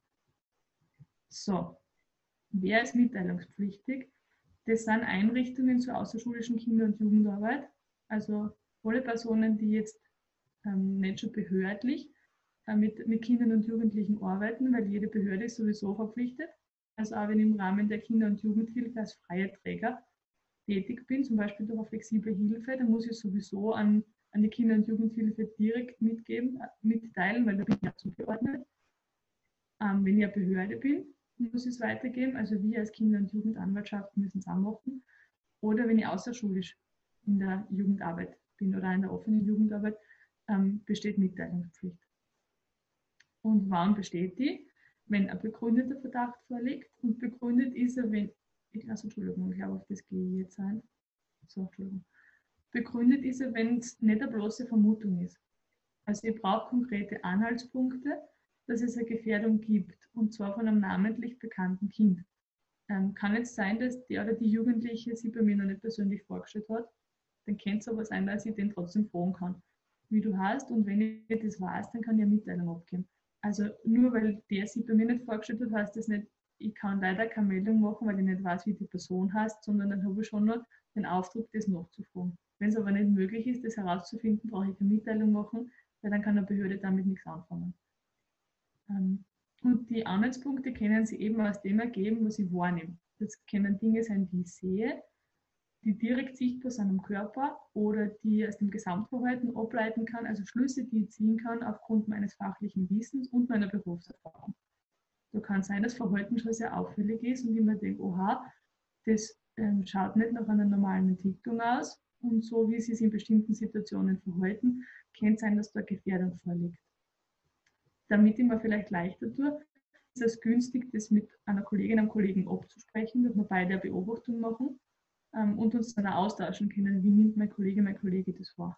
[SPEAKER 2] So, wer ist mitteilungspflichtig? Das sind Einrichtungen zur außerschulischen Kinder- und Jugendarbeit. Also alle Personen, die jetzt nicht schon behördlich mit Kindern und Jugendlichen arbeiten, weil jede Behörde ist sowieso verpflichtet. Also auch wenn ich im Rahmen der Kinder- und Jugendhilfe als freier Träger tätig bin, zum Beispiel durch eine flexible Hilfe, dann muss ich sowieso an die Kinder- und Jugendhilfe direkt mitteilen, weil da bin ich ja zugeordnet. Wenn ich eine Behörde bin, muss ich es weitergeben. Also wir als Kinder- und Jugendanwaltschaft müssen es auch machen. Oder wenn ich außerschulisch in der Jugendarbeit bin oder in der offenen Jugendarbeit, besteht Mitteilungspflicht. Und wann besteht die? Wenn ein begründeter Verdacht vorliegt, und begründet ist er, wenn, Entschuldigung, ich glaube, auf das gehe ich jetzt ein. So, Entschuldigung. Begründet ist er, wenn es nicht eine bloße Vermutung ist. Also ich brauche konkrete Anhaltspunkte, dass es eine Gefährdung gibt, und zwar von einem namentlich bekannten Kind. Kann jetzt sein, dass der oder die Jugendliche sie bei mir noch nicht persönlich vorgestellt hat. Dann könnte es aber sein, dass ich den trotzdem fragen kann. wie du hast, und wenn ich das weiß, dann kann ich eine Mitteilung abgeben. Also nur weil der sich bei mir nicht vorgestellt hat, heißt das nicht, ich kann leider keine Meldung machen, weil ich nicht weiß, wie die Person heißt, sondern dann habe ich schon noch den Auftrag, das nachzufragen. Wenn es aber nicht möglich ist, das herauszufinden, brauche ich keine Mitteilung machen, weil dann kann eine Behörde damit nichts anfangen. Und die Anhaltspunkte können sie eben aus dem ergeben, was ich wahrnehme. Das können Dinge sein, die ich sehe, die direkt sichtbar sind am Körper oder die ich aus dem Gesamtverhalten ableiten kann, also Schlüsse, die ich ziehen kann aufgrund meines fachlichen Wissens und meiner Berufserfahrung. Da kann sein, dass Verhalten schon sehr auffällig ist und ich mir denke, oha, das schaut nicht nach einer normalen Entwicklung aus, und so wie sie sich in bestimmten Situationen verhalten, kann es sein, dass da Gefährdung vorliegt. Damit ich mir vielleicht leichter tue, ist es günstig, das mit einer Kollegin, einem Kollegen abzusprechen, dass wir beide eine Beobachtung machen und uns dann auch austauschen können, wie nimmt mein Kollege das wahr.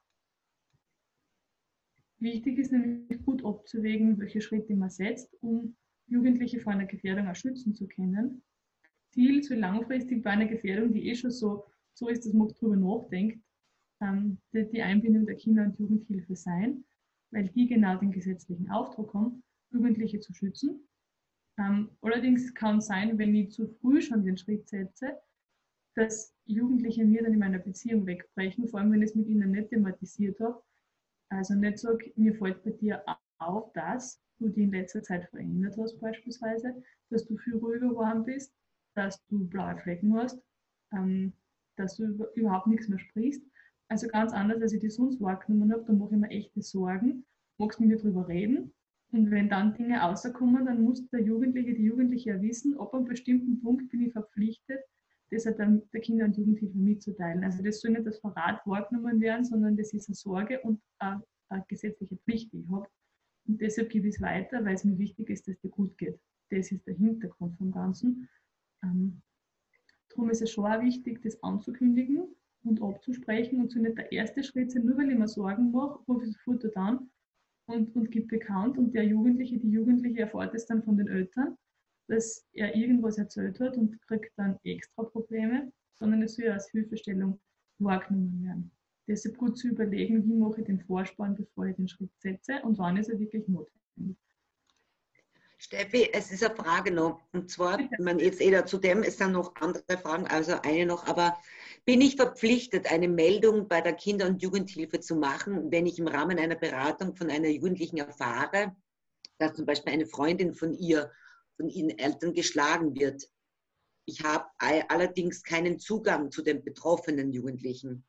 [SPEAKER 2] Wichtig ist nämlich gut abzuwägen, welche Schritte man setzt, um Jugendliche vor einer Gefährdung auch schützen zu können. Ziel soll langfristig bei einer Gefährdung, die schon so ist, dass man darüber nachdenkt, die Einbindung der Kinder- und Jugendhilfe sein, weil die genau den gesetzlichen Auftrag haben, Jugendliche zu schützen. Allerdings kann es sein, wenn ich zu früh schon den Schritt setze, dass Jugendliche mir dann in meiner Beziehung wegbrechen, vor allem wenn ich es mit ihnen nicht thematisiert habe. Also nicht sage, mir fällt bei dir auf, dass du dich in letzter Zeit verändert hast beispielsweise, dass du viel ruhiger geworden bist, dass du blaue Flecken hast, dass du überhaupt nichts mehr sprichst. Also ganz anders, als ich das sonst wahrgenommen habe, da mache ich mir echte Sorgen, magst mit mir drüber reden. Und wenn dann Dinge rauskommen, dann muss der Jugendliche, die Jugendliche ja wissen, ab einem bestimmten Punkt bin ich verpflichtet, das dann der Kinder- und Jugendhilfe mitzuteilen. Also das soll nicht als Verrat wahrgenommen werden, sondern das ist eine Sorge und eine gesetzliche Pflicht, die ich habe. Und deshalb gebe ich es weiter, weil es mir wichtig ist, dass es dir gut geht. Das ist der Hintergrund vom Ganzen. Darum ist es schon auch wichtig, das anzukündigen und abzusprechen und so nicht der erste Schritt sein, nur weil ich mir Sorgen mache, rufe ich sofort dort an und gebe bekannt, und der Jugendliche, die Jugendliche erfährt es dann von den Eltern, dass er irgendwas erzählt hat und kriegt dann extra Probleme, sondern es soll ja als Hilfestellung wahrgenommen werden. Deshalb gut zu überlegen, wie mache ich den Vorspann, bevor ich den Schritt setze, und wann ist er wirklich notwendig.
[SPEAKER 1] Steffi, es ist eine Frage noch, und zwar, ich meine, jetzt dazu dem, es sind noch andere Fragen, also eine noch, aber bin ich verpflichtet, eine Meldung bei der Kinder- und Jugendhilfe zu machen, wenn ich im Rahmen einer Beratung von einer Jugendlichen erfahre, dass zum Beispiel eine Freundin von ihren Eltern geschlagen wird? Ich habe allerdings keinen Zugang zu den betroffenen Jugendlichen.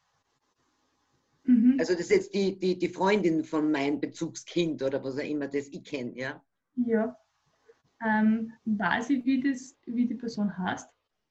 [SPEAKER 1] Mhm. Also das ist jetzt die Freundin von meinem Bezugskind oder was auch immer das ich kenne, ja?
[SPEAKER 2] Ja. Weiß ich, wie die Person heißt?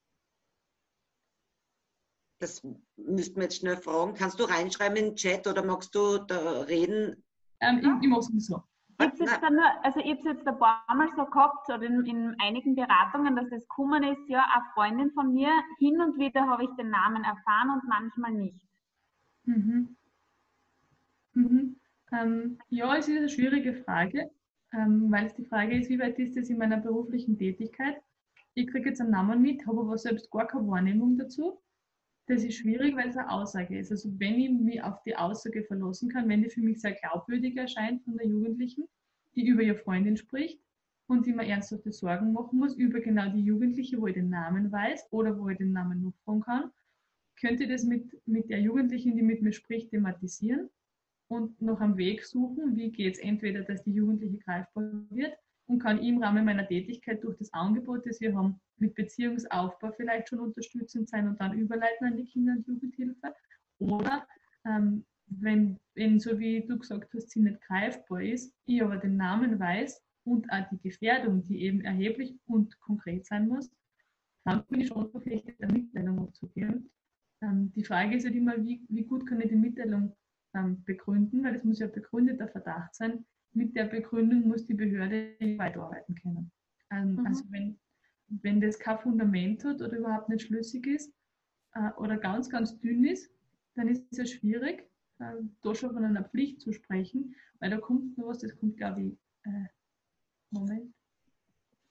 [SPEAKER 1] Das müssten wir jetzt schnell fragen. Kannst du reinschreiben in den Chat oder magst du da reden?
[SPEAKER 2] Ich mache es nicht so.
[SPEAKER 5] Ich habe es jetzt ein paar Mal so gehabt, oder in einigen Beratungen, dass es gekommen ist, ja, eine Freundin von mir, hin und wieder habe ich den Namen erfahren und manchmal nicht.
[SPEAKER 2] Mhm. Mhm. Ja, es ist eine schwierige Frage, weil es die Frage ist, wie weit ist das in meiner beruflichen Tätigkeit? Ich kriege jetzt einen Namen mit, habe aber selbst gar keine Wahrnehmung dazu. Das ist schwierig, weil es eine Aussage ist. Also wenn ich mich auf die Aussage verlassen kann, wenn die für mich sehr glaubwürdig erscheint von der Jugendlichen, die über ihre Freundin spricht und die mir ernsthafte Sorgen machen muss, über genau die Jugendliche, wo ich den Namen weiß oder wo ich den Namen nachfragen kann, könnte ich das mit der Jugendlichen, die mit mir spricht, thematisieren und noch am Weg suchen, wie geht es entweder, dass die Jugendliche greifbar wird, und kann im Rahmen meiner Tätigkeit durch das Angebot, das wir haben, mit Beziehungsaufbau vielleicht schon unterstützend sein und dann überleiten an die Kinder- und Jugendhilfe. Oder wenn, so wie du gesagt hast, sie nicht greifbar ist, ich aber den Namen weiß und auch die Gefährdung, die eben erheblich und konkret sein muss, dann bin ich schon verpflichtet, eine Mitteilung abzugeben. Die Frage ist halt immer, wie gut kann ich die Mitteilung begründen, weil es muss ja begründeter Verdacht sein. Mit der Begründung muss die Behörde weiterarbeiten können. Also wenn das kein Fundament hat oder überhaupt nicht schlüssig ist oder ganz, ganz dünn ist, dann ist es schwierig, da schon von einer Pflicht zu sprechen, weil da kommt noch was, das kommt, glaube ich, Moment.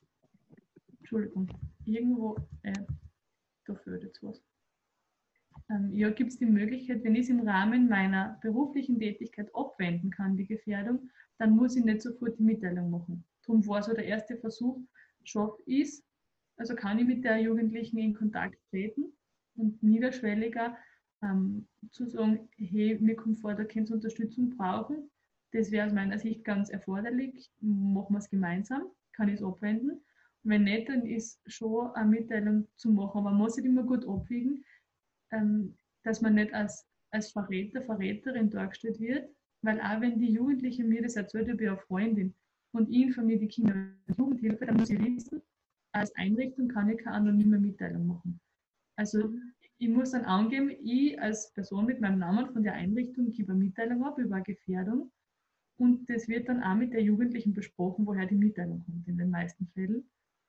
[SPEAKER 2] Entschuldigung, irgendwo, da fehlt jetzt was. ja, gibt es die Möglichkeit, wenn ich es im Rahmen meiner beruflichen Tätigkeit abwenden kann, die Gefährdung, dann muss ich nicht sofort die Mitteilung machen. Darum war so der erste Versuch, schaffe ich es, also kann ich mit der Jugendlichen in Kontakt treten und niederschwelliger zu sagen, hey, mir kommt vor, da könnt ihr Unterstützung brauchen. Das wäre aus meiner Sicht ganz erforderlich. Machen wir es gemeinsam, kann ich es abwenden. Wenn nicht, dann ist schon eine Mitteilung zu machen. Aber man muss sich immer gut abwiegen, dass man nicht als Verräter, Verräterin dargestellt wird, weil auch wenn die Jugendliche mir das erzählt, ich bin eine Freundin und ich informiere die Kinder- und Jugendhilfe, dann muss ich wissen, als Einrichtung kann ich keine anonyme Mitteilung machen. Also ich muss dann angeben, ich als Person mit meinem Namen von der Einrichtung gebe eine Mitteilung ab über eine Gefährdung und das wird dann auch mit der Jugendlichen besprochen, woher die Mitteilung kommt in den meisten Fällen.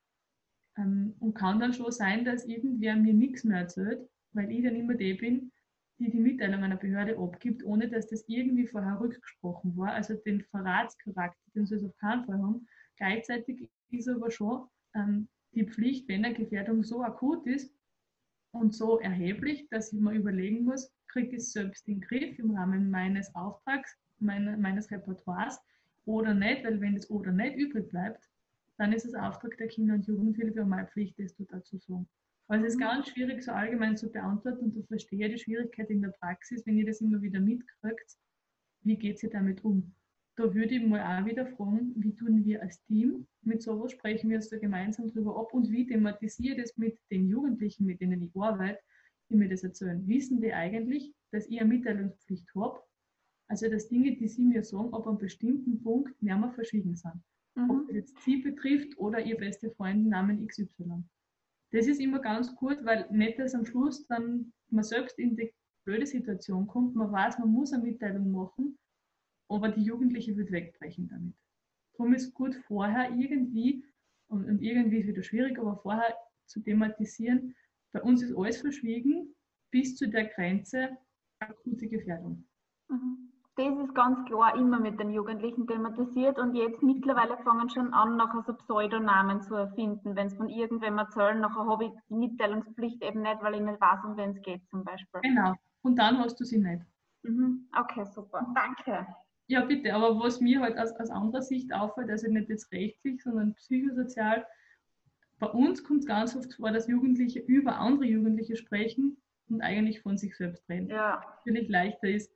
[SPEAKER 2] Und kann dann schon sein, dass irgendwer mir nichts mehr erzählt, weil ich dann immer die bin, die die Mitteilung einer Behörde abgibt, ohne dass das irgendwie vorher rückgesprochen war. Also den Verratscharakter, den soll es auf keinen Fall haben. Gleichzeitig ist aber schon die Pflicht, wenn eine Gefährdung so akut ist und so erheblich, dass ich mir überlegen muss, kriege ich es selbst in den Griff im Rahmen meines Auftrags, meines Repertoires oder nicht, weil wenn das oder nicht übrig bleibt, dann ist es Auftrag der Kinder- und Jugendhilfe und meine Pflicht, das dazu zu sagen. Also es ist ganz schwierig, so allgemein zu beantworten und ich verstehe die Schwierigkeit in der Praxis, wenn ihr das immer wieder mitkriegt, wie geht ihr damit um? Da würde ich mal auch wieder fragen, wie tun wir als Team mit sowas, sprechen wir uns da gemeinsam drüber ab und wie thematisiere ich das mit den Jugendlichen, mit denen ich arbeite, die mir das erzählen. Wissen die eigentlich, dass ich eine Mitteilungspflicht habe? Also dass Dinge, die sie mir sagen, ab einem bestimmten Punkt nicht mehr verschwiegen sind. Ob das jetzt sie betrifft oder ihr beste Freund Namen XY. Das ist immer ganz gut, weil nicht, dass am Schluss dann man selbst in die blöde Situation kommt, man weiß, man muss eine Mitteilung machen, aber die Jugendliche wird wegbrechen damit. Darum ist gut vorher irgendwie, und irgendwie ist wieder schwierig, aber vorher zu thematisieren, bei uns ist alles verschwiegen, bis zu der Grenze akute Gefährdung.
[SPEAKER 5] Das ist ganz klar immer mit den Jugendlichen thematisiert und jetzt mittlerweile fangen schon an, nachher so Pseudonamen zu erfinden. Wenn es von irgendwem erzählen, nachher habe ich die Mitteilungspflicht eben nicht, weil ich nicht weiß, um wen es geht zum Beispiel.
[SPEAKER 2] Genau, und dann hast du sie nicht.
[SPEAKER 5] Okay, super, danke.
[SPEAKER 2] Ja, bitte, aber was mir halt aus anderer Sicht auffällt, also nicht jetzt rechtlich, sondern psychosozial, bei uns kommt es ganz oft vor, dass Jugendliche über andere Jugendliche sprechen und eigentlich von sich selbst reden.
[SPEAKER 5] Ja.
[SPEAKER 2] Natürlich leichter ist,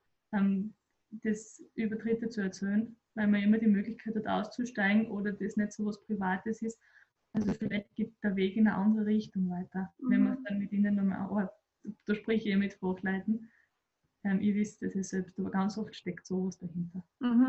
[SPEAKER 2] das über Dritte zu erzählen, weil man immer die Möglichkeit hat, auszusteigen oder das nicht so was Privates ist. Also vielleicht geht der Weg in eine andere Richtung weiter, wenn man es dann mit ihnen nochmal arbeitet. Da spreche ich mit Fachleuten. Ihr wisst das ja selbst, aber ganz oft steckt sowas dahinter.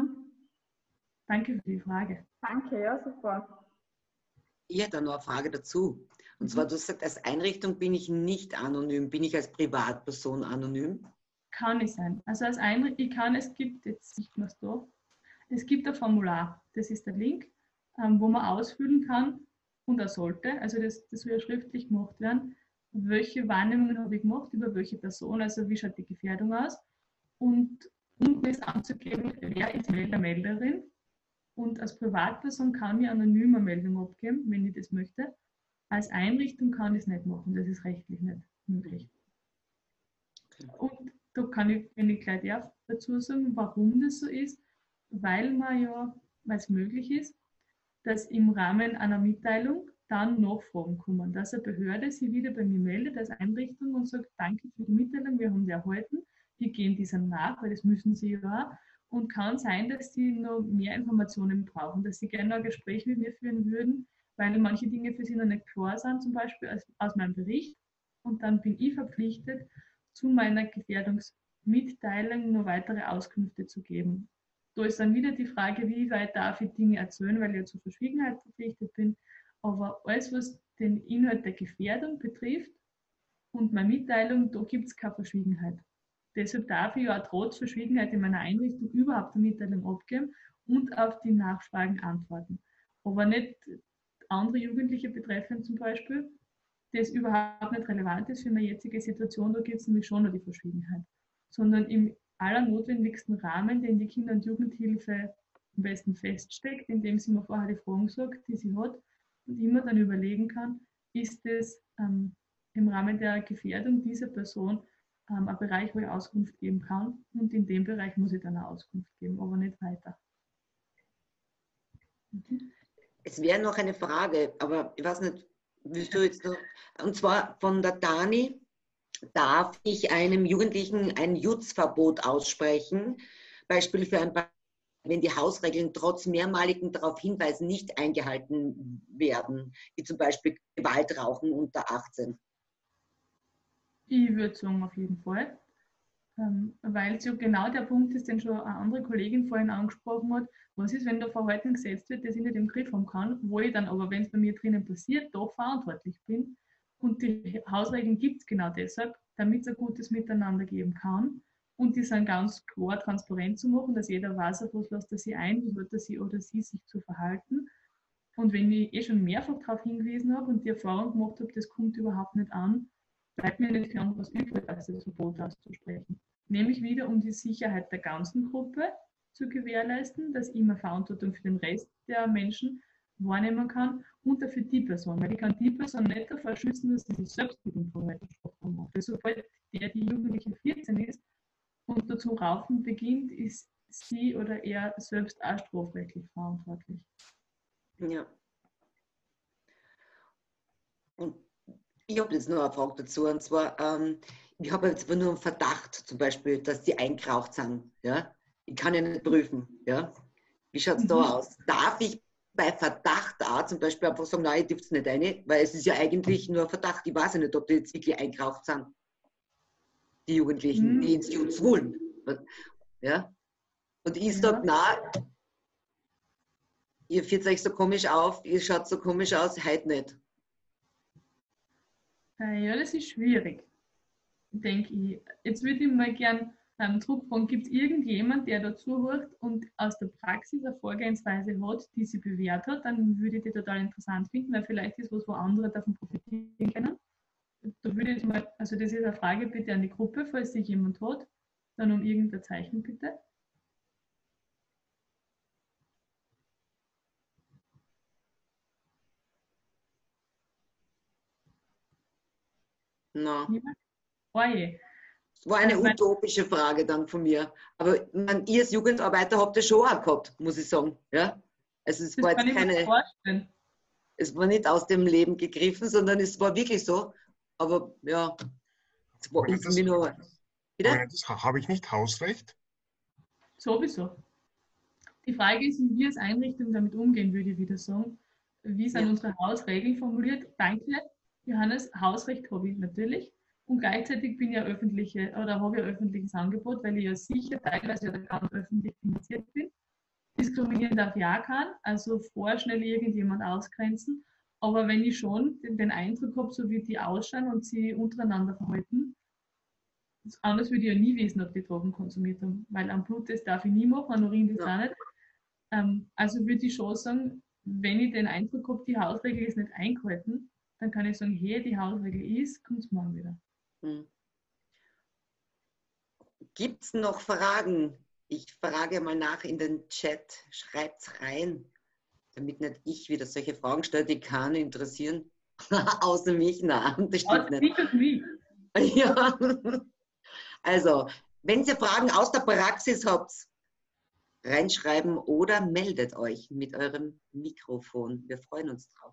[SPEAKER 2] Danke für die Frage.
[SPEAKER 5] Danke, ja, super.
[SPEAKER 1] Ich hätte noch eine Frage dazu. Und zwar, du sagst, als Einrichtung bin ich nicht anonym. Bin ich als Privatperson anonym?
[SPEAKER 2] Kann ich sein. Also als Einrichtung, es gibt, jetzt sieht man es da, es gibt ein Formular, das ist der Link, wo man ausfüllen kann und er sollte, also das soll ja schriftlich gemacht werden, welche Wahrnehmungen habe ich gemacht, über welche Person, also wie schaut die Gefährdung aus und das anzugeben, wer ist Melder, Melderin und als Privatperson kann ich anonym eine Meldung abgeben, wenn ich das möchte. Als Einrichtung kann ich es nicht machen, das ist rechtlich nicht möglich. Und da kann ich, wenn ich gleich dazu sagen, warum das so ist, weil es möglich ist, dass im Rahmen einer Mitteilung dann Nachfragen kommen, dass eine Behörde sich wieder bei mir meldet als Einrichtung und sagt, danke für die Mitteilung, wir haben die erhalten, wir gehen dieser nach, weil das müssen sie ja auch. Und kann sein, dass sie noch mehr Informationen brauchen, dass sie gerne ein Gespräch mit mir führen würden, weil manche Dinge für sie noch nicht klar sind, zum Beispiel aus meinem Bericht. Und dann bin ich verpflichtet, zu meiner Gefährdungsmitteilung noch weitere Auskünfte zu geben. Da ist dann wieder die Frage, wie weit darf ich Dinge erzählen, weil ich ja zur Verschwiegenheit verpflichtet bin. Aber alles, was den Inhalt der Gefährdung betrifft und meine Mitteilung, da gibt es keine Verschwiegenheit. Deshalb darf ich ja auch trotz Verschwiegenheit in meiner Einrichtung überhaupt eine Mitteilung abgeben und auf die Nachfragen antworten. Aber nicht andere Jugendliche betreffend zum Beispiel, das überhaupt nicht relevant ist für meine jetzige Situation, da gibt es nämlich schon noch die Verschwiegenheit. Sondern im allernotwendigsten Rahmen, den die Kinder- und Jugendhilfe am besten feststeckt, indem sie mir vorher die Fragen sagt, die sie hat und immer dann überlegen kann, ist es im Rahmen der Gefährdung dieser Person ein Bereich, wo ich Auskunft geben kann und in dem Bereich muss ich dann eine Auskunft geben, aber nicht weiter.
[SPEAKER 1] Es wäre noch eine Frage, aber ich weiß nicht, willst du jetzt noch, und zwar von der Dani: Darf ich einem Jugendlichen ein Jutzverbot aussprechen? Beispiel für ein paar, wenn die Hausregeln trotz mehrmaligen darauf hinweisen nicht eingehalten werden, wie zum Beispiel Gewaltrauchen unter 18.
[SPEAKER 2] Ich würde sagen, auf jeden Fall. Weil so genau der Punkt ist, den schon eine andere Kollegin vorhin angesprochen hat. Was ist, wenn da Verhalten gesetzt wird, das ich nicht im Griff haben kann, wo ich dann aber, wenn es bei mir drinnen passiert, doch verantwortlich bin. Und die Hausregeln gibt es genau deshalb, damit es ein gutes Miteinander geben kann. Und die sind ganz klar transparent zu machen, dass jeder weiß, auf was lässt er sich ein, wie wird er sie oder sie sich zu verhalten. Und wenn ich schon mehrfach darauf hingewiesen habe und die Erfahrung gemacht habe, das kommt überhaupt nicht an, bleibt mir nicht viel anderes übrig, als das Verbot auszusprechen. Nämlich wieder, um die Sicherheit der ganzen Gruppe zu gewährleisten, dass ich immer Verantwortung für den Rest der Menschen wahrnehmen kann und dafür die Person. Weil ich kann die Person nicht davor schützen, dass sie sich selbst mit dem Verhalten strafbar macht. Also sobald die Jugendliche 14 ist und dazu raufen beginnt, ist sie oder er selbst auch strafrechtlich verantwortlich.
[SPEAKER 1] Ja. Und ich habe jetzt noch eine Frage dazu, und zwar, ich habe jetzt nur einen Verdacht, zum Beispiel, dass die eingeraucht sind. Ja? Ich kann ja nicht prüfen. Ja? Wie schaut es da aus? Darf ich bei Verdacht auch zum Beispiel einfach sagen, nein, ich dürft es nicht rein, weil es ist ja eigentlich nur ein Verdacht. Ich weiß ja nicht, ob die jetzt wirklich eingeraucht sind. Die Jugendlichen, die ins Jutz wollen. Ja? Und ich sage, nein, ihr führt euch so komisch auf, ihr schaut so komisch aus, heute nicht.
[SPEAKER 2] Ja, das ist schwierig, denke ich. Jetzt würde ich mal gern zurückfragen, gibt es irgendjemand, der dazu hört und aus der Praxis eine Vorgehensweise hat, die sie bewährt hat, dann würde ich die total interessant finden, weil vielleicht ist was, wo andere davon profitieren können. Da würde ich mal, also das ist eine Frage bitte an die Gruppe, falls sich jemand hat, dann um irgendein Zeichen bitte.
[SPEAKER 1] No.
[SPEAKER 2] Oh je.
[SPEAKER 1] Das war eine utopische Frage dann von mir. Aber ihr als Jugendarbeiter habt ihr schon auch gehabt, muss ich sagen. Ja? Also es war jetzt keine. Es war nicht aus dem Leben gegriffen, sondern es war wirklich so. Aber ja, es war uns mir nur.
[SPEAKER 4] Habe ich nicht Hausrecht?
[SPEAKER 2] Sowieso. Die Frage ist, wie wir als Einrichtung damit umgehen, würde ich wieder sagen. Wie sind unsere Hausregeln formuliert? Danke, Johannes. Hausrecht habe ich natürlich. Und gleichzeitig bin ich habe ich ein öffentliches Angebot, weil ich ja sicher teilweise oder ganz öffentlich finanziert bin. Diskriminieren darf ja keinen, also vorschnell irgendjemand ausgrenzen. Aber wenn ich schon den Eindruck habe, so wie die ausschauen und sie untereinander verhalten, anders würde ich ja nie wissen, ob die Drogen konsumiert haben, weil am Bluttest darf ich nie machen, an Urin das auch nicht. Also würde ich schon sagen, wenn ich den Eindruck habe, die Hausregel ist nicht eingehalten, dann kann ich sagen, hey, die Hausregel ist, kommt morgen wieder.
[SPEAKER 1] Gibt es noch Fragen? Ich frage mal nach in den Chat. Schreibt es rein, damit nicht ich wieder solche Fragen stelle, die keinen interessieren. Außer mich, nein, das stimmt nicht. Ja. Also, wenn ihr Fragen aus der Praxis habt, reinschreiben oder meldet euch mit eurem Mikrofon. Wir freuen uns drauf.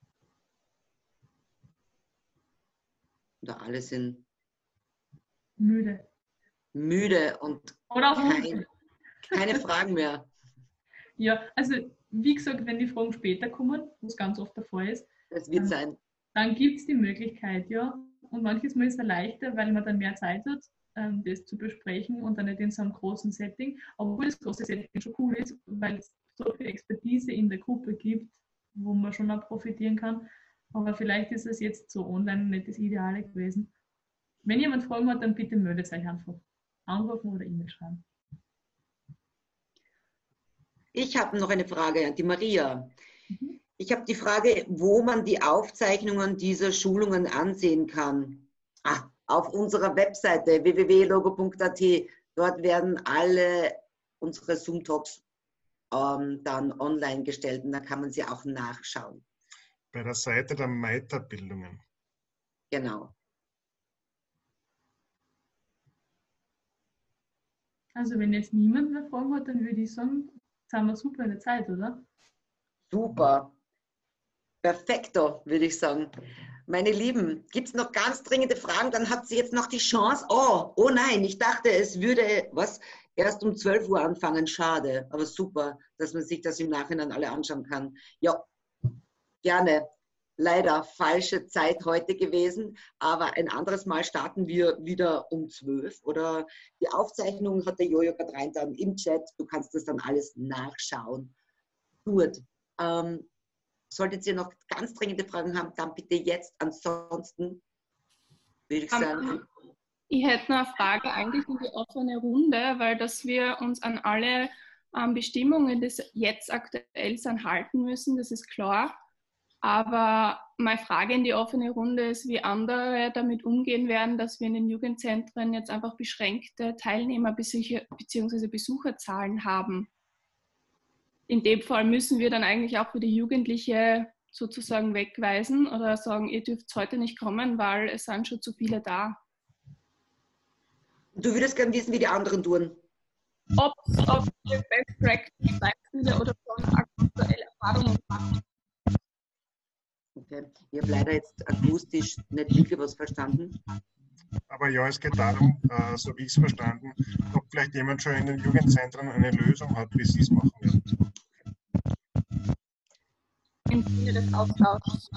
[SPEAKER 1] Oder alle sind
[SPEAKER 2] müde
[SPEAKER 1] und
[SPEAKER 2] oder
[SPEAKER 1] keine Fragen mehr.
[SPEAKER 2] Ja, also wie gesagt, wenn die Fragen später kommen, was ganz oft der Fall ist,
[SPEAKER 1] das wird sein.
[SPEAKER 2] Dann gibt es die Möglichkeit, ja. Und manches Mal ist es leichter, weil man dann mehr Zeit hat, das zu besprechen und dann nicht in so einem großen Setting. Obwohl das große Setting schon cool ist, weil es so viel Expertise in der Gruppe gibt, wo man schon auch profitieren kann. Aber vielleicht ist es jetzt so online nicht das Ideale gewesen. Wenn jemand Fragen hat, dann bitte meldet euch einfach. Anrufen oder E-Mail schreiben.
[SPEAKER 1] Ich habe noch eine Frage an die Maria. Ich habe die Frage, wo man die Aufzeichnungen dieser Schulungen ansehen kann. Auf unserer Webseite www.logo.at. Dort werden alle unsere Zoom-Talks dann online gestellt und da kann man sie auch nachschauen.
[SPEAKER 4] Bei der Seite der Weiterbildungen.
[SPEAKER 1] Genau.
[SPEAKER 2] Also wenn jetzt niemand mehr Fragen hat, dann würde ich sagen, jetzt haben wir super in der Zeit, oder?
[SPEAKER 1] Super. Perfekto, würde ich sagen. Meine Lieben, gibt es noch ganz dringende Fragen? Dann habt ihr jetzt noch die Chance. Oh nein, ich dachte, es würde erst um 12 Uhr anfangen. Schade, aber super, dass man sich das im Nachhinein alle anschauen kann. Ja, gerne. Leider falsche Zeit heute gewesen, aber ein anderes Mal starten wir wieder um 12 oder die Aufzeichnung hat der Jojo gerade rein dann im Chat. Du kannst das dann alles nachschauen. Gut. Solltet ihr noch ganz dringende Fragen haben, dann bitte jetzt. Ansonsten würde ich sagen.
[SPEAKER 3] Ich hätte noch eine Frage eigentlich in die offene Runde, weil dass wir uns an alle Bestimmungen, die jetzt aktuell sind, halten müssen, das ist klar. Aber meine Frage in die offene Runde ist, wie andere damit umgehen werden, dass wir in den Jugendzentren jetzt einfach beschränkte Teilnehmer bzw. Besucherzahlen haben. In dem Fall müssen wir dann eigentlich auch für die Jugendliche sozusagen wegweisen oder sagen, ihr dürft heute nicht kommen, weil es sind schon zu viele da.
[SPEAKER 1] Du würdest gerne wissen, wie die anderen tun.
[SPEAKER 3] Ob wir Best Practice Beispiele oder schon aktuelle Erfahrungen machen.
[SPEAKER 1] Okay. Ich habe leider jetzt akustisch nicht wirklich was verstanden.
[SPEAKER 4] Aber ja, es geht darum, so wie ich es verstanden, ob vielleicht jemand schon in den Jugendzentren eine Lösung hat, wie sie es machen werden.
[SPEAKER 3] Im Sinne des Austauschs.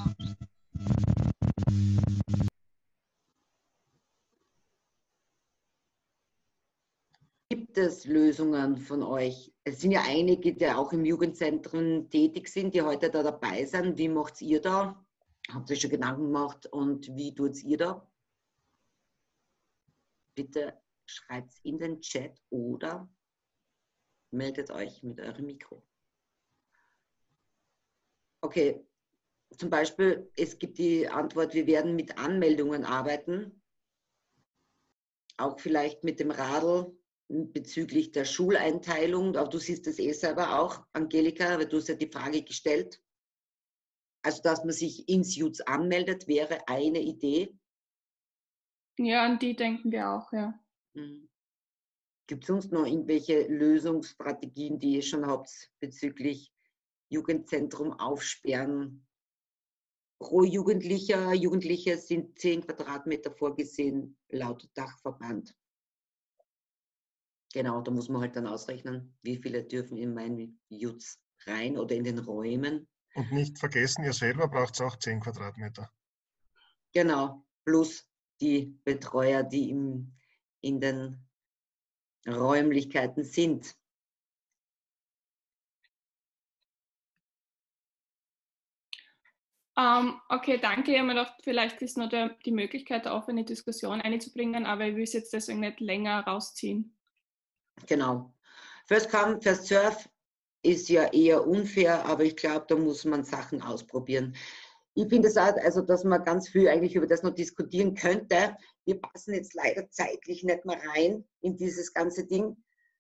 [SPEAKER 1] Gibt es Lösungen von euch? Es sind ja einige, die auch im Jugendzentrum tätig sind, die heute da dabei sind. Wie macht ihr da? Habt ihr schon Gedanken gemacht und wie tut ihr da? Bitte schreibt es in den Chat oder meldet euch mit eurem Mikro. Okay, zum Beispiel, es gibt die Antwort, wir werden mit Anmeldungen arbeiten, auch vielleicht mit dem Radl bezüglich der Schuleinteilung, aber du siehst das eh selber auch, Angelika, weil du hast ja die Frage gestellt. Also, dass man sich ins JUZ anmeldet, wäre eine Idee.
[SPEAKER 3] Ja, an die denken wir auch, ja.
[SPEAKER 1] Gibt es sonst noch irgendwelche Lösungsstrategien, die ihr schon habt bezüglich Jugendzentrum aufsperren? Pro Jugendliche sind 10 Quadratmeter vorgesehen, laut Dachverband. Genau, da muss man halt dann ausrechnen, wie viele dürfen in meinen JUZ rein oder in den Räumen.
[SPEAKER 4] Und nicht vergessen, ihr selber braucht auch 10 Quadratmeter.
[SPEAKER 1] Genau, plus die Betreuer, die in den Räumlichkeiten sind.
[SPEAKER 3] Okay, danke. Ich habe mir gedacht, vielleicht ist noch die Möglichkeit, eine offene Diskussion einzubringen, aber ich will es jetzt deswegen nicht länger rausziehen.
[SPEAKER 1] Genau. First come, first serve ist ja eher unfair, aber ich glaube, da muss man Sachen ausprobieren. Ich finde es auch, also, dass man ganz viel eigentlich über das noch diskutieren könnte. Wir passen jetzt leider zeitlich nicht mehr rein in dieses ganze Ding.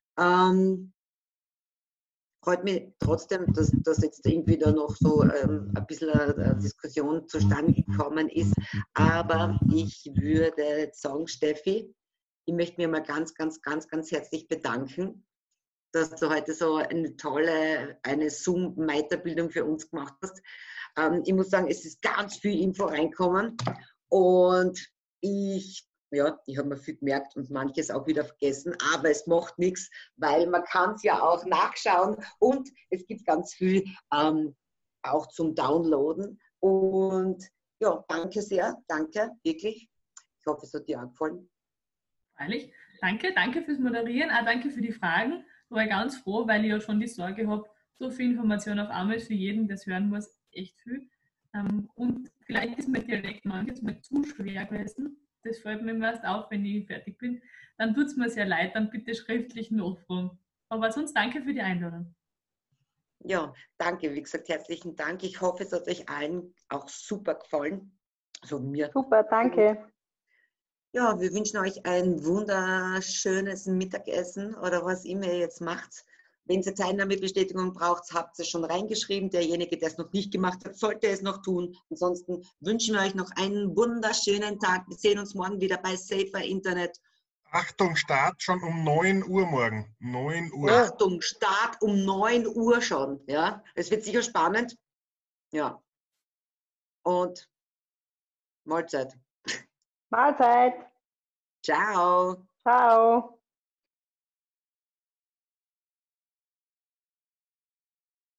[SPEAKER 1] Freut mich trotzdem, dass jetzt irgendwie da noch so ein bisschen eine Diskussion zustande gekommen ist. Aber ich würde sagen, Steffi, ich möchte mir mal ganz herzlich bedanken, dass du heute so eine tolle, Zoom-Weiterbildung für uns gemacht hast. Ich muss sagen, es ist ganz viel Info reinkommen und ich habe mir viel gemerkt und manches auch wieder vergessen, aber es macht nichts, weil man kann es ja auch nachschauen und es gibt ganz viel auch zum Downloaden und ja, danke sehr, danke, wirklich. Ich hoffe, es hat dir auch gefallen.
[SPEAKER 2] Freilich. Danke fürs Moderieren, auch danke für die Fragen. Ich war ganz froh, weil ich ja schon die Sorge habe, so viel Information auf einmal ist für jeden, das hören muss, echt viel. Und vielleicht ist mein Dialekt manches mal zu schwer gewesen. Das fällt mir erst auf, wenn ich fertig bin. Dann tut es mir sehr leid, dann bitte schriftlich nachfragen. Aber sonst danke für die Einladung.
[SPEAKER 1] Ja, danke, wie gesagt, herzlichen Dank. Ich hoffe, es hat euch allen auch super gefallen. Also mir.
[SPEAKER 6] Super, danke.
[SPEAKER 1] Ja, wir wünschen euch ein wunderschönes Mittagessen oder was immer ihr jetzt macht. Wenn ihr Teilnahmebestätigung braucht, habt ihr schon reingeschrieben. Derjenige, der es noch nicht gemacht hat, sollte es noch tun. Ansonsten wünschen wir euch noch einen wunderschönen Tag. Wir sehen uns morgen wieder bei Safer Internet.
[SPEAKER 4] Achtung, Start schon um 9 Uhr morgen. 9 Uhr.
[SPEAKER 1] Achtung, Start um 9 Uhr schon. Ja, es wird sicher spannend. Ja. Und Mahlzeit.
[SPEAKER 6] Mahlzeit.
[SPEAKER 1] Ciao.
[SPEAKER 6] Ciao.